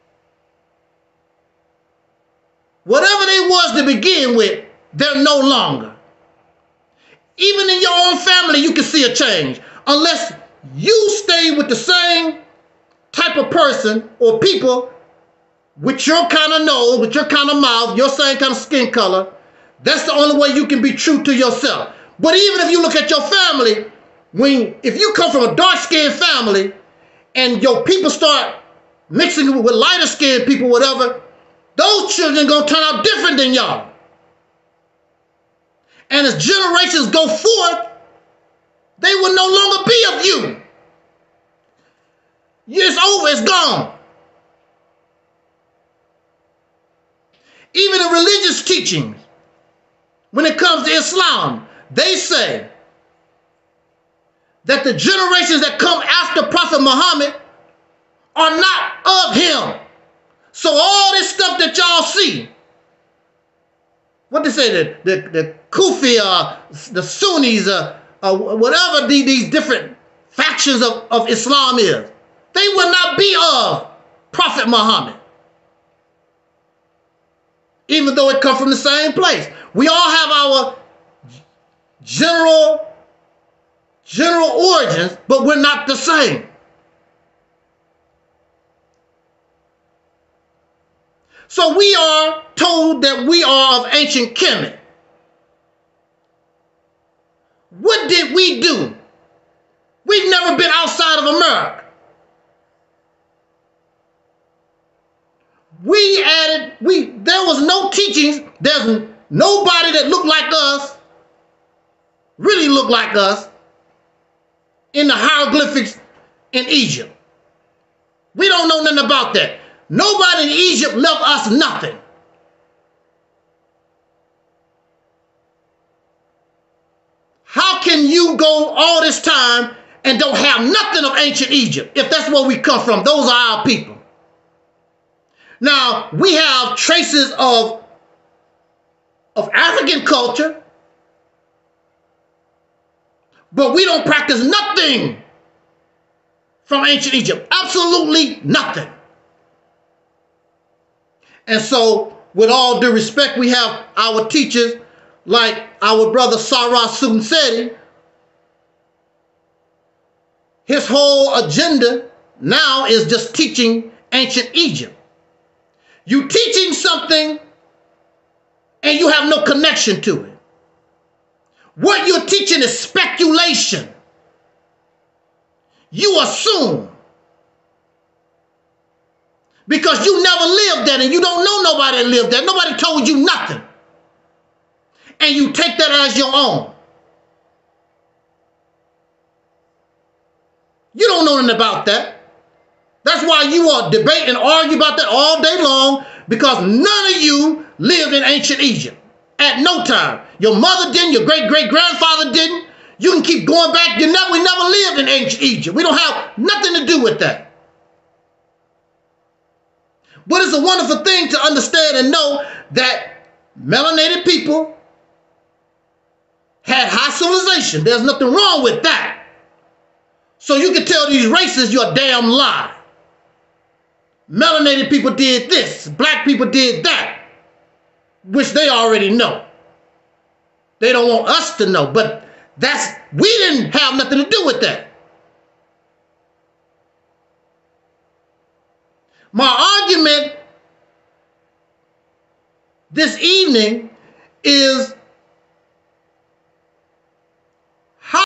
whatever they was to begin with, they're no longer. Even in your own family, you can see a change. Unless you stay with the same type of person or people with your kind of nose, with your kind of mouth, your same kind of skin color, that's the only way you can be true to yourself. But even if you look at your family, when if you come from a dark-skinned family and your people start mixing with lighter-skinned people, whatever, those children gonna turn out different than y'all. And as generations go forth, they will no longer be of you. It's over, it's gone. Even in religious teachings, when it comes to Islam, they say that the generations that come after Prophet Muhammad are not of him. So all this stuff that y'all see, what they say, the, the, the Kufi, uh, the Sunnis, uh, uh, whatever the, these different factions of, of Islam is, they will not be of Prophet Muhammad. Even though it comes from the same place. We all have our general, general origins, but we're not the same. So we are told that we are of ancient Kemet. What did we do? We've never been outside of America. We added, we there was no teachings. There's nobody that looked like us, really looked like us, in the hieroglyphics in Egypt. We don't know nothing about that. Nobody in Egypt left us nothing. How can you go all this time and don't have nothing of ancient Egypt if that's where we come from? Those are our people. Now, we have traces of, of African culture, but we don't practice nothing from ancient Egypt. Absolutely nothing. And so, with all due respect, we have our teachers like our brother Sarah Sunseti. His whole agenda now is just teaching ancient Egypt. You teaching something and you have no connection to it. What you're teaching is speculation. You assume. Because you never lived there and you don't know nobody that lived there. Nobody told you nothing. And you take that as your own. You don't know nothing about that. That's why you all debate and argue about that all day long, because none of you lived in ancient Egypt at no time. Your mother didn't, your great-great-grandfather didn't. You can keep going back. You never, we never lived in ancient Egypt. We don't have nothing to do with that. But it's a wonderful thing to understand and know that melanated people had high civilization. There's nothing wrong with that. So you can tell these races you're a damn lie. Melanated people did this. Black people did that. Which they already know. They don't want us to know. But that's, we didn't have nothing to do with that. My argument this evening is how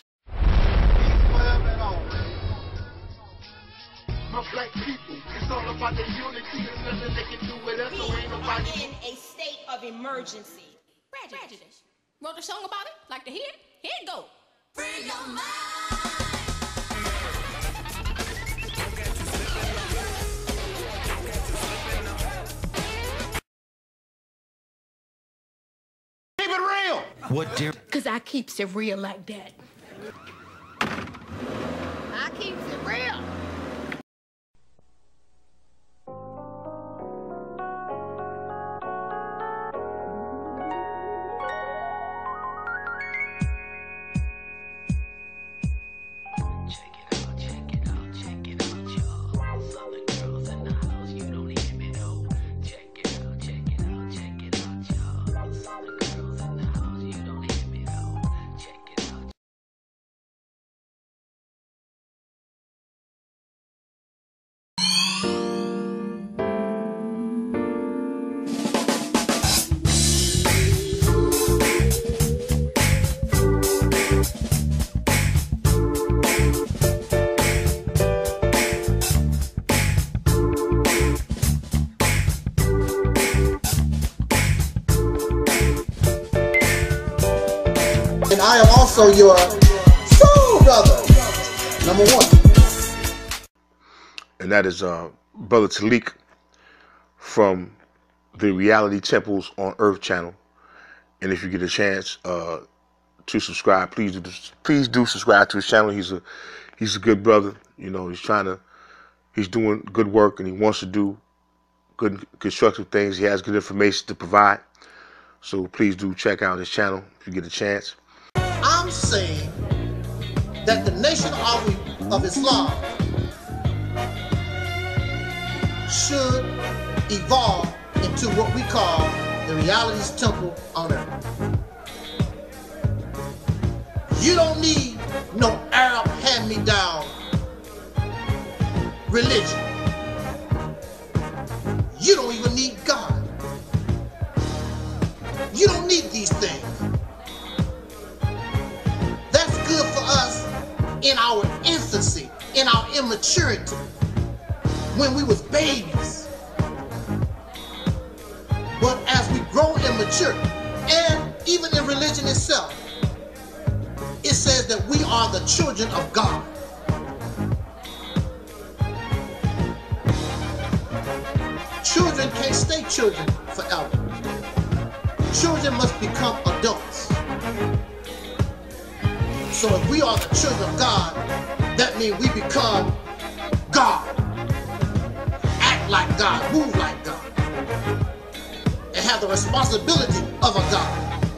my black people, it's all about the unity. There's nothing they can do with us, so ain't nobody in a state of emergency. Prejudice. Wrote a song about it? Like to hear it? Here it go. Free your mind. Keep it real. What, dear? Cause I keeps it real like that. I keeps it real. And I am also your soul brother, number one. And that is uh, Brother Talik from the Reality Temples on Earth channel. And if you get a chance uh, to subscribe, please do please do subscribe to his channel. He's a he's a good brother. You know, he's trying to he's doing good work, and he wants to do good constructive things. He has good information to provide. So please do check out his channel if you get a chance. I'm saying that the nation of, of Islam should evolve into what we call the Reality's Temple on Earth. You don't need no Arab hand-me-down religion. You don't even need God. You don't need these things. That's good for us in our infancy, in our immaturity, when we was babies. But as we grow and mature, and even in religion itself, it says that we are the children of God. Children can't stay children forever. Children must become adults. So if we are the children of God, that means we become God. Act like God, move like God, and have the responsibility of a God.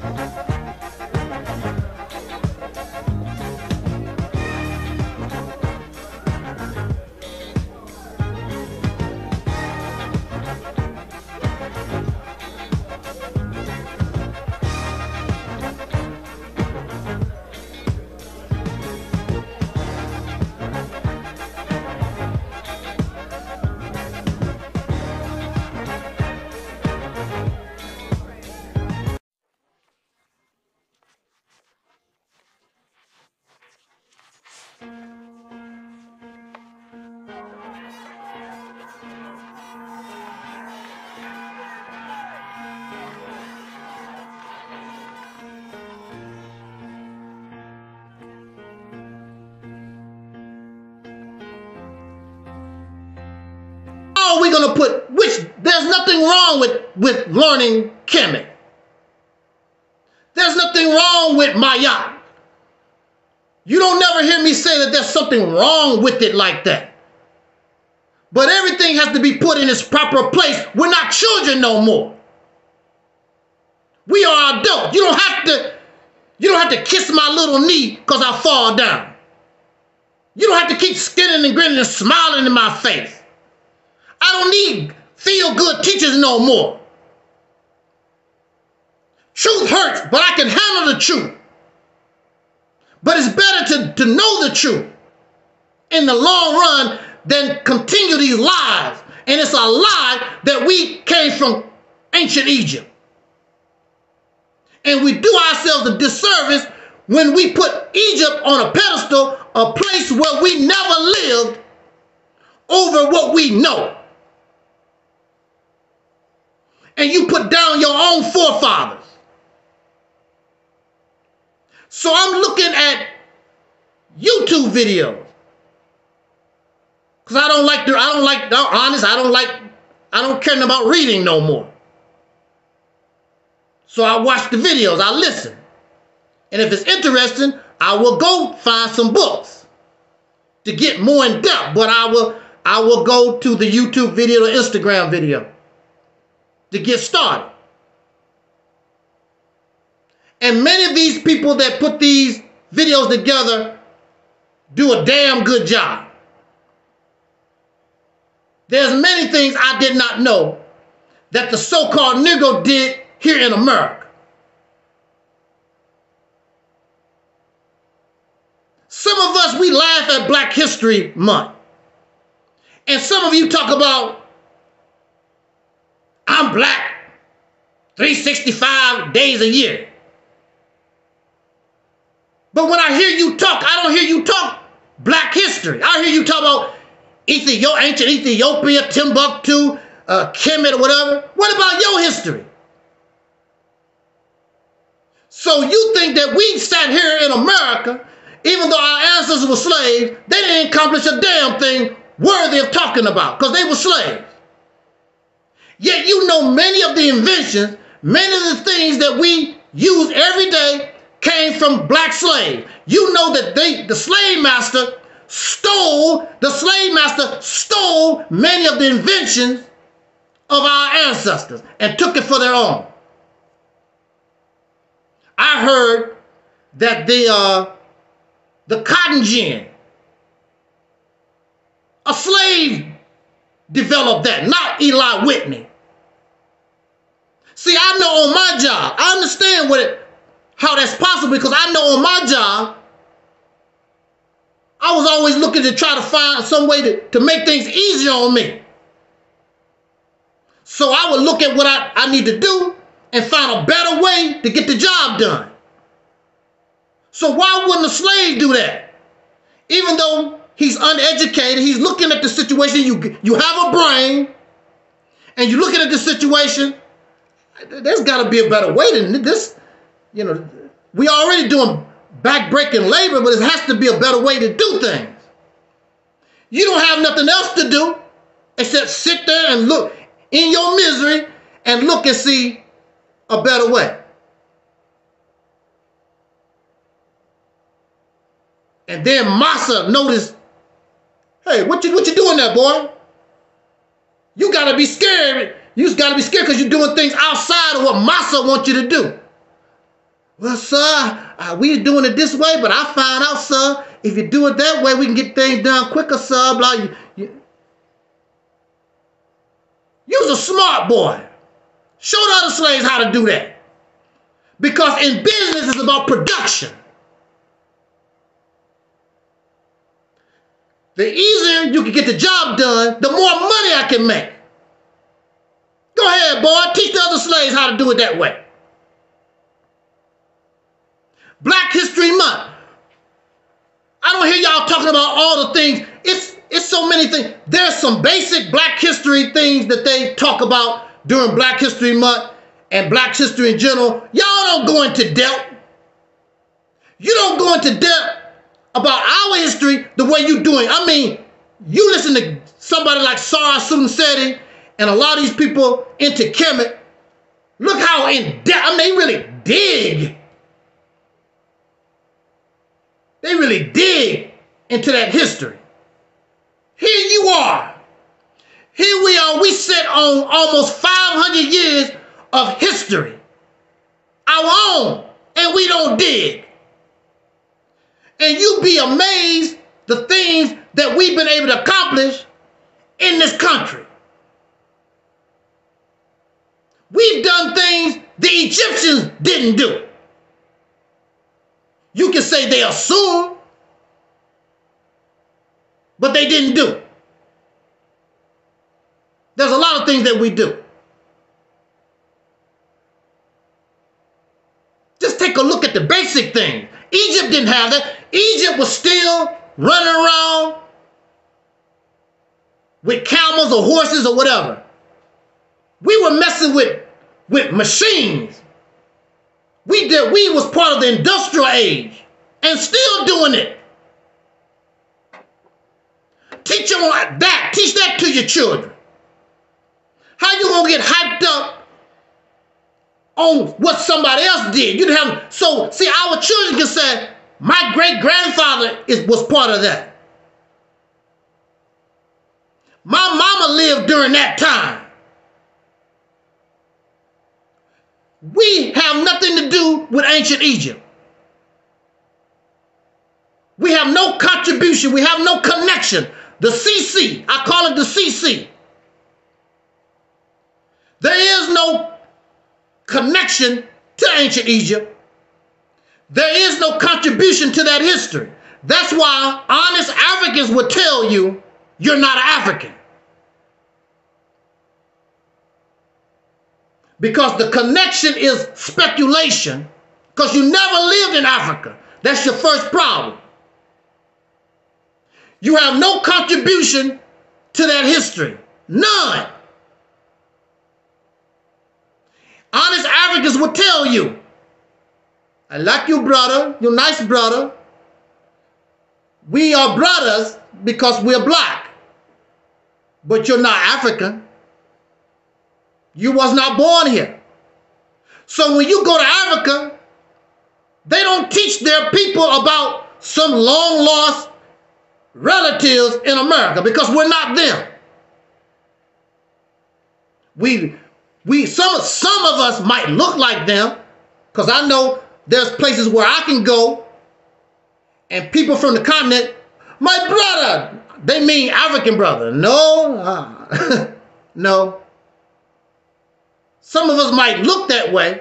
Are we gonna put, which there's nothing wrong with with learning Kemet. There's nothing wrong with Mayat. You don't never hear me say that there's something wrong with it like that. But everything has to be put in its proper place. We're not children no more. We are adults. You don't have to, you don't have to kiss my little knee because I fall down. You don't have to keep skinning and grinning and smiling in my face. I don't need feel-good teachers no more. Truth hurts, but I can handle the truth. But it's better to, to know the truth in the long run than continue these lies. And it's a lie that we came from ancient Egypt. And we do ourselves a disservice when we put Egypt on a pedestal, a place where we never lived, over what we know. And you put down your own forefathers. So I'm looking at YouTube videos. Because I don't like, to, I don't like, I'm honest, I don't like, I don't care about reading no more. So I watch the videos, I listen. And if it's interesting, I will go find some books to get more in depth. But I will, I will go to the YouTube video, the Instagram video to get started. And many of these people that put these videos together do a damn good job. There's many things I did not know that the so-called Negro did here in America. Some of us, we laugh at Black History Month. And some of you talk about, I'm black three hundred sixty-five days a year. But when I hear you talk, I don't hear you talk Black history. I hear you talk about Ethiopia, ancient Ethiopia, Timbuktu, uh, Kemet, or whatever. What about your history? So you think that we sat here in America, even though our ancestors were slaves, they didn't accomplish a damn thing worthy of talking about because they were slaves. Yet you know many of the inventions, many of the things that we use every day came from black slaves. You know that they, the slave master stole, the slave master stole many of the inventions of our ancestors and took it for their own. I heard that the uh, the cotton gin, a slave developed that, not Eli Whitney. See, I know on my job, I understand what it, how that's possible because I know on my job, I was always looking to try to find some way to, to make things easier on me. So I would look at what I, I need to do and find a better way to get the job done. So why wouldn't a slave do that? Even though he's uneducated, he's looking at the situation, you, you have a brain, and you're looking at the situation, there's got to be a better way than this. You know, we already doing back-breaking labor, but it has to be a better way to do things. You don't have nothing else to do except sit there and look in your misery and look and see a better way. And then Massa noticed, hey, what you what you doing there, boy? You gotta be scared. You just gotta be scared because you're doing things outside of what Massa wants you to do. Well, sir, uh, we're doing it this way, but I found out, sir, if you do it that way, we can get things done quicker, sir. Blah. You, you. You's a smart boy. Show the other slaves how to do that. Because in business, it's about production. The easier you can get the job done, the more money I can make. Go ahead, boy. Teach the other slaves how to do it that way. Black History Month. I don't hear y'all talking about all the things. It's, it's so many things. There's some basic Black history things that they talk about during Black History Month and Black history in general. Y'all don't go into depth. You don't go into depth about our history the way you doing. I mean, you listen to somebody like Sarah Sunseti and a lot of these people into Kemet. Look how in depth, I mean, they really dig. They really dig into that history. Here you are. Here we are. We sit on almost five hundred years of history. Our own. And we don't dig. And you'd be amazed the things that we've been able to accomplish in this country. We've done things the Egyptians didn't do. You can say they assumed, but they didn't do. There's a lot of things that we do. Just take a look at the basic things. Egypt didn't have that. Egypt was still running around with camels or horses or whatever. We were messing with, with machines. We did. We was part of the industrial age and still doing it. Teach them like that. Teach that to your children. How you gonna get hyped up on what somebody else did? You didn't have. So see, our children can say, "My great grandfather is was part of that. My mama lived during that time." We have nothing to do with ancient Egypt. We have no contribution. We have no connection. The C C, I call it the C C. There is no connection to ancient Egypt. There is no contribution to that history. That's why honest Africans would tell you you're not an African. Because the connection is speculation, because you never lived in Africa. That's your first problem. You have no contribution to that history. None. Honest Africans will tell you I like you, brother. You're nice, brother. We are brothers because we're black. But you're not African. You was not born here. So when you go to Africa, they don't teach their people about some long lost relatives in America because we're not them. We, we, some, some of us might look like them because I know there's places where I can go and people from the continent, my brother, they mean African brother. No, uh, no. Some of us might look that way.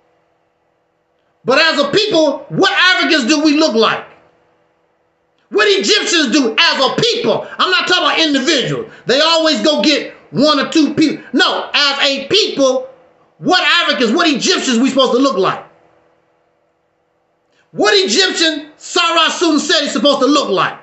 But as a people, what Africans do we look like? What Egyptians do as a people? I'm not talking about individuals. They always go get one or two people. No, as a people, what Africans, what Egyptians we supposed to look like? What Egyptian Sarah Sudan said he's supposed to look like?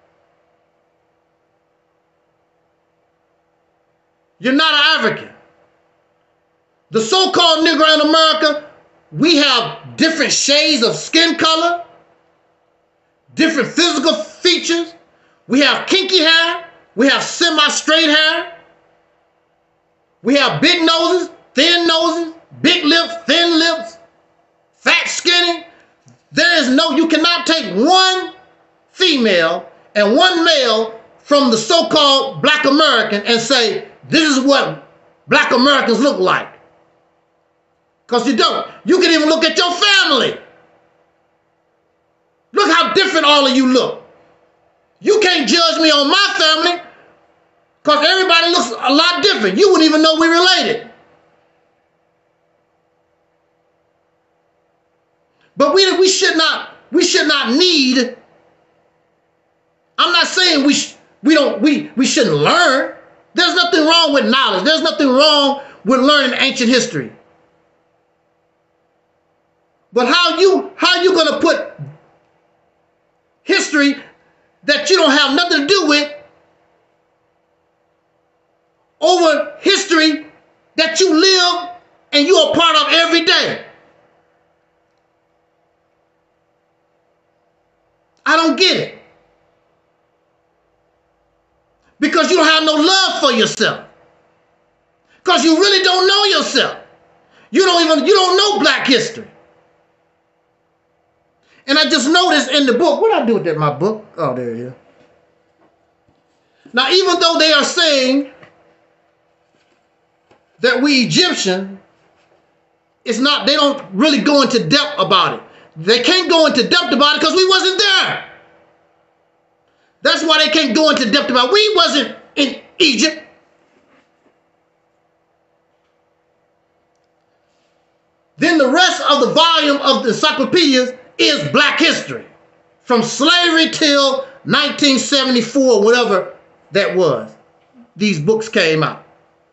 You're not an African. The so-called Negro in America, we have different shades of skin color, different physical features. We have kinky hair. We have semi-straight hair. We have big noses, thin noses, big lips, thin lips, fat, skinny. There is no, you cannot take one female and one male from the so-called black American and say, this is what black Americans look like. Because you don't. You can even look at your family. Look how different all of you look. You can't judge me on my family because everybody looks a lot different. You wouldn't even know we're related. But we, we should not, we should not need, I'm not saying we, sh we, don't, we, we shouldn't learn. There's nothing wrong with knowledge. There's nothing wrong with learning ancient history. But how you how you gonna put history that you don't have nothing to do with over history that you live and you are part of every day? I don't get it. Because you don't have no love for yourself. Because you really don't know yourself. You don't even you don't know black history. And I just noticed in the book, what did I do with that, my book? Oh, there it is. Now, even though they are saying that we Egyptian, it's not, they don't really go into depth about it. They can't go into depth about it because we wasn't there. That's why they can't go into depth about it. We wasn't in Egypt. Then the rest of the volume of the encyclopedias is black history from slavery till nineteen seventy-four, whatever that was. These books came out.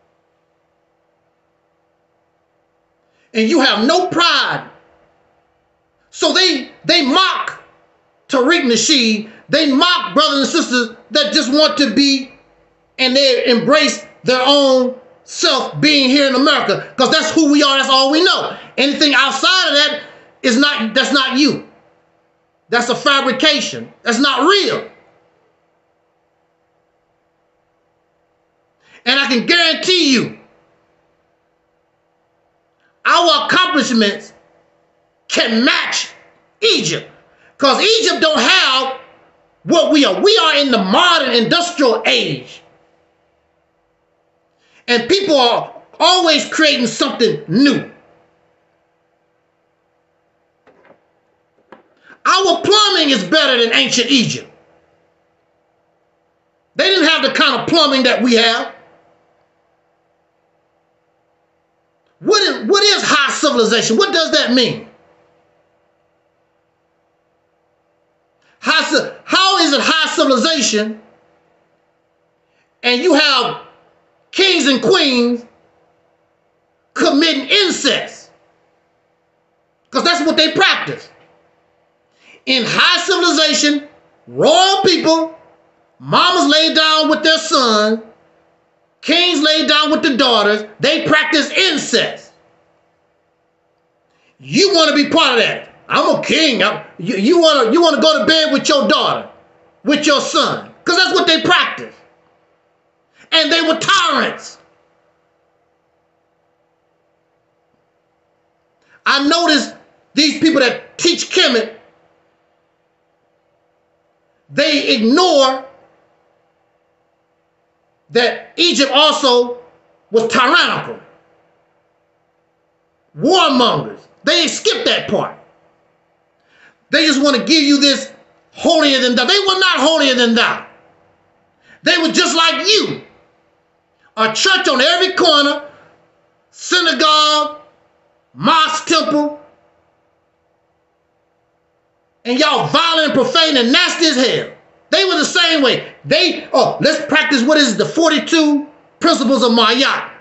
And you have no pride. So they they mock Tariq Nasheed. They mock brothers and sisters that just want to be and they embrace their own self being here in America because that's who we are. That's all we know. Anything outside of that is not, that's not you. That's a fabrication. That's not real. And I can guarantee you, our accomplishments can match Egypt. Because Egypt don't have what we are. We are in the modern industrial age. And people are always creating something new. Our plumbing is better than ancient Egypt. They didn't have the kind of plumbing that we have. What is, what is high civilization? What does that mean? High, how is it high civilization and you have kings and queens committing incest? Because that's what they practice. In high civilization, royal people, mamas lay down with their sons, kings lay down with the daughters, they practice incest. You want to be part of that. I'm a king. I'm, you, you wanna you wanna go to bed with your daughter, with your son, because that's what they practice. And they were tyrants. I noticed these people that teach Kemet, they ignore that Egypt also was tyrannical. Warmongers. They skip that part. They just want to give you this holier than thou. They were not holier than thou. They were just like you. A church on every corner, synagogue, mosque, temple, and y'all violent, profane, and nasty as hell. They were the same way. They, oh, let's practice what is the forty-two principles of Ma'at.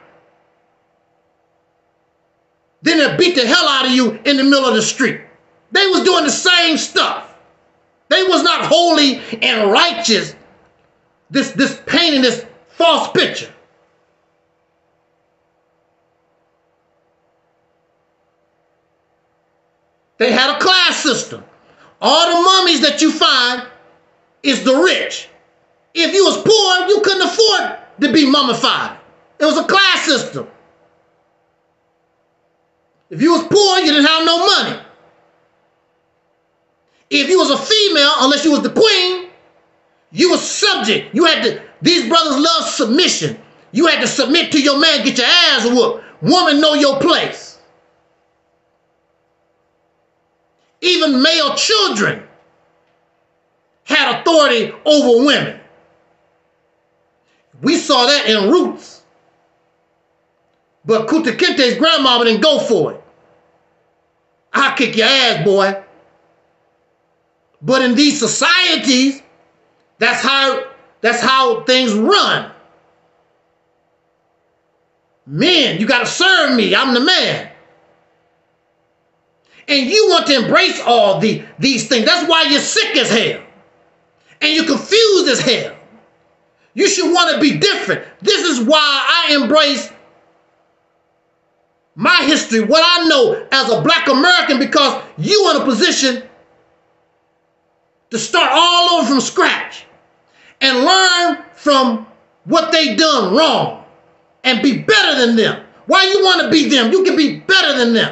Then they beat the hell out of you in the middle of the street. They was doing the same stuff. They was not holy and righteous, this, this painting this false picture. They had a class system. All the mummies that you find is the rich. If you was poor, you couldn't afford to be mummified. It was a class system. If you was poor, you didn't have no money. If you was a female, unless you was the queen, you was subject. You had to, these brothers love submission. You had to submit to your man, get your ass whooped. Woman, know your place. Even male children had authority over women. We saw that in Roots. But Kunta Kinte's grandmama didn't go for it. I'll kick your ass, boy. But in these societies, that's how, that's how things run. Men, you got to serve me. I'm the man. And you want to embrace all the, these things. That's why you're sick as hell. And you're confused as hell. You should want to be different. This is why I embrace my history, what I know as a black American, because you in a position to start all over from scratch and learn from what they done wrong and be better than them. Why you want to be them? You can be better than them.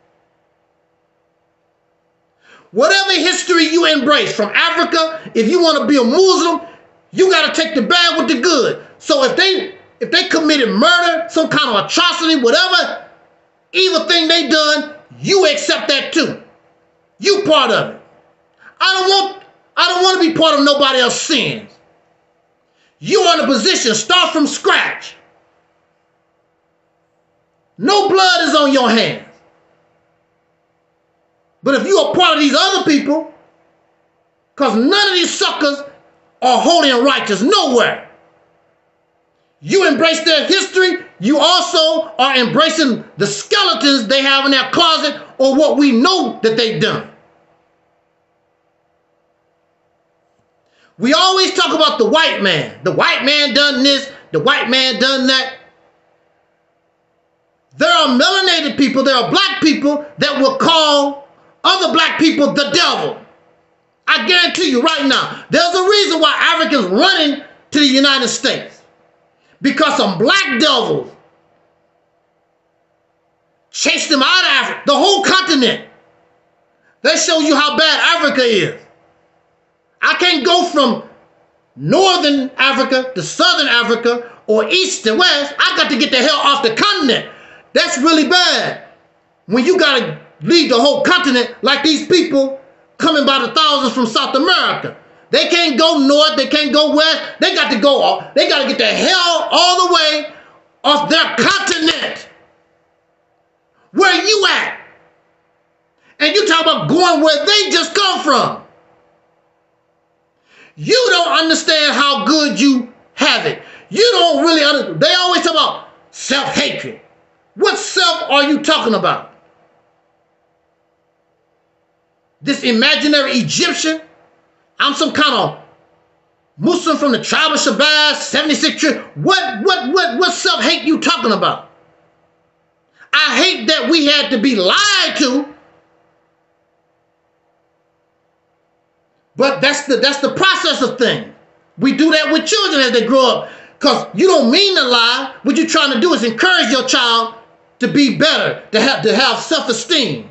Whatever history you embrace from Africa, if you want to be a Muslim, you got to take the bad with the good. So if they if they committed murder, some kind of atrocity, whatever evil thing they done, you accept that too. You part of it. I don't want I don't want to be part of nobody else's sins. You are in a position, start from scratch. No blood is on your hands. But if you are part of these other people, because none of these suckers are holy and righteous, nowhere. You embrace their history, you also are embracing the skeletons they have in their closet or what we know that they've done. We always talk about the white man. The white man done this, the white man done that. There are melanated people, there are black people that will call other black people the devil. I guarantee you right now, there's a reason why Africans running to the United States. Because some black devils chased them out of Africa, the whole continent. They show you how bad Africa is. I can't go from northern Africa to southern Africa or east to west. I got to get the hell off the continent. That's really bad. When you got to leave the whole continent like these people coming by the thousands from South America. They can't go north, they can't go west. They got to go off. They got to get the hell all the way off their continent. Where you at? And you talk about going where they just come from. You don't understand how good you have it. You don't really understand. They always talk about self-hatred. What self are you talking about? This imaginary Egyptian? I'm some kind of Muslim from the tribe of Shabazz, seventy-six trillion. What, what, what, what self-hate you talking about? I hate that we had to be lied to But that's the that's the process of things. We do that with children as they grow up. Because you don't mean to lie. What you're trying to do is encourage your child to be better, to have to have self-esteem.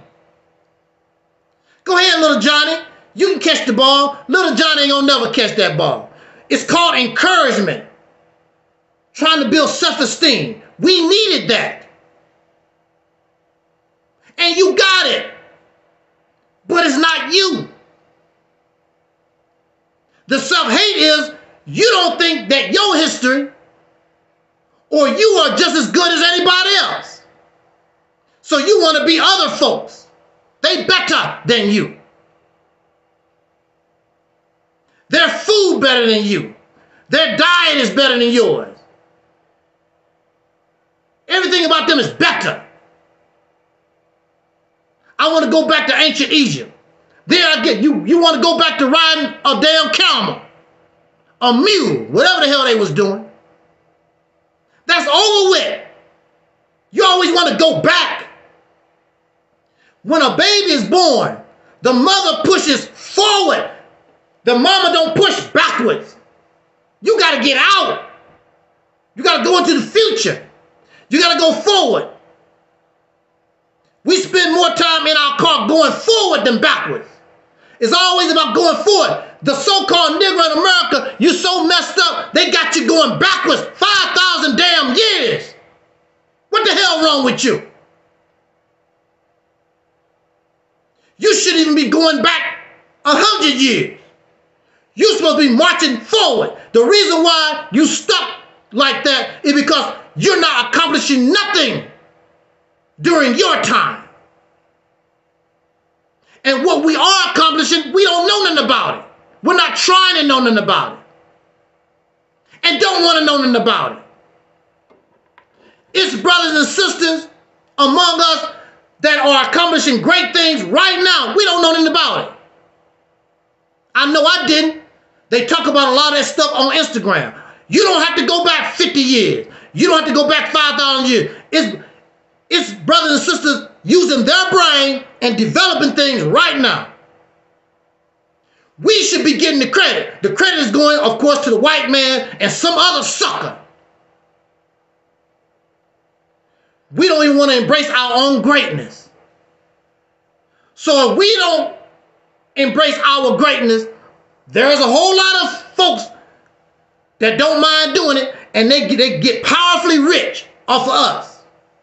Go ahead, little Johnny. You can catch the ball. Little Johnny ain't gonna never catch that ball. It's called encouragement. Trying to build self-esteem. We needed that. And you got it. But it's not you. The self-hate is you don't think that your history or you are just as good as anybody else. So you want to be other folks. They better than you. Their food better than you. Their diet is better than yours. Everything about them is better. I want to go back to ancient Egypt. There I get you. You want to go back to riding a damn camel, a mule, whatever the hell they was doing. That's over with. You always want to go back. When a baby is born, the mother pushes forward. The mama don't push backwards. You got to get out. You got to go into the future. You got to go forward. We spend more time in our car going forward than backwards. It's always about going forward. The so-called Negro in America, you so messed up, they got you going backwards five thousand damn years. What the hell wrong with you? You shouldn't even be going back a hundred years. You're supposed to be marching forward. The reason why you stuck like that is because you're not accomplishing nothing during your time. And what we are accomplishing, we don't know nothing about it. We're not trying to know nothing about it. And don't want to know nothing about it. It's brothers and sisters among us that are accomplishing great things right now. We don't know nothing about it. I know I didn't. They talk about a lot of that stuff on Instagram. You don't have to go back fifty years. You don't have to go back five thousand years. It's, it's brothers and sisters using their brain and developing things right now. We should be getting the credit. The credit is going, of course, to the white man and some other sucker. We don't even want to embrace our own greatness. So if we don't embrace our greatness, there's a whole lot of folks that don't mind doing it, and they, they get powerfully rich off of us.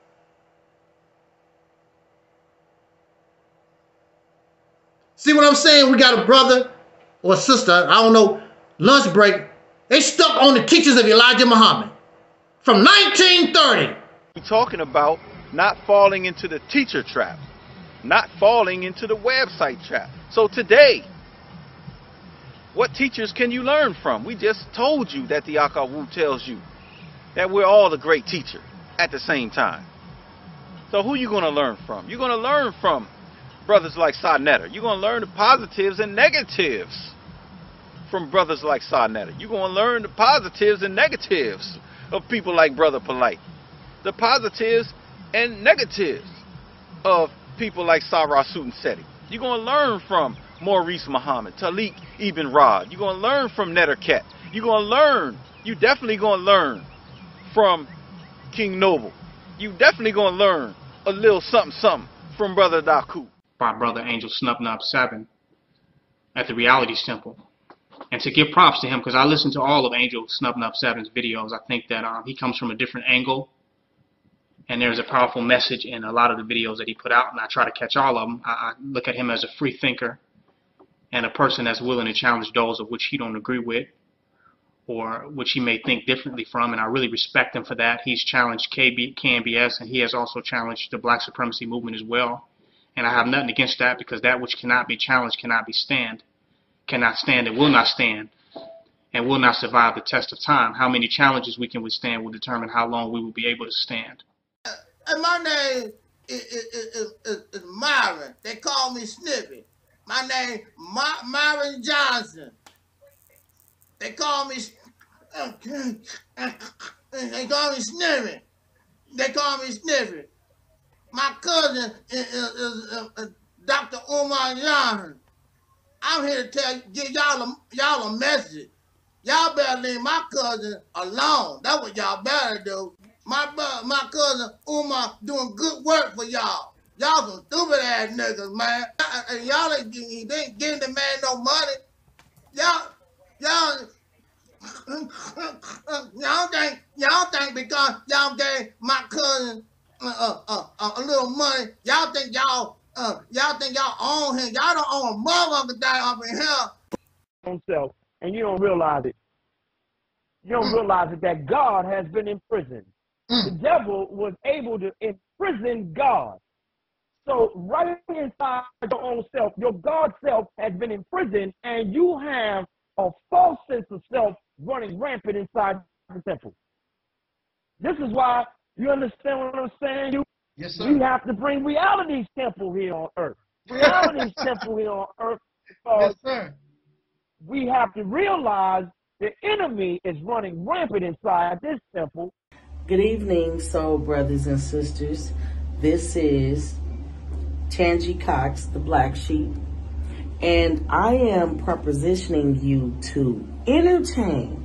See what I'm saying? We got a brother or a sister, I don't know, lunch break. They stuck on the teachings of Elijah Muhammad from nineteen thirty. We're talking about not falling into the teacher trap, not falling into the website trap. So today, what teachers can you learn from? We just told you that the Akawu tells you that we're all a great teacher at the same time. So who are you going to learn from? You're going to learn from brothers like Sa Neter. You're going to learn the positives and negatives from brothers like Sa Neter. You're going to learn the positives and negatives of people like Brother Polite. The positives and negatives of people like Sarah Sutin Seti. You're going to learn from Maurice Muhammad, Talik Ibn Rad. You're going to learn from Netterket. You're going to learn, you definitely going to learn from King Noble. You definitely going to learn a little something something from Brother Daku. By Brother Angel Snubnub seven at the Realities Temple. And to give props to him, because I listened to all of Angel Snubnub seven's videos, I think that um, he comes from a different angle. And there's a powerful message in a lot of the videos that he put out, and I try to catch all of them. I, I look at him as a free thinker and a person that's willing to challenge those of which he don't agree with or which he may think differently from, and I really respect him for that. He's challenged K B, K N B S, and he has also challenged the black supremacy movement as well. And I have nothing against that, because that which cannot be challenged cannot be stand, cannot stand and will not stand, and will not survive the test of time. How many challenges we can withstand will determine how long we will be able to stand. And my name is, is, is, is, is Myron. They call me Snippy. My name My, Myron Johnson. They call me they call me Snippy. They call me Snippy. My cousin is, is, is, is Doctor Umar Johnson. I'm here to tell you, give y'all a, y'all a message. Y'all better leave my cousin alone. That's what y'all better do. My my cousin Umar doing good work for y'all. Y'all some stupid ass niggas, man. And y'all ain't, ain't giving the man no money. Y'all, y'all, y'all think, y'all think because y'all gave my cousin uh, uh, uh, a little money, y'all think y'all, uh, y'all think y'all own him. Y'all don't own a motherfucker that up in here. Himself, and you don't realize it. You don't realize it that God has been imprisoned. The devil was able to imprison God. So right inside your own self, your God self has been imprisoned, and you have a false sense of self running rampant inside the temple. This is why, you understand what I'm saying? You, yes, sir. We have to bring reality's temple here on earth. Reality's temple here on earth, because yes, sir. We have to realize the enemy is running rampant inside this temple. Good evening, soul brothers and sisters. This is Tangie Cox, the Black Sheep, and I am propositioning you to entertain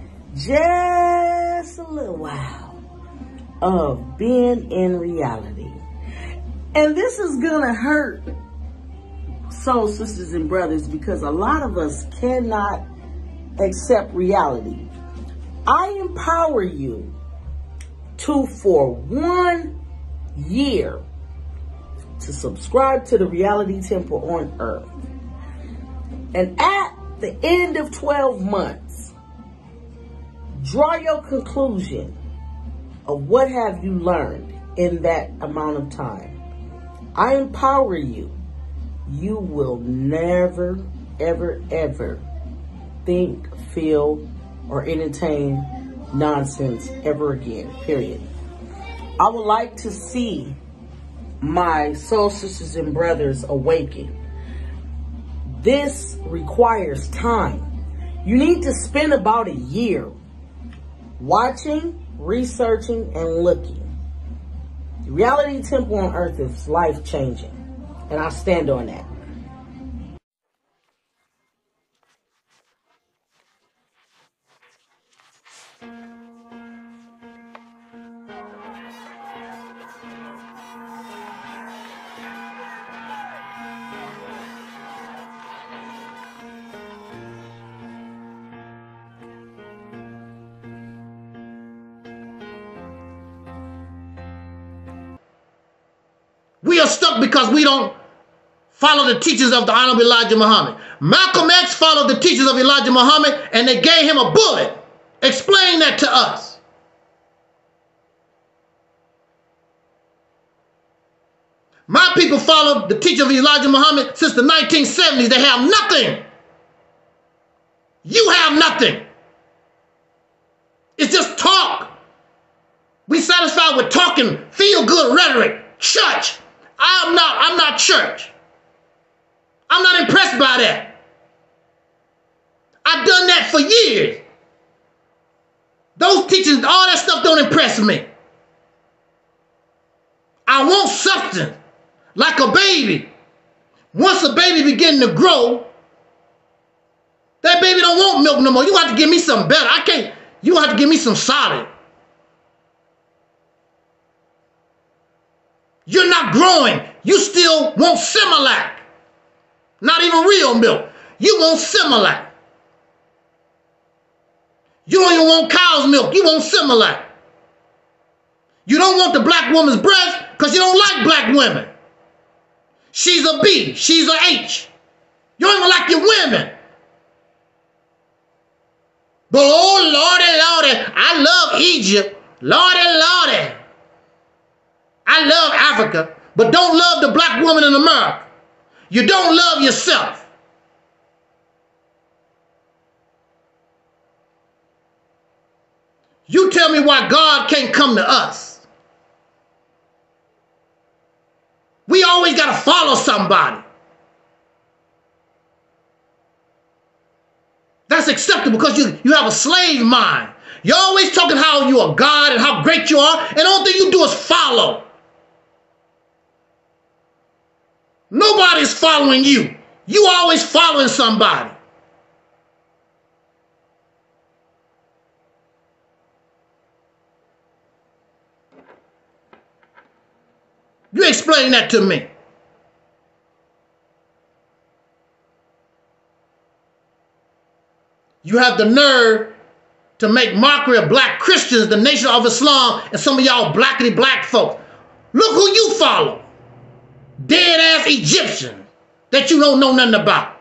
just a little while of being in reality. And this is gonna hurt soul sisters and brothers, because a lot of us cannot accept reality. I empower you to, for one year, to subscribe to the Reality Temple on Earth. And at the end of twelve months, draw your conclusion of what have you learned in that amount of time. I empower you. You will never, ever, ever think, feel, or entertain nonsense ever again, period. I would like to see my soul sisters and brothers awaken. This requires time. You need to spend about a year watching, researching, and looking. The Reality Temple on Earth is life-changing, and I stand on that. We are stuck because we don't follow the teachings of the Honorable Elijah Muhammad. Malcolm X followed the teachings of Elijah Muhammad, and they gave him a bullet. Explain that to us. My people followed the teaching of Elijah Muhammad since the nineteen seventies. They have nothing. You have nothing. It's just talk. We satisfied with talking, feel-good rhetoric, church. I'm not, I'm not church. I'm not impressed by that. I've done that for years. Those teachings, all that stuff don't impress me. I want substance, like a baby. Once a baby begin to grow, that baby don't want milk no more. You have to give me something better. I can't, you have to give me some solid. You're not growing. You still want Similac. Not even real milk. You want Similac. You don't even want cow's milk. You want Similac. You don't want the black woman's breast because you don't like black women. She's a B. She's a H. You don't even like your women. But oh, Lordy, Lordy, I love Egypt. Lordy, Lordy. I love Africa, but don't love the black woman in America. You don't love yourself. You tell me why God can't come to us. We always got to follow somebody. That's acceptable because you, you have a slave mind. You're always talking how you are God and how great you are, and the only thing you do is follow. Nobody's following you. You always following somebody. You explain that to me. You have the nerve to make mockery of black Christians, the Nation of Islam, and some of y'all blackity black folks. Look who you follow. Dead ass Egyptian that you don't know nothing about.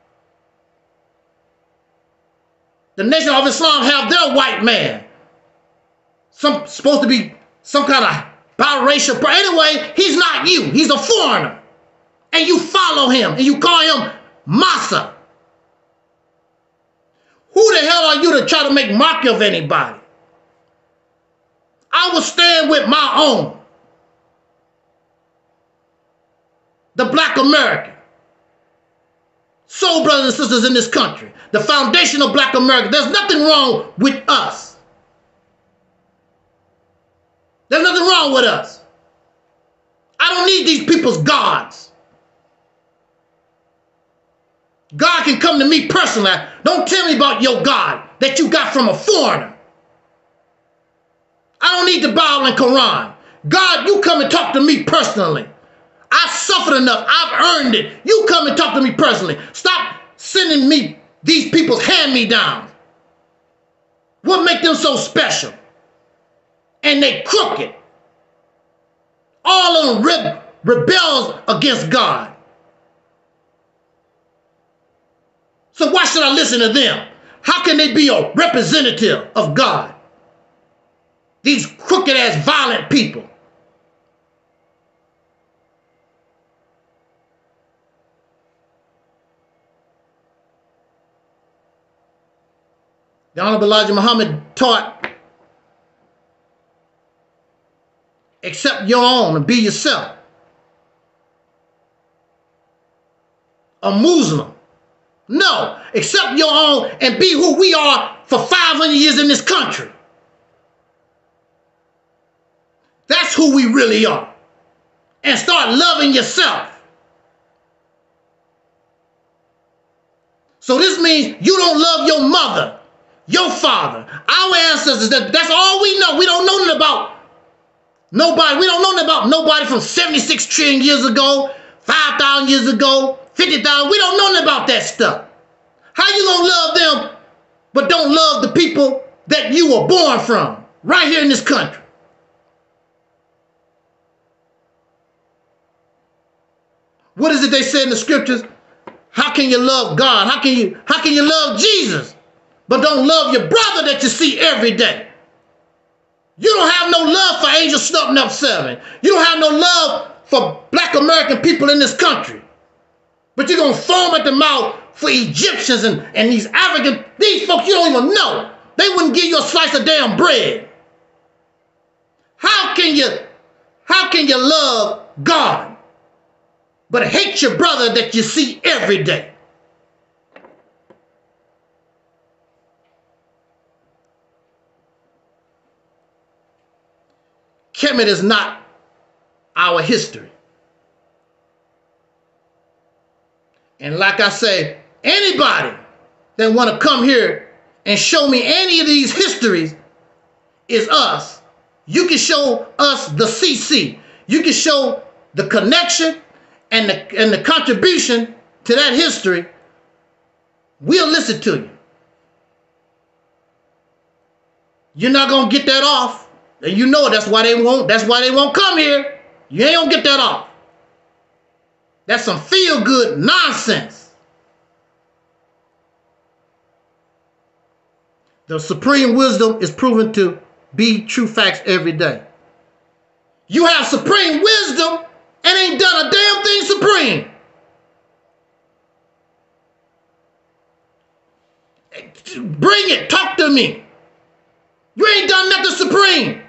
The Nation of Islam have their white man. Some supposed to be some kind of biracial. Anyway, he's not you. He's a foreigner. And you follow him and you call him Massa. Who the hell are you to try to make mockery of anybody? I will stand with my own. The black American. Soul brothers and sisters in this country. The foundation of black America. There's nothing wrong with us. There's nothing wrong with us. I don't need these people's gods. God can come to me personally. Don't tell me about your God that you got from a foreigner. I don't need the Bible and Quran. God, you come and talk to me personally. I suffered enough. I've earned it. You come and talk to me personally. Stop sending me these people's hand-me-downs. What make them so special? And they crooked. All of them re rebels against God. So why should I listen to them? How can they be a representative of God? These crooked ass violent people. The Honorable Elijah Muhammad taught, accept your own and be yourself. A Muslim. No, accept your own and be who we are for five hundred years in this country. That's who we really are. And start loving yourself. So this means you don't love your mother, your father, our ancestors. That, that's all we know. We don't know nothing about nobody. We don't know nothing about nobody from seventy-six trillion years ago, five thousand years ago, fifty thousand. We don't know nothing about that stuff. How you gonna love them but don't love the people that you were born from right here in this country? What is it they say in the scriptures? How can you love God? How can you how can you love Jesus but don't love your brother that you see every day? You don't have no love for Angel Snub Nub seven. You don't have no love for black American people in this country. But you're going to foam at the mouth for Egyptians and, and these African, these folks you don't even know. They wouldn't give you a slice of damn bread. How can you, how can you love God but hate your brother that you see every day? Kemet is not our history. And like I say, anybody that want to come here and show me any of these histories is us. You can show us the C C. You can show the connection and the, and the contribution to that history. We'll listen to you. You're not going to get that off. And you know that's why they won't, that's why they won't come here. You ain't going to get that off. That's some feel-good nonsense. The supreme wisdom is proven to be true facts every day. You have supreme wisdom and ain't done a damn thing supreme. Bring it. Talk to me. You ain't done nothing supreme.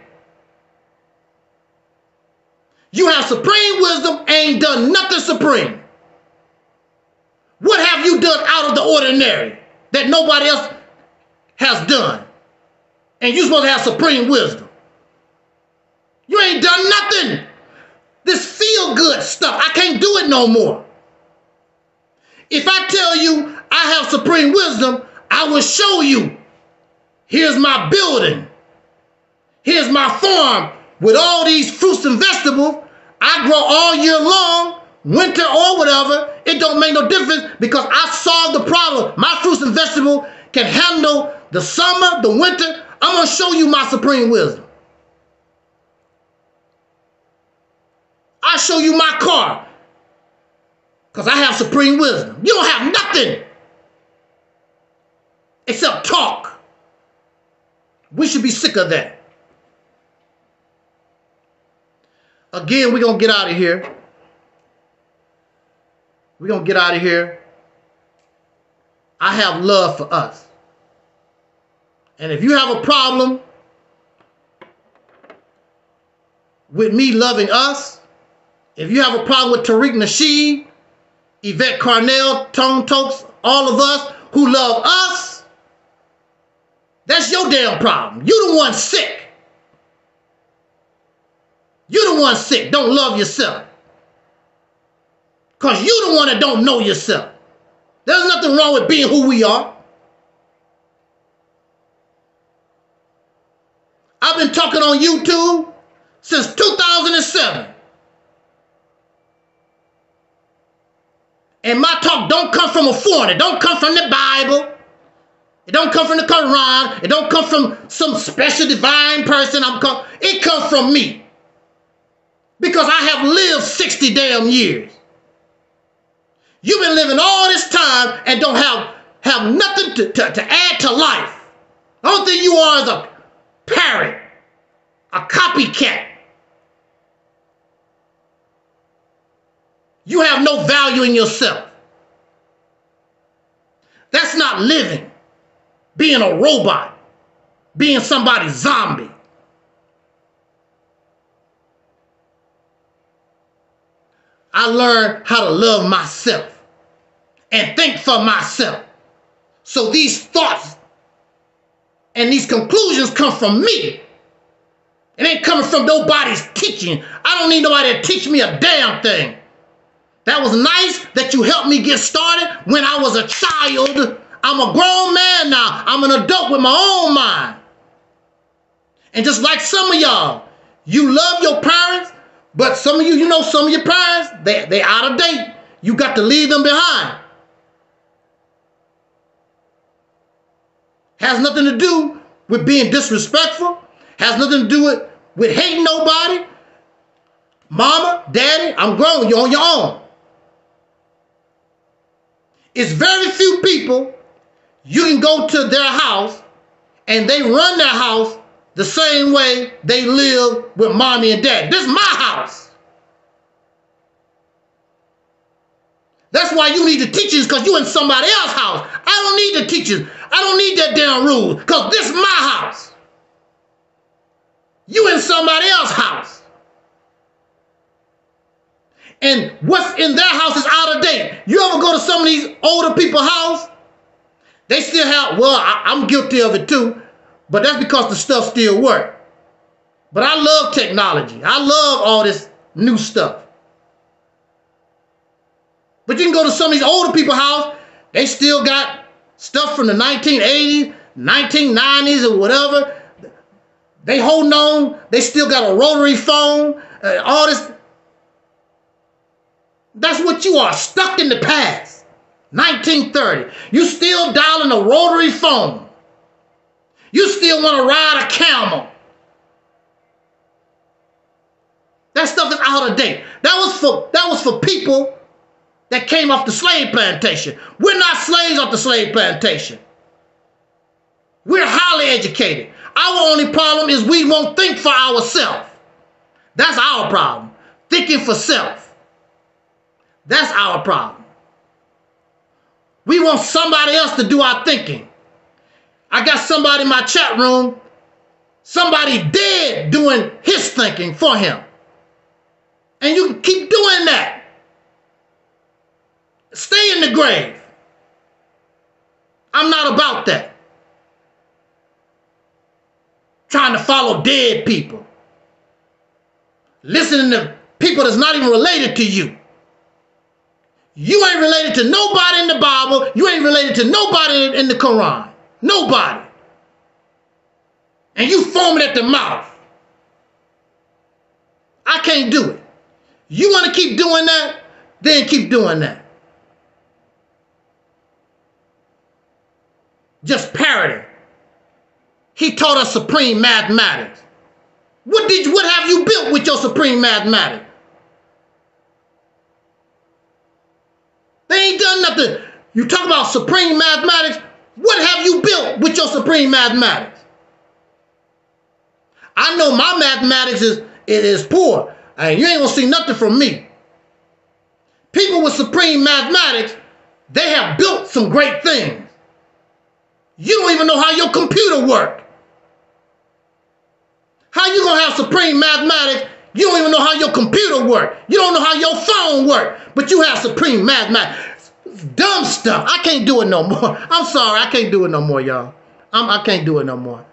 You have supreme wisdom, ain't done nothing supreme. What have you done out of the ordinary that nobody else has done? And you're supposed to have supreme wisdom. You ain't done nothing. This feel-good stuff, I can't do it no more. If I tell you I have supreme wisdom, I will show you. Here's my building. Here's my farm with all these fruits and vegetables. I grow all year long, winter or whatever. It don't make no difference because I solved the problem. My fruits and vegetables can handle the summer, the winter. I'm going to show you my supreme wisdom. I'll show you my car because I have supreme wisdom. You don't have nothing except talk. We should be sick of that. Again, we're going to get out of here. We're going to get out of here. I have love for us. And if you have a problem with me loving us, if you have a problem with Tariq Nasheed, Yvette Carnell, Tone Tokes, all of us who love us, that's your damn problem. You the one sick. You the one sick. Don't love yourself. Because you the one that don't know yourself. There's nothing wrong with being who we are. I've been talking on YouTube since two thousand seven. And my talk don't come from a foreigner. It don't come from the Bible. It don't come from the Quran. It don't come from some special divine person. I'm com- it comes from me. Because I have lived sixty damn years. You've been living all this time and don't have, have nothing to, to, to add to life. The only thing you are is a parrot, a copycat. You have no value in yourself. That's not living. Being a robot. Being somebody's zombie. I learned how to love myself and think for myself. So these thoughts and these conclusions come from me. It ain't coming from nobody's teaching. I don't need nobody to teach me a damn thing. That was nice that you helped me get started when I was a child. I'm a grown man now. I'm an adult with my own mind. And just like some of y'all, you love your parents, but some of you, you know, some of your parents, they, they out of date. You got to leave them behind. Has nothing to do with being disrespectful. Has nothing to do with, with hating nobody. Mama, daddy, I'm grown. You're on your own. It's very few people you can go to their house and they run their house the same way they live with mommy and daddy. This is my house. That's why you need the teachers, because you in somebody else's house. I don't need the teachers. I don't need that damn rule, because this is my house. You in somebody else's house. And what's in their house is out of date. You ever go to some of these older people's house? They still have, well, I, I'm guilty of it too, but that's because the stuff still works. But I love technology. I love all this new stuff. But you can go to some of these older people's house, they still got stuff from the nineteen eighties, nineteen nineties or whatever. They holding on. They still got a rotary phone, uh, all this. That's what you are, stuck in the past. nineteen thirty. You still dialing a rotary phone. You still want to ride a camel. That stuff is out of date. That was for, that was for people that came off the slave plantation. We're not slaves off the slave plantation. We're highly educated. Our only problem is we won't think for ourselves. That's our problem. Thinking for self. That's our problem. We want somebody else to do our thinking. I got somebody in my chat room, somebody dead doing his thinking for him. And you can keep doing that. Stay in the grave. I'm not about that. Trying to follow dead people. Listening to people that's not even related to you. You ain't related to nobody in the Bible. You ain't related to nobody in the Quran. Nobody. And you foaming at the mouth. I can't do it. You want to keep doing that? Then keep doing that. Just parroting. He taught us supreme mathematics. What did you, what have you built with your supreme mathematics? They ain't done nothing. You talk about supreme mathematics. What have you built with your supreme mathematics? I know my mathematics is, it is poor. And you ain't gonna see nothing from me. People with supreme mathematics, they have built some great things. You don't even know how your computer works. How you gonna have supreme mathematics? You don't even know how your computer works. You don't know how your phone works, but you have supreme mathematics. Dumb stuff. I can't do it no more. I'm sorry, I can't do it no more, y'all. I'm, I can't do it no more.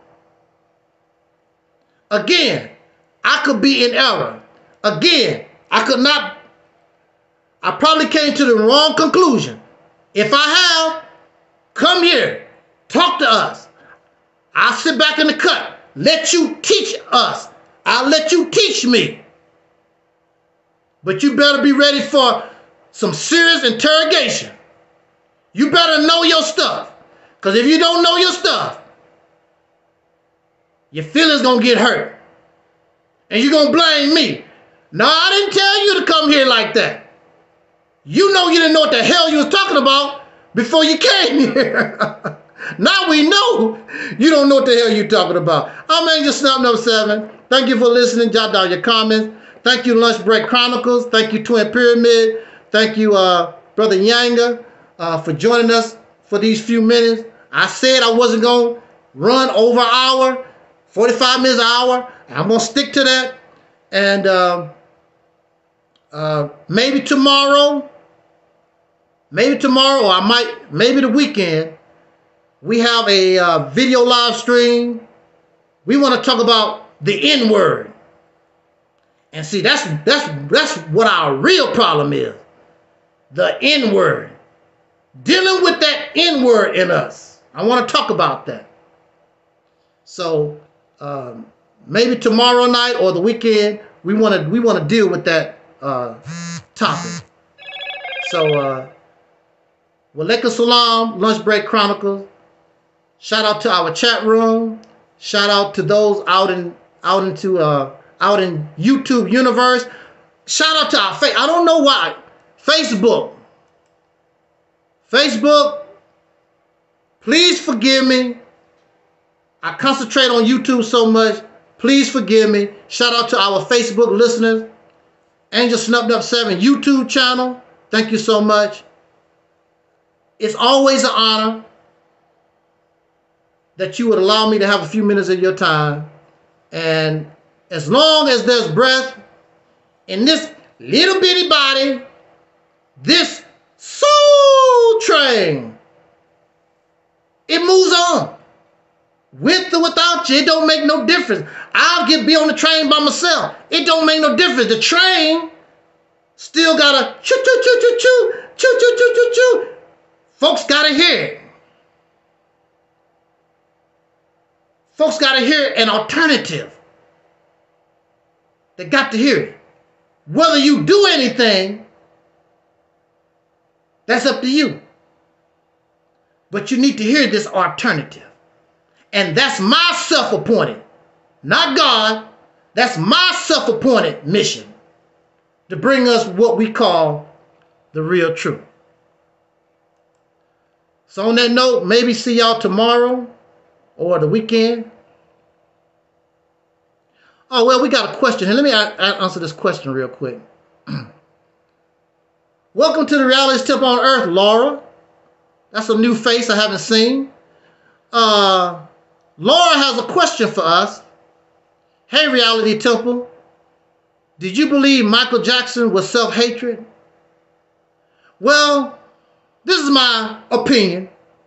Again, I could be in error. Again, I could not, I probably came to the wrong conclusion. If I have, come here, talk to us. I'll sit back in the cut, let you teach us. I'll let you teach me. But you better be ready for some serious interrogation. You better know your stuff. Because if you don't know your stuff, your feelings gonna get hurt. And you're gonna blame me. No, I didn't tell you to come here like that. You know you didn't know what the hell you was talking about before you came here. Now we know you don't know what the hell you're talking about. I'm Angel Snub Number seven. Thank you for listening. Jot down your comments. Thank you, Lunch Break Chronicles. Thank you, Twin Pyramid. Thank you, uh, Brother Yanga, uh, for joining us for these few minutes. I said I wasn't going to run over an hour, forty-five minutes an hour. I'm going to stick to that. And uh, uh, maybe tomorrow, maybe tomorrow, or I might, maybe the weekend, we have a uh, video live stream. We want to talk about the N-word. And see, that's, that's, that's what our real problem is. The N-word. Dealing with that N-word in us. I want to talk about that. So, um, maybe tomorrow night or the weekend, we want to we want to deal with that uh, topic. So, uh, Walaikum Salam, Lunch Break Chronicles. Shout out to our chat room. Shout out to those out in out into uh, out in YouTube universe. Shout out to our face. I don't know why Facebook. Facebook. Please forgive me. I concentrate on YouTube so much. Please forgive me. Shout out to our Facebook listeners. Angel Snub Number seven YouTube channel. Thank you so much. It's always an honor that you would allow me to have a few minutes of your time. And as long as there's breath in this little bitty body, this soul train, it moves on. With or without you, it don't make no difference. I'll get be on the train by myself. It don't make no difference. The train still gotta choo choo choo choo choo choo choo choo choo choo. Folks gotta hear it. Folks gotta hear an alternative. They got to hear it. Whether you do anything, that's up to you. But you need to hear this alternative. And that's my self-appointed, not God. That's my self-appointed mission to bring us what we call the real truth. So on that note, maybe see y'all tomorrow or the weekend. Oh, well, we got a question here. Let me answer this question real quick. Welcome to the Reality Temple on Earth, Laura. That's a new face I haven't seen. Uh... Laura has a question for us. Hey, Reality Temple, did you believe Michael Jackson was self-hatred? Well, this is my opinion.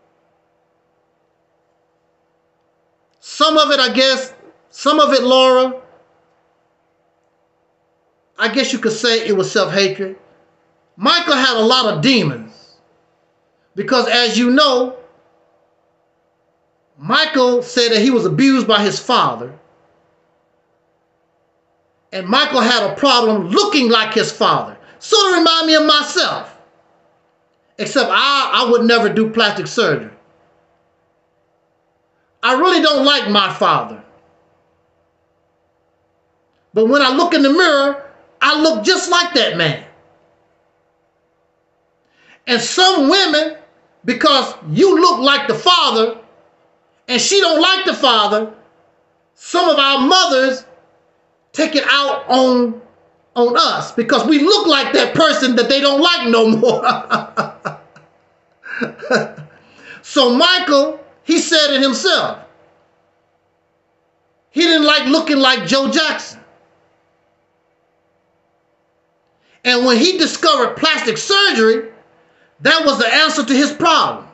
Some of it, I guess, some of it, Laura, I guess you could say it was self-hatred. Michael had a lot of demons because, as you know, Michael said that he was abused by his father. And Michael had a problem looking like his father. Sort of remind me of myself. Except I, I would never do plastic surgery. I really don't like my father. But when I look in the mirror, I look just like that man. And some women, because you look like the father, and she don't like the father, some of our mothers take it out on, on us because we look like that person that they don't like no more. So Michael, he said it himself. He didn't like looking like Joe Jackson. And when he discovered plastic surgery, that was the answer to his problem.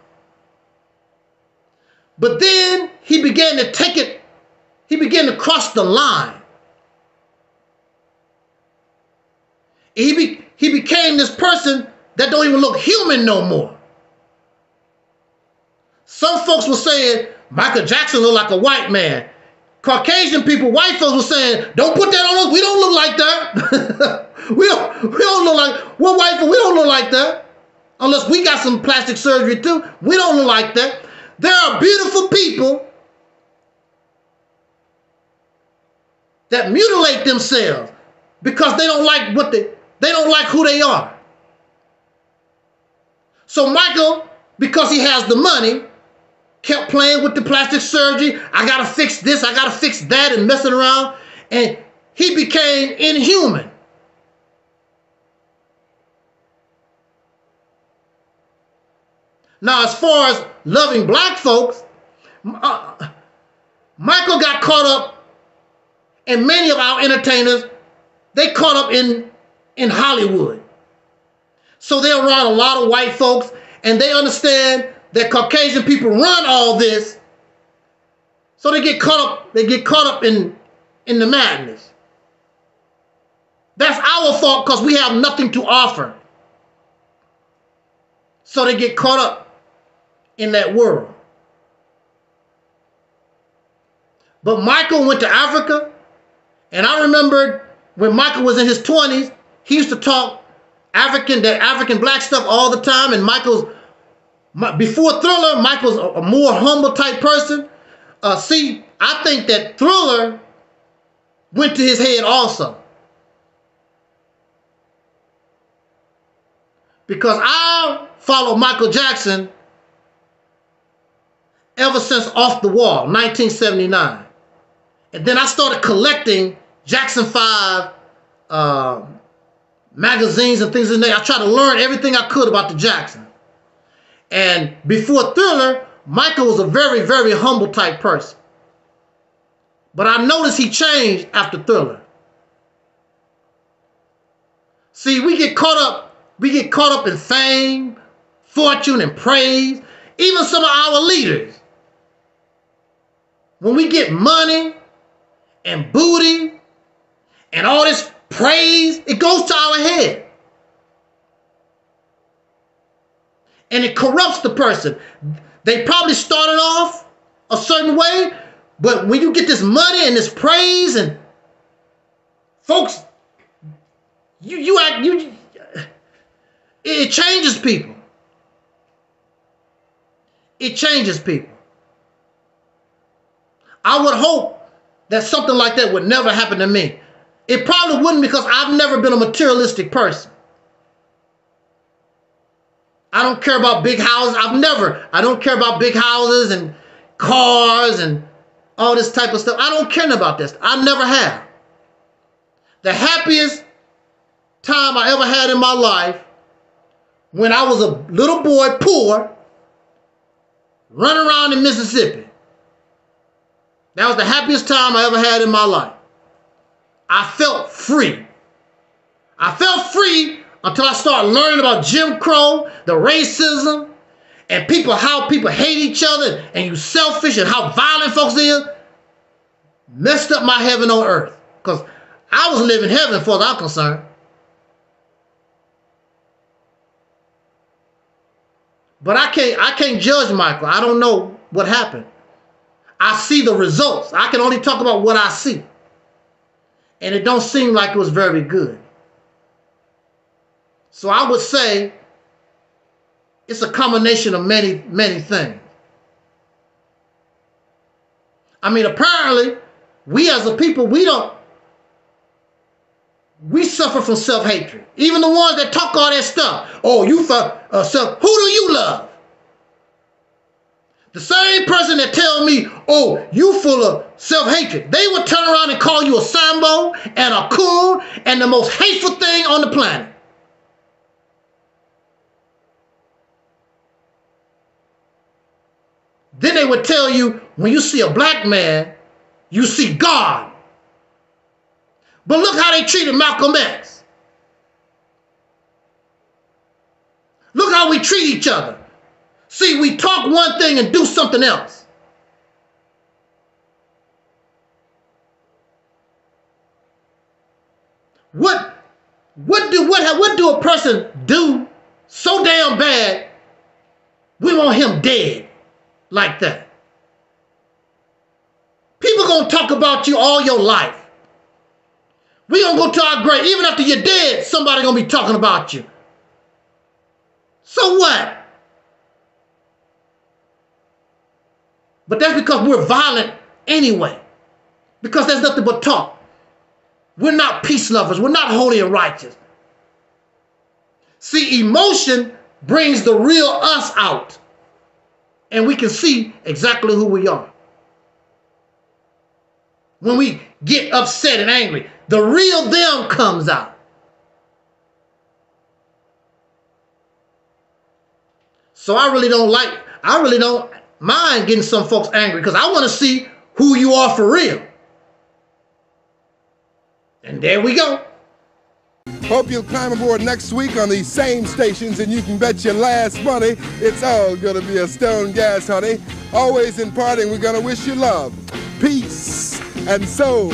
But then he began to take it, he began to cross the line. He, be, he became this person that don't even look human no more. Some folks were saying Michael Jackson looked like a white man. Caucasian people, white folks were saying, don't put that on us. We don't look like that. we, don't, we don't look like, we're white folks, we don't look like that. Unless we got some plastic surgery too. We don't look like that. There are beautiful people that mutilate themselves because they don't like what they, they don't like who they are. So Michael, because he has the money, kept playing with the plastic surgery. I gotta fix this, I gotta fix that, and messing around. And he became inhuman. Now, as far as loving black folks, uh, Michael got caught up, and many of our entertainers, they caught up in, in Hollywood. So they're around a lot of white folks, and they understand that Caucasian people run all this. So they get caught up, they get caught up in, in the madness. That's our fault because we have nothing to offer. So they get caught up in that world. But Michael went to Africa, and I remembered when Michael was in his twenties, he used to talk African, that African black stuff all the time, and Michael's, before Thriller, Michael's a, a more humble type person. Uh, see, I think that Thriller went to his head also. Because I followed Michael Jackson ever since Off the Wall, nineteen seventy-nine. And then I started collecting Jackson five uh, magazines and things in there. I tried to learn everything I could about the Jackson. And before Thriller, Michael was a very, very humble type person. But I noticed he changed after Thriller. See, we get caught up, we get caught up in fame, fortune, and praise. Even some of our leaders. When we get money and booty and all this praise, it goes to our head. And it corrupts the person. They probably started off a certain way, but when you get this money and this praise and folks, you you act you it changes people. It changes people. I would hope that something like that would never happen to me. It probably wouldn't because I've never been a materialistic person. I don't care about big houses. I've never. I don't care about big houses and cars and all this type of stuff. I don't care about this. I never have. The happiest time I ever had in my life when I was a little boy, poor, running around in Mississippi. That was the happiest time I ever had in my life. I felt free. I felt free until I started learning about Jim Crow, the racism, and people, how people hate each other, and you selfish, and how violent folks is. Messed up my heaven on earth. Because I was living heaven as far as I'm concerned. But I can't I can't judge Michael. I don't know what happened. I see the results. I can only talk about what I see. And it don't seem like it was very good. So I would say it's a combination of many, many things. I mean, apparently, we as a people, we don't, we suffer from self-hatred. Even the ones that talk all that stuff. Oh, you for uh, self, who do you love? The same person that tell me, oh, you full of self-hatred, they would turn around and call you a Sambo and a coon and the most hateful thing on the planet. Then they would tell you, when you see a black man, you see God. But look how they treated Malcolm X. Look how we treat each other. See, we talk one thing and do something else. What, what, do, what, what do a person do so damn bad we want him dead like that? People gonna talk about you all your life. We gonna go to our grave. Even after you're dead, somebody gonna be talking about you. So what? But that's because we're violent anyway. Because there's nothing but talk. We're not peace lovers. We're not holy and righteous. See, emotion brings the real us out. And we can see exactly who we are. When we get upset and angry, the real them comes out. So I really don't like, I really don't mind getting some folks angry because I want to see who you are for real. And there we go. Hope you'll climb aboard next week on these same stations, and you can bet your last money it's all gonna be a Stone Gas, honey. Always in parting, we're gonna wish you love, peace, and soul.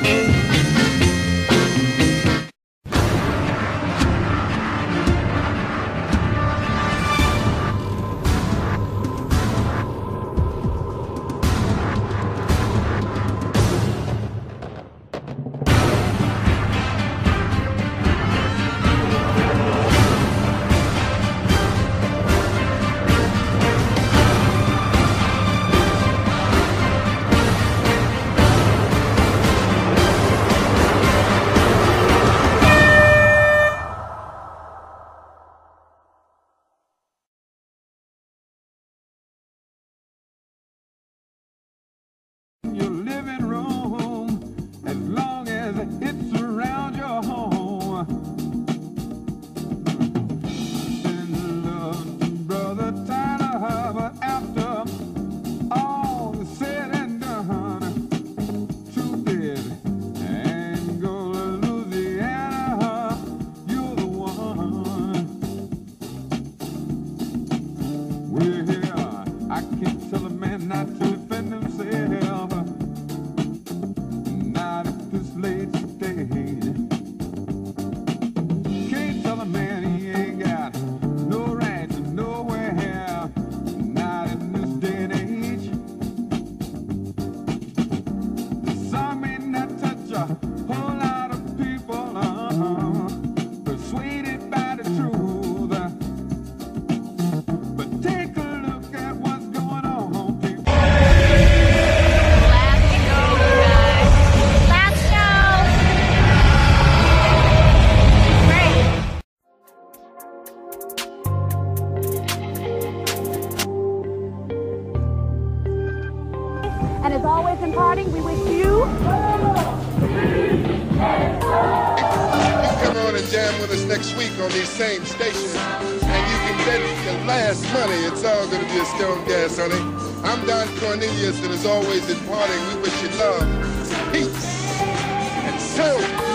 And as always in parting, we wish you... Come on and jam with us next week on these same stations, and you can bet your last money it's all going to be a Stone Gas, honey. I'm Don Cornelius, and as always in parting, we wish you love, peace, and soul.